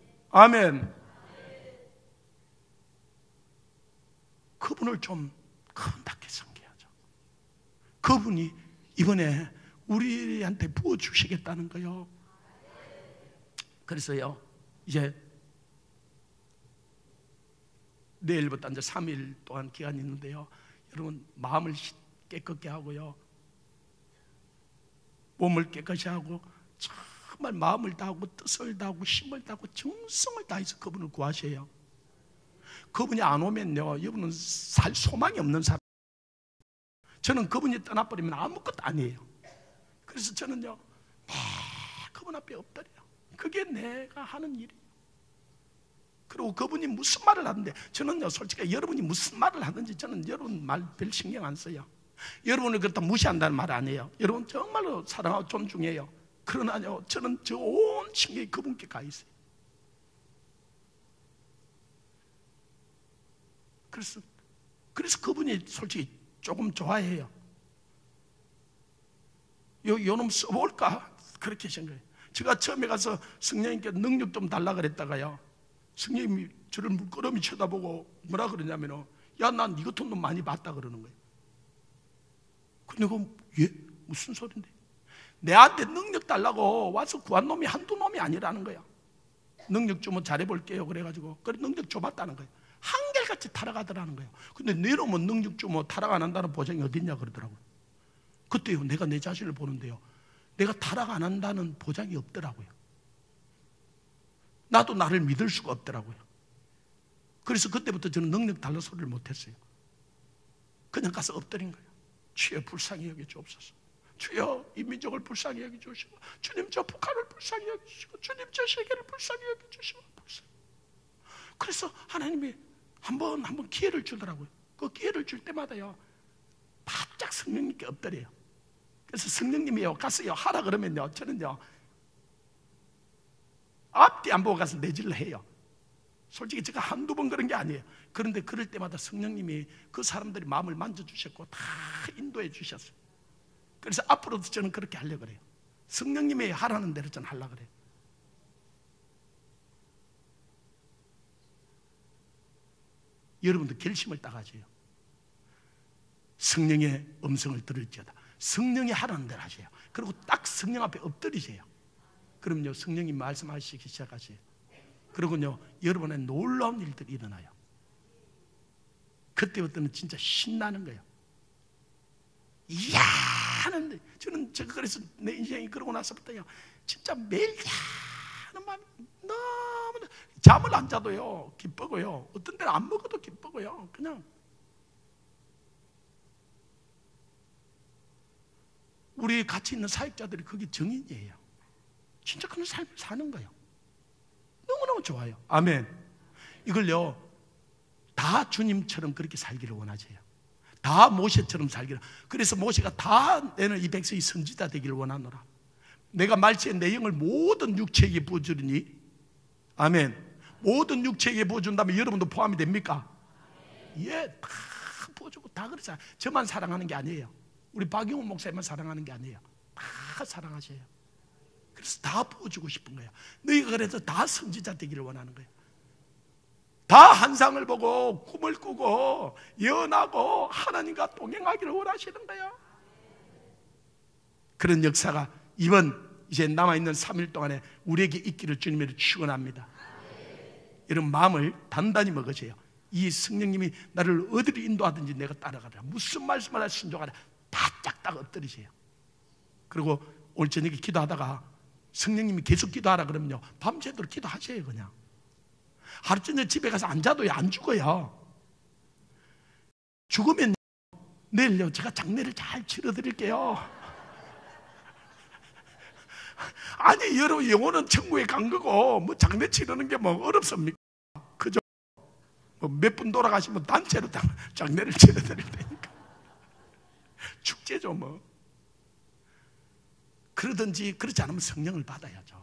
아멘. 그분을 좀 그분답게 섬겨야죠. 그분이 이번에 우리한테 부어주시겠다는 거요. 그래서요, 이제 내일부터 이제 삼 일 동안 기간이 있는데요, 여러분 마음을 깨끗게 하고요, 몸을 깨끗이 하고 정말 마음을 다하고 뜻을 다하고 힘을 다하고 정성을 다해서 그분을 구하셔요. 그분이 안 오면요, 여러분은 살 소망이 없는 사람. 저는 그분이 떠나버리면 아무것도 아니에요. 그래서 저는요, 막 그분 앞에 엎드려요. 그게 내가 하는 일이에요. 그리고 그분이 무슨 말을 하는데, 저는요 솔직히 여러분이 무슨 말을 하든지 저는 여러분 말 별 신경 안 써요. 여러분을 그렇다 무시한다는 말 아니에요. 여러분 정말로 사랑하고 존중해요. 그러나요, 저는 저 온 신경이 그분께 가 있어요. 그래서 그래서 그분이 솔직히 조금 좋아해요. 요, 요놈 써볼까? 그렇게 생각해요. 제가 처음에 가서 성령님께 능력 좀 달라 그랬다가요, 성령님이 저를 물끄러미 쳐다보고 뭐라 그러냐면은, 야, 난 네 같은 놈 많이 봤다 그러는 거예요. 근데 그럼 예? 무슨 소린데? 내한테 능력 달라고 와서 구한 놈이 한두 놈이 아니라는 거야. 능력 주면 잘해볼게요 그래가지고 그래 능력 줘봤다는 거예요. 한결같이 타락하더라는 거예요. 근데 내려오면 능력 주면 타락 안 한다는 보장이 어딨냐 그러더라고요. 그때요, 내가 내 자신을 보는데요, 내가 타락 안 한다는 보장이 없더라고요. 나도 나를 믿을 수가 없더라고요. 그래서 그때부터 저는 능력 달라 소리를 못했어요. 그냥 가서 엎드린 거예요. 주여 불쌍히 여겨 주옵소서. 주여 이 민족을 불쌍히 여겨 주시고, 주님 저 북한을 불쌍히 여겨 주시고, 주님 저 세계를 불쌍히 여겨 주시고. 불쌍히. 그래서 하나님이 한번 한번 기회를 주더라고요. 그 기회를 줄 때마다요, 바짝 성령님께 엎드려요. 그래서 성령님이요 가서요 하라 그러면요, 저는요 앞뒤 안 보고 가서 내질러 해요. 솔직히 제가 한두 번 그런 게 아니에요. 그런데 그럴 때마다 성령님이 그 사람들이 마음을 만져주셨고 다 인도해 주셨어요. 그래서 앞으로도 저는 그렇게 하려고 그래요. 성령님이 하라는 대로 저는 하려고 그래요. 여러분도 결심을 딱 하세요. 성령의 음성을 들을지어다. 성령이 하라는 대로 하세요. 그리고 딱 성령 앞에 엎드리세요. 그럼요, 성령님 말씀하시기 시작하세요. 그리고요, 여러분의 놀라운 일들이 일어나요. 그때부터는 진짜 신나는 거예요. 이야 하는데, 저는 제가 그래서 내 인생이 그러고 나서부터요, 진짜 매일 야 하는 마음이 너무, 잠을 안 자도요 기쁘고요, 어떤 때는 안 먹어도 기쁘고요. 그냥 우리 같이 있는 사역자들이 그게 정인이에요. 진짜 그런 삶을 사는 거예요. 너무너무 좋아요. 아멘. 이걸요 다 주님처럼 그렇게 살기를 원하세요. 다 모세처럼 살기를. 그래서 모세가 다 내는 이 백성이 선지자 되기를 원하노라. 내가 말씀의 내용을 모든 육체에게 부어주리니, 아멘. 모든 육체에게 부어준다면 여러분도 포함이 됩니까? 예, 다 부어주고 다 그러잖아요. 저만 사랑하는 게 아니에요. 우리 박용훈 목사님만 사랑하는 게 아니에요. 다 사랑하셔요. 그래서 다 부어주고 싶은 거예요. 너희가 그래서 다 선지자 되기를 원하는 거예요. 다 환상을 보고 꿈을 꾸고 예언하고 하나님과 동행하기를 원하시는 거예요. 그런 역사가 이번 이제 남아있는 삼 일 동안에 우리에게 있기를 주님으로 축원합니다. 여러분 마음을 단단히 먹으세요. 이 성령님이 나를 어디로 인도하든지 내가 따라가라. 무슨 말씀을 할 순종하라. 바짝 딱 엎드리세요. 그리고 오늘 저녁에 기도하다가 성령님이 계속 기도하라 그러면요, 밤새도록 기도하세요. 그냥 하루 종일 집에 가서 안 자도 안 죽어요. 죽으면 내일요 제가 장례를 잘 치러드릴게요. 아니 여러분, 영혼은 천국에 간 거고 뭐 장례 치르는 게 뭐 어렵습니까? 그죠? 뭐 몇 분 돌아가시면 단체로 장례를 치러드릴 테니까 축제죠 뭐. 그러든지 그렇지 않으면 성령을 받아야죠.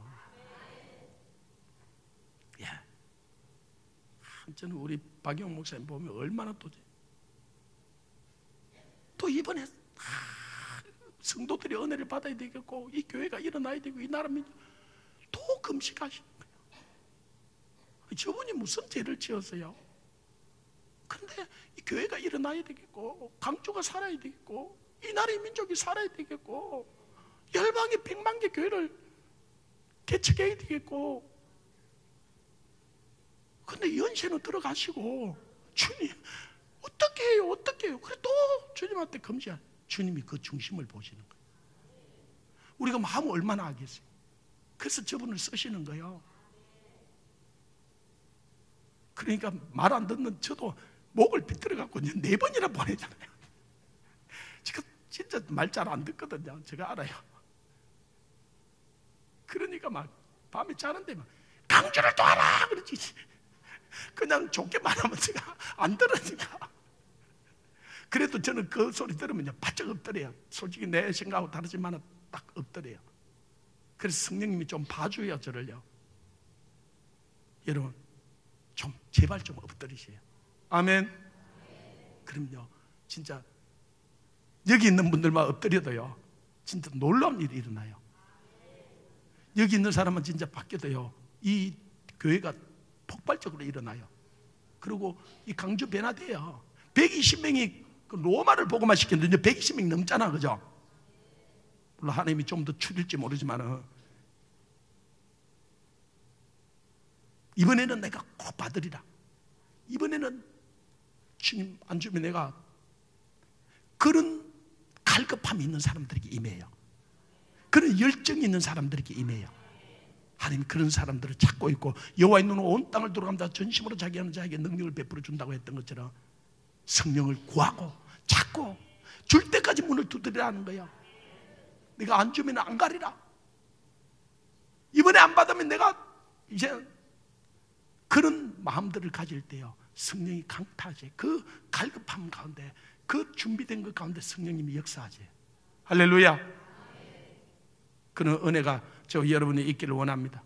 예. 저는 우리 박영 목사님 보면 얼마나 또, 또 이번에 성도들이 은혜를 받아야 되겠고, 이 교회가 일어나야 되고, 이 나라 민족 또 금식하시는 거예요. 저분이 무슨 죄를 지었어요? 근데 이 교회가 일어나야 되겠고, 강주가 살아야 되겠고, 이 나라의 민족이 살아야 되겠고, 열방의 백만 개 교회를 개척해야 되겠고. 근데 연세는 들어가시고 주님 어떻게 해요? 어떻게 해요? 그래 또 주님한테 금지한. 주님이 그 중심을 보시는 거예요. 우리가 마음을 얼마나 하겠어요? 그래서 저분을 쓰시는 거예요. 그러니까 말 안 듣는 저도 목을 비틀어갖고 네 번이나 보내잖아요. 제가 진짜 말 잘 안 듣거든요. 제가 알아요. 그러니까 막 밤에 자는데 막 강주를 도와라 그러지. 그냥 좋게 말하면 제가 안 들으니까. 그래도 저는 그 소리 들으면요 바짝 엎드려요. 솔직히 내 생각하고 다르지만 딱 엎드려요. 그래서 성령님이 좀 봐줘요 저를요. 여러분 좀 제발 좀 엎드리세요. 아멘. 그럼요 진짜 여기 있는 분들만 엎드려도요 진짜 놀라운 일이 일어나요. 여기 있는 사람은 진짜 바뀌어도요 이 교회가 폭발적으로 일어나요. 그리고 이 강주 변화돼요. 백이십 명이 로마를 보고만 시켰는데 백이십 명이 넘잖아, 그죠? 물론 하나님이 좀 더 줄일지 모르지만 이번에는 내가 꼭 받으리라. 이번에는 주님 안 주면 내가 그런 갈급함이 있는 사람들에게 임해요. 그런 열정이 있는 사람들에게 임해요. 하나님이 그런 사람들을 찾고 있고 여호와의 눈은 온 땅을 돌아가면서 전심으로 자기하는 자에게 능력을 베풀어 준다고 했던 것처럼 성령을 구하고 찾고 줄 때까지 문을 두드리라는 거야. 내가 안 주면 안 가리라. 이번에 안 받으면 내가 이제 그런 마음들을 가질 때요 성령이 강타하지. 그 갈급함 가운데 그 준비된 것 가운데 성령님이 역사하지. 할렐루야. 그런 은혜가 저 여러분이 있기를 원합니다.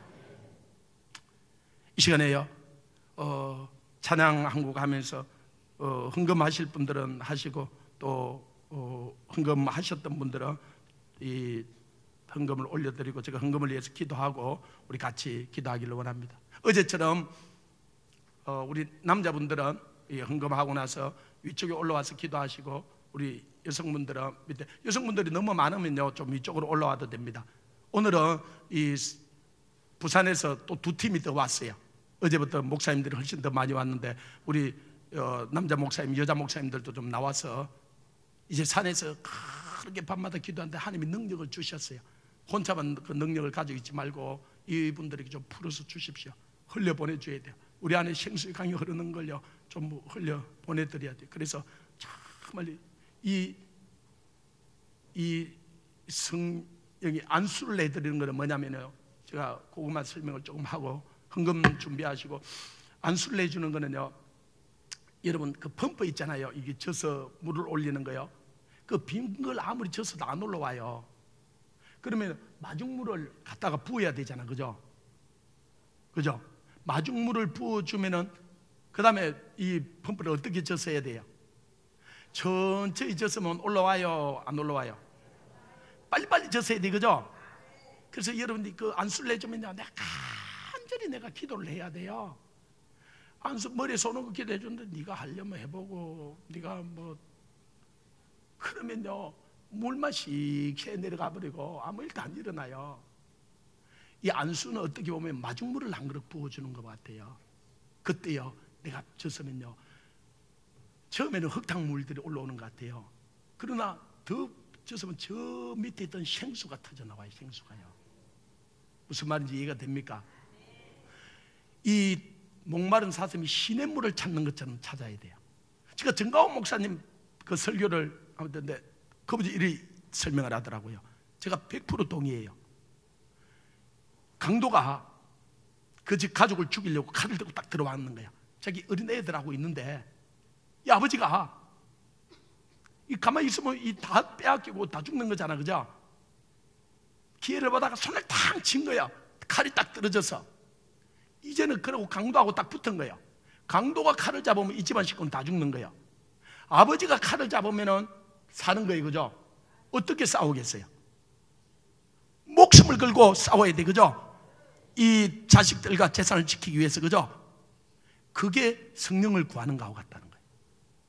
이 시간에요 어, 찬양 한 곡 하면서 어, 헌금하실 분들은 하시고 또 어, 헌금하셨던 분들은 이 헌금을 올려드리고 제가 헌금을 위해서 기도하고 우리 같이 기도하기를 원합니다. 어제처럼 어, 우리 남자분들은 이 헌금하고 나서 위쪽에 올라와서 기도하시고 우리 여성분들은 밑에, 여성분들이 너무 많으면요 좀 위쪽으로 올라와도 됩니다. 오늘은 이 부산에서 또 두 팀이 더 왔어요. 어제부터 목사님들이 훨씬 더 많이 왔는데 우리 어, 남자 목사님, 여자 목사님들도 좀 나와서 이제 산에서 그렇게 밤마다 기도하는데 하나님이 능력을 주셨어요. 혼자만 그 능력을 가지고 있지 말고 이분들에게 좀 풀어서 주십시오. 흘려 보내줘야 돼요. 우리 안에 생수의 강이 흐르는 걸요 좀 흘려 보내드려야 돼요. 그래서 정말 이, 이 성령이 안수를 내드리는 것은 뭐냐면요 제가 그것만 설명을 조금 하고 헌금 준비하시고 안수를 내주는 거는요 여러분 그 펌프 있잖아요. 이게 져서 물을 올리는 거요. 그 빈 걸 아무리 져서도 안 올라와요. 그러면 마중물을 갖다가 부어야 되잖아, 그죠? 그죠? 마중물을 부어주면은 그 다음에 이 펌프를 어떻게 져서야 돼요? 천천히 졌으면 올라와요? 안 올라와요? 빨리빨리 졌어야 돼, 그죠? 그래서 여러분들이 그 안수를 내주면요 내가 간절히 내가 기도를 해야 돼요. 안수 머리에 쏘는 거 기도해 주는데 네가 하려면 해보고 네가 뭐 그러면요 물만 씩 내려가 버리고 아무 일도 안 일어나요. 이 안수는 어떻게 보면 마중물을 한 그릇 부어주는 것 같아요. 그때요 내가 졌으면요 처음에는 흙탕물들이 올라오는 것 같아요. 그러나 더 졌으면 저 밑에 있던 생수가 터져나와요. 생수가요. 무슨 말인지 이해가 됩니까? 이 목마른 사슴이 시냇물을 찾는 것처럼 찾아야 돼요. 제가 정가원 목사님 그 설교를 하는데 그분이 이렇게 설명을 하더라고요. 제가 백 퍼센트 동의해요. 강도가 그 집 가족을 죽이려고 칼을 들고 딱 들어왔는 거야. 자기 어린애들하고 있는데 이 아버지가 이 가만히 있으면 이 다 빼앗기고 다 죽는 거잖아, 그죠? 기회를 보다가 손을 탁 친 거야. 칼이 딱 떨어져서. 이제는 그러고 강도하고 딱 붙은 거예요. 강도가 칼을 잡으면 이 집안 식구는 다 죽는 거예요. 아버지가 칼을 잡으면은 사는 거예요, 그죠? 어떻게 싸우겠어요? 목숨을 걸고 싸워야 돼, 그죠? 이 자식들과 재산을 지키기 위해서, 그죠? 그게 성령을 구하는 거하고 같다는 거예요.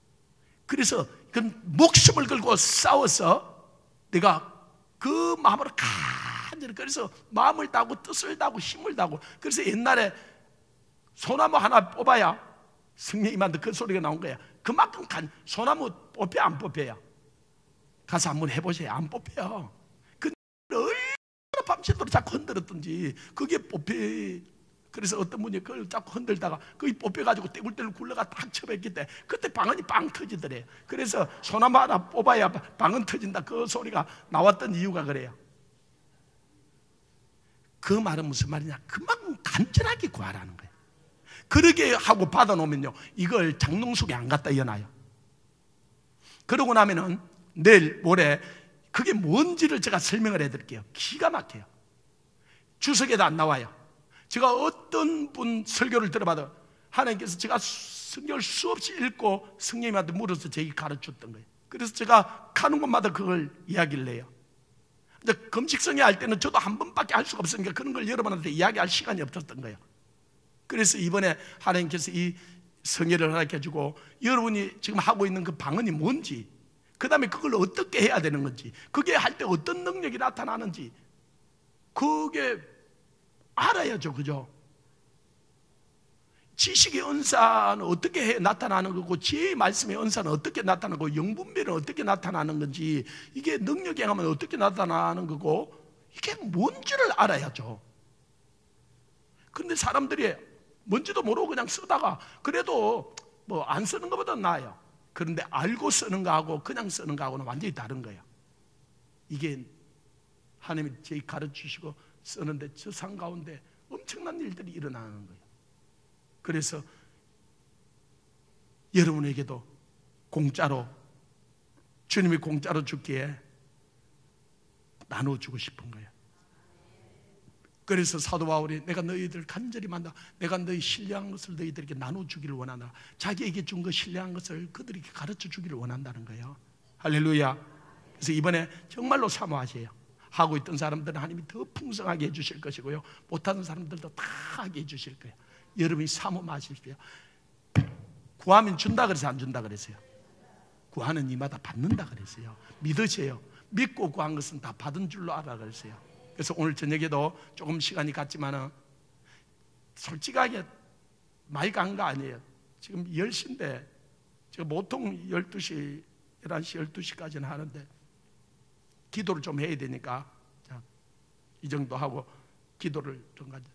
그래서 그 목숨을 걸고 싸워서 내가 그 마음으로 간절히, 그래서 마음을 다하고 뜻을 다하고 힘을 다하고, 그래서 옛날에 소나무 하나 뽑아야 성령님한테 그 소리가 나온 거야. 그만큼 간, 소나무 뽑혀 안 뽑혀요? 가서 한번 해보세요. 안 뽑혀요. 근데 얼마나 밤새도록 자꾸 흔들었던지 그게 뽑혀. 그래서 어떤 분이 그걸 자꾸 흔들다가 그게 뽑혀가지고 떼굴떼굴 굴러가 딱 쳐박기 때 그때 방언이 빵 터지더래요. 그래서 소나무 하나 뽑아야 방언 터진다, 그 소리가 나왔던 이유가 그래요. 그 말은 무슨 말이냐, 그만큼 간절하게 구하라는 거예요. 그러게 하고 받아놓으면요, 이걸 장롱 속에 안 갖다 이어놔요. 그러고 나면은 내일 모레 그게 뭔지를 제가 설명을 해드릴게요. 기가 막혀요. 주석에도 안 나와요. 제가 어떤 분 설교를 들어봐도 하나님께서 제가 성경을 수없이 읽고 성령님한테 물어서 제게 가르쳤던 거예요. 그래서 제가 가는 곳마다 그걸 이야기를 해요. 근데 금식성에 할 때는 저도 한 번밖에 할 수가 없으니까 그런 걸 여러분한테 이야기할 시간이 없었던 거예요. 그래서 이번에 하나님께서 이 성회를 허락해주고 여러분이 지금 하고 있는 그 방언이 뭔지, 그 다음에 그걸 어떻게 해야 되는 건지, 그게 할 때 어떤 능력이 나타나는지, 그게 알아야죠. 그죠? 지식의 은사는 어떻게 해 나타나는 거고, 지혜의 말씀의 은사는 어떻게 나타나는 거고, 영분별은 어떻게 나타나는 건지, 이게 능력이 행하면 어떻게 나타나는 거고, 이게 뭔지를 알아야죠. 그런데 사람들이 뭔지도 모르고 그냥 쓰다가, 그래도 뭐 안 쓰는 것보다 나아요. 그런데 알고 쓰는 거하고 그냥 쓰는 거하고는 완전히 다른 거예요. 이게 하나님이 저희 가르치시고 쓰는데 저 산 가운데 엄청난 일들이 일어나는 거예요. 그래서 여러분에게도 공짜로, 주님이 공짜로 주기에 나눠주고 싶은 거예요. 그래서 사도 바울이 내가 너희들 간절히 만나, 내가 너희 신뢰한 것을 너희들에게 나눠주기를 원한다. 자기에게 준 그 신뢰한 것을 그들에게 가르쳐 주기를 원한다는 거예요. 할렐루야. 그래서 이번에 정말로 사모하세요. 하고 있던 사람들은 하나님이 더 풍성하게 해주실 것이고요, 못하는 사람들도 다 하게 해주실 거예요. 여러분이 사모하십시오. 구하면 준다 그래서 안 준다 그랬어요? 구하는 이마다 받는다 그랬어요. 믿으세요. 믿고 구한 것은 다 받은 줄로 알아 그랬어요. 그래서 오늘 저녁에도 조금 시간이 갔지만은 솔직하게 많이 간 거 아니에요. 지금 열 시인데 제가 보통 열두 시, 열한 시, 열두 시까지는 하는데 기도를 좀 해야 되니까 자, 이 정도 하고 기도를 좀 가자.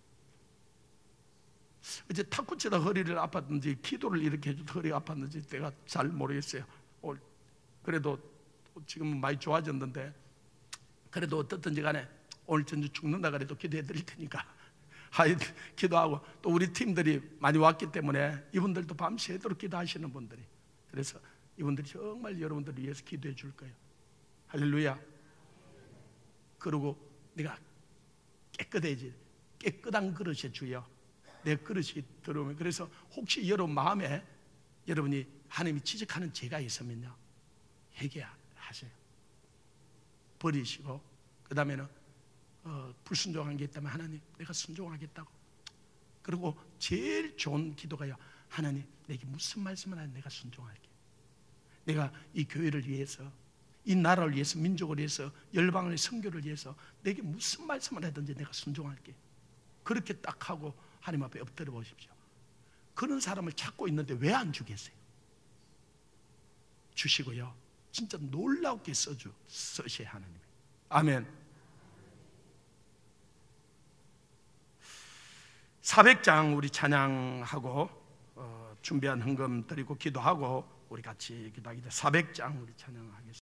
어제 탁구 치다 허리를 아팠는지 기도를 이렇게 해줘도 허리가 아팠는지 내가 잘 모르겠어요. 그래도 지금은 많이 좋아졌는데, 그래도 어떻든지 간에 오늘 전주 죽는다 그래도 기도해 드릴 테니까 하여 기도하고, 또 우리 팀들이 많이 왔기 때문에 이분들도 밤새도록 기도하시는 분들이, 그래서 이분들이 정말 여러분들을 위해서 기도해 줄 거예요. 할렐루야. 그리고 내가 깨끗해지, 깨끗한 그릇에 주여 내 그릇이 들어오면, 그래서 혹시 여러분 마음에 여러분이 하나님이 지적하는 죄가 있으면요, 회개하세요. 버리시고, 그 다음에는 어, 불순종한 게 있다면 하나님 내가 순종하겠다고. 그리고 제일 좋은 기도가요, 하나님 내게 무슨 말씀을 하면 내가 순종할게. 내가 이 교회를 위해서, 이 나라를 위해서, 민족을 위해서, 열방을 위해서, 선교를 위해서 내게 무슨 말씀을 하든지 내가 순종할게. 그렇게 딱 하고 하나님 앞에 엎드려 보십시오. 그런 사람을 찾고 있는데 왜 안 주겠어요? 주시고요, 진짜 놀랍게 써주, 쓰셔야 하나님. 아멘. 사백 장 우리 찬양하고 어, 준비한 헌금 드리고 기도하고 우리 같이 기도하기 때 사백 장 우리 찬양하겠습니다.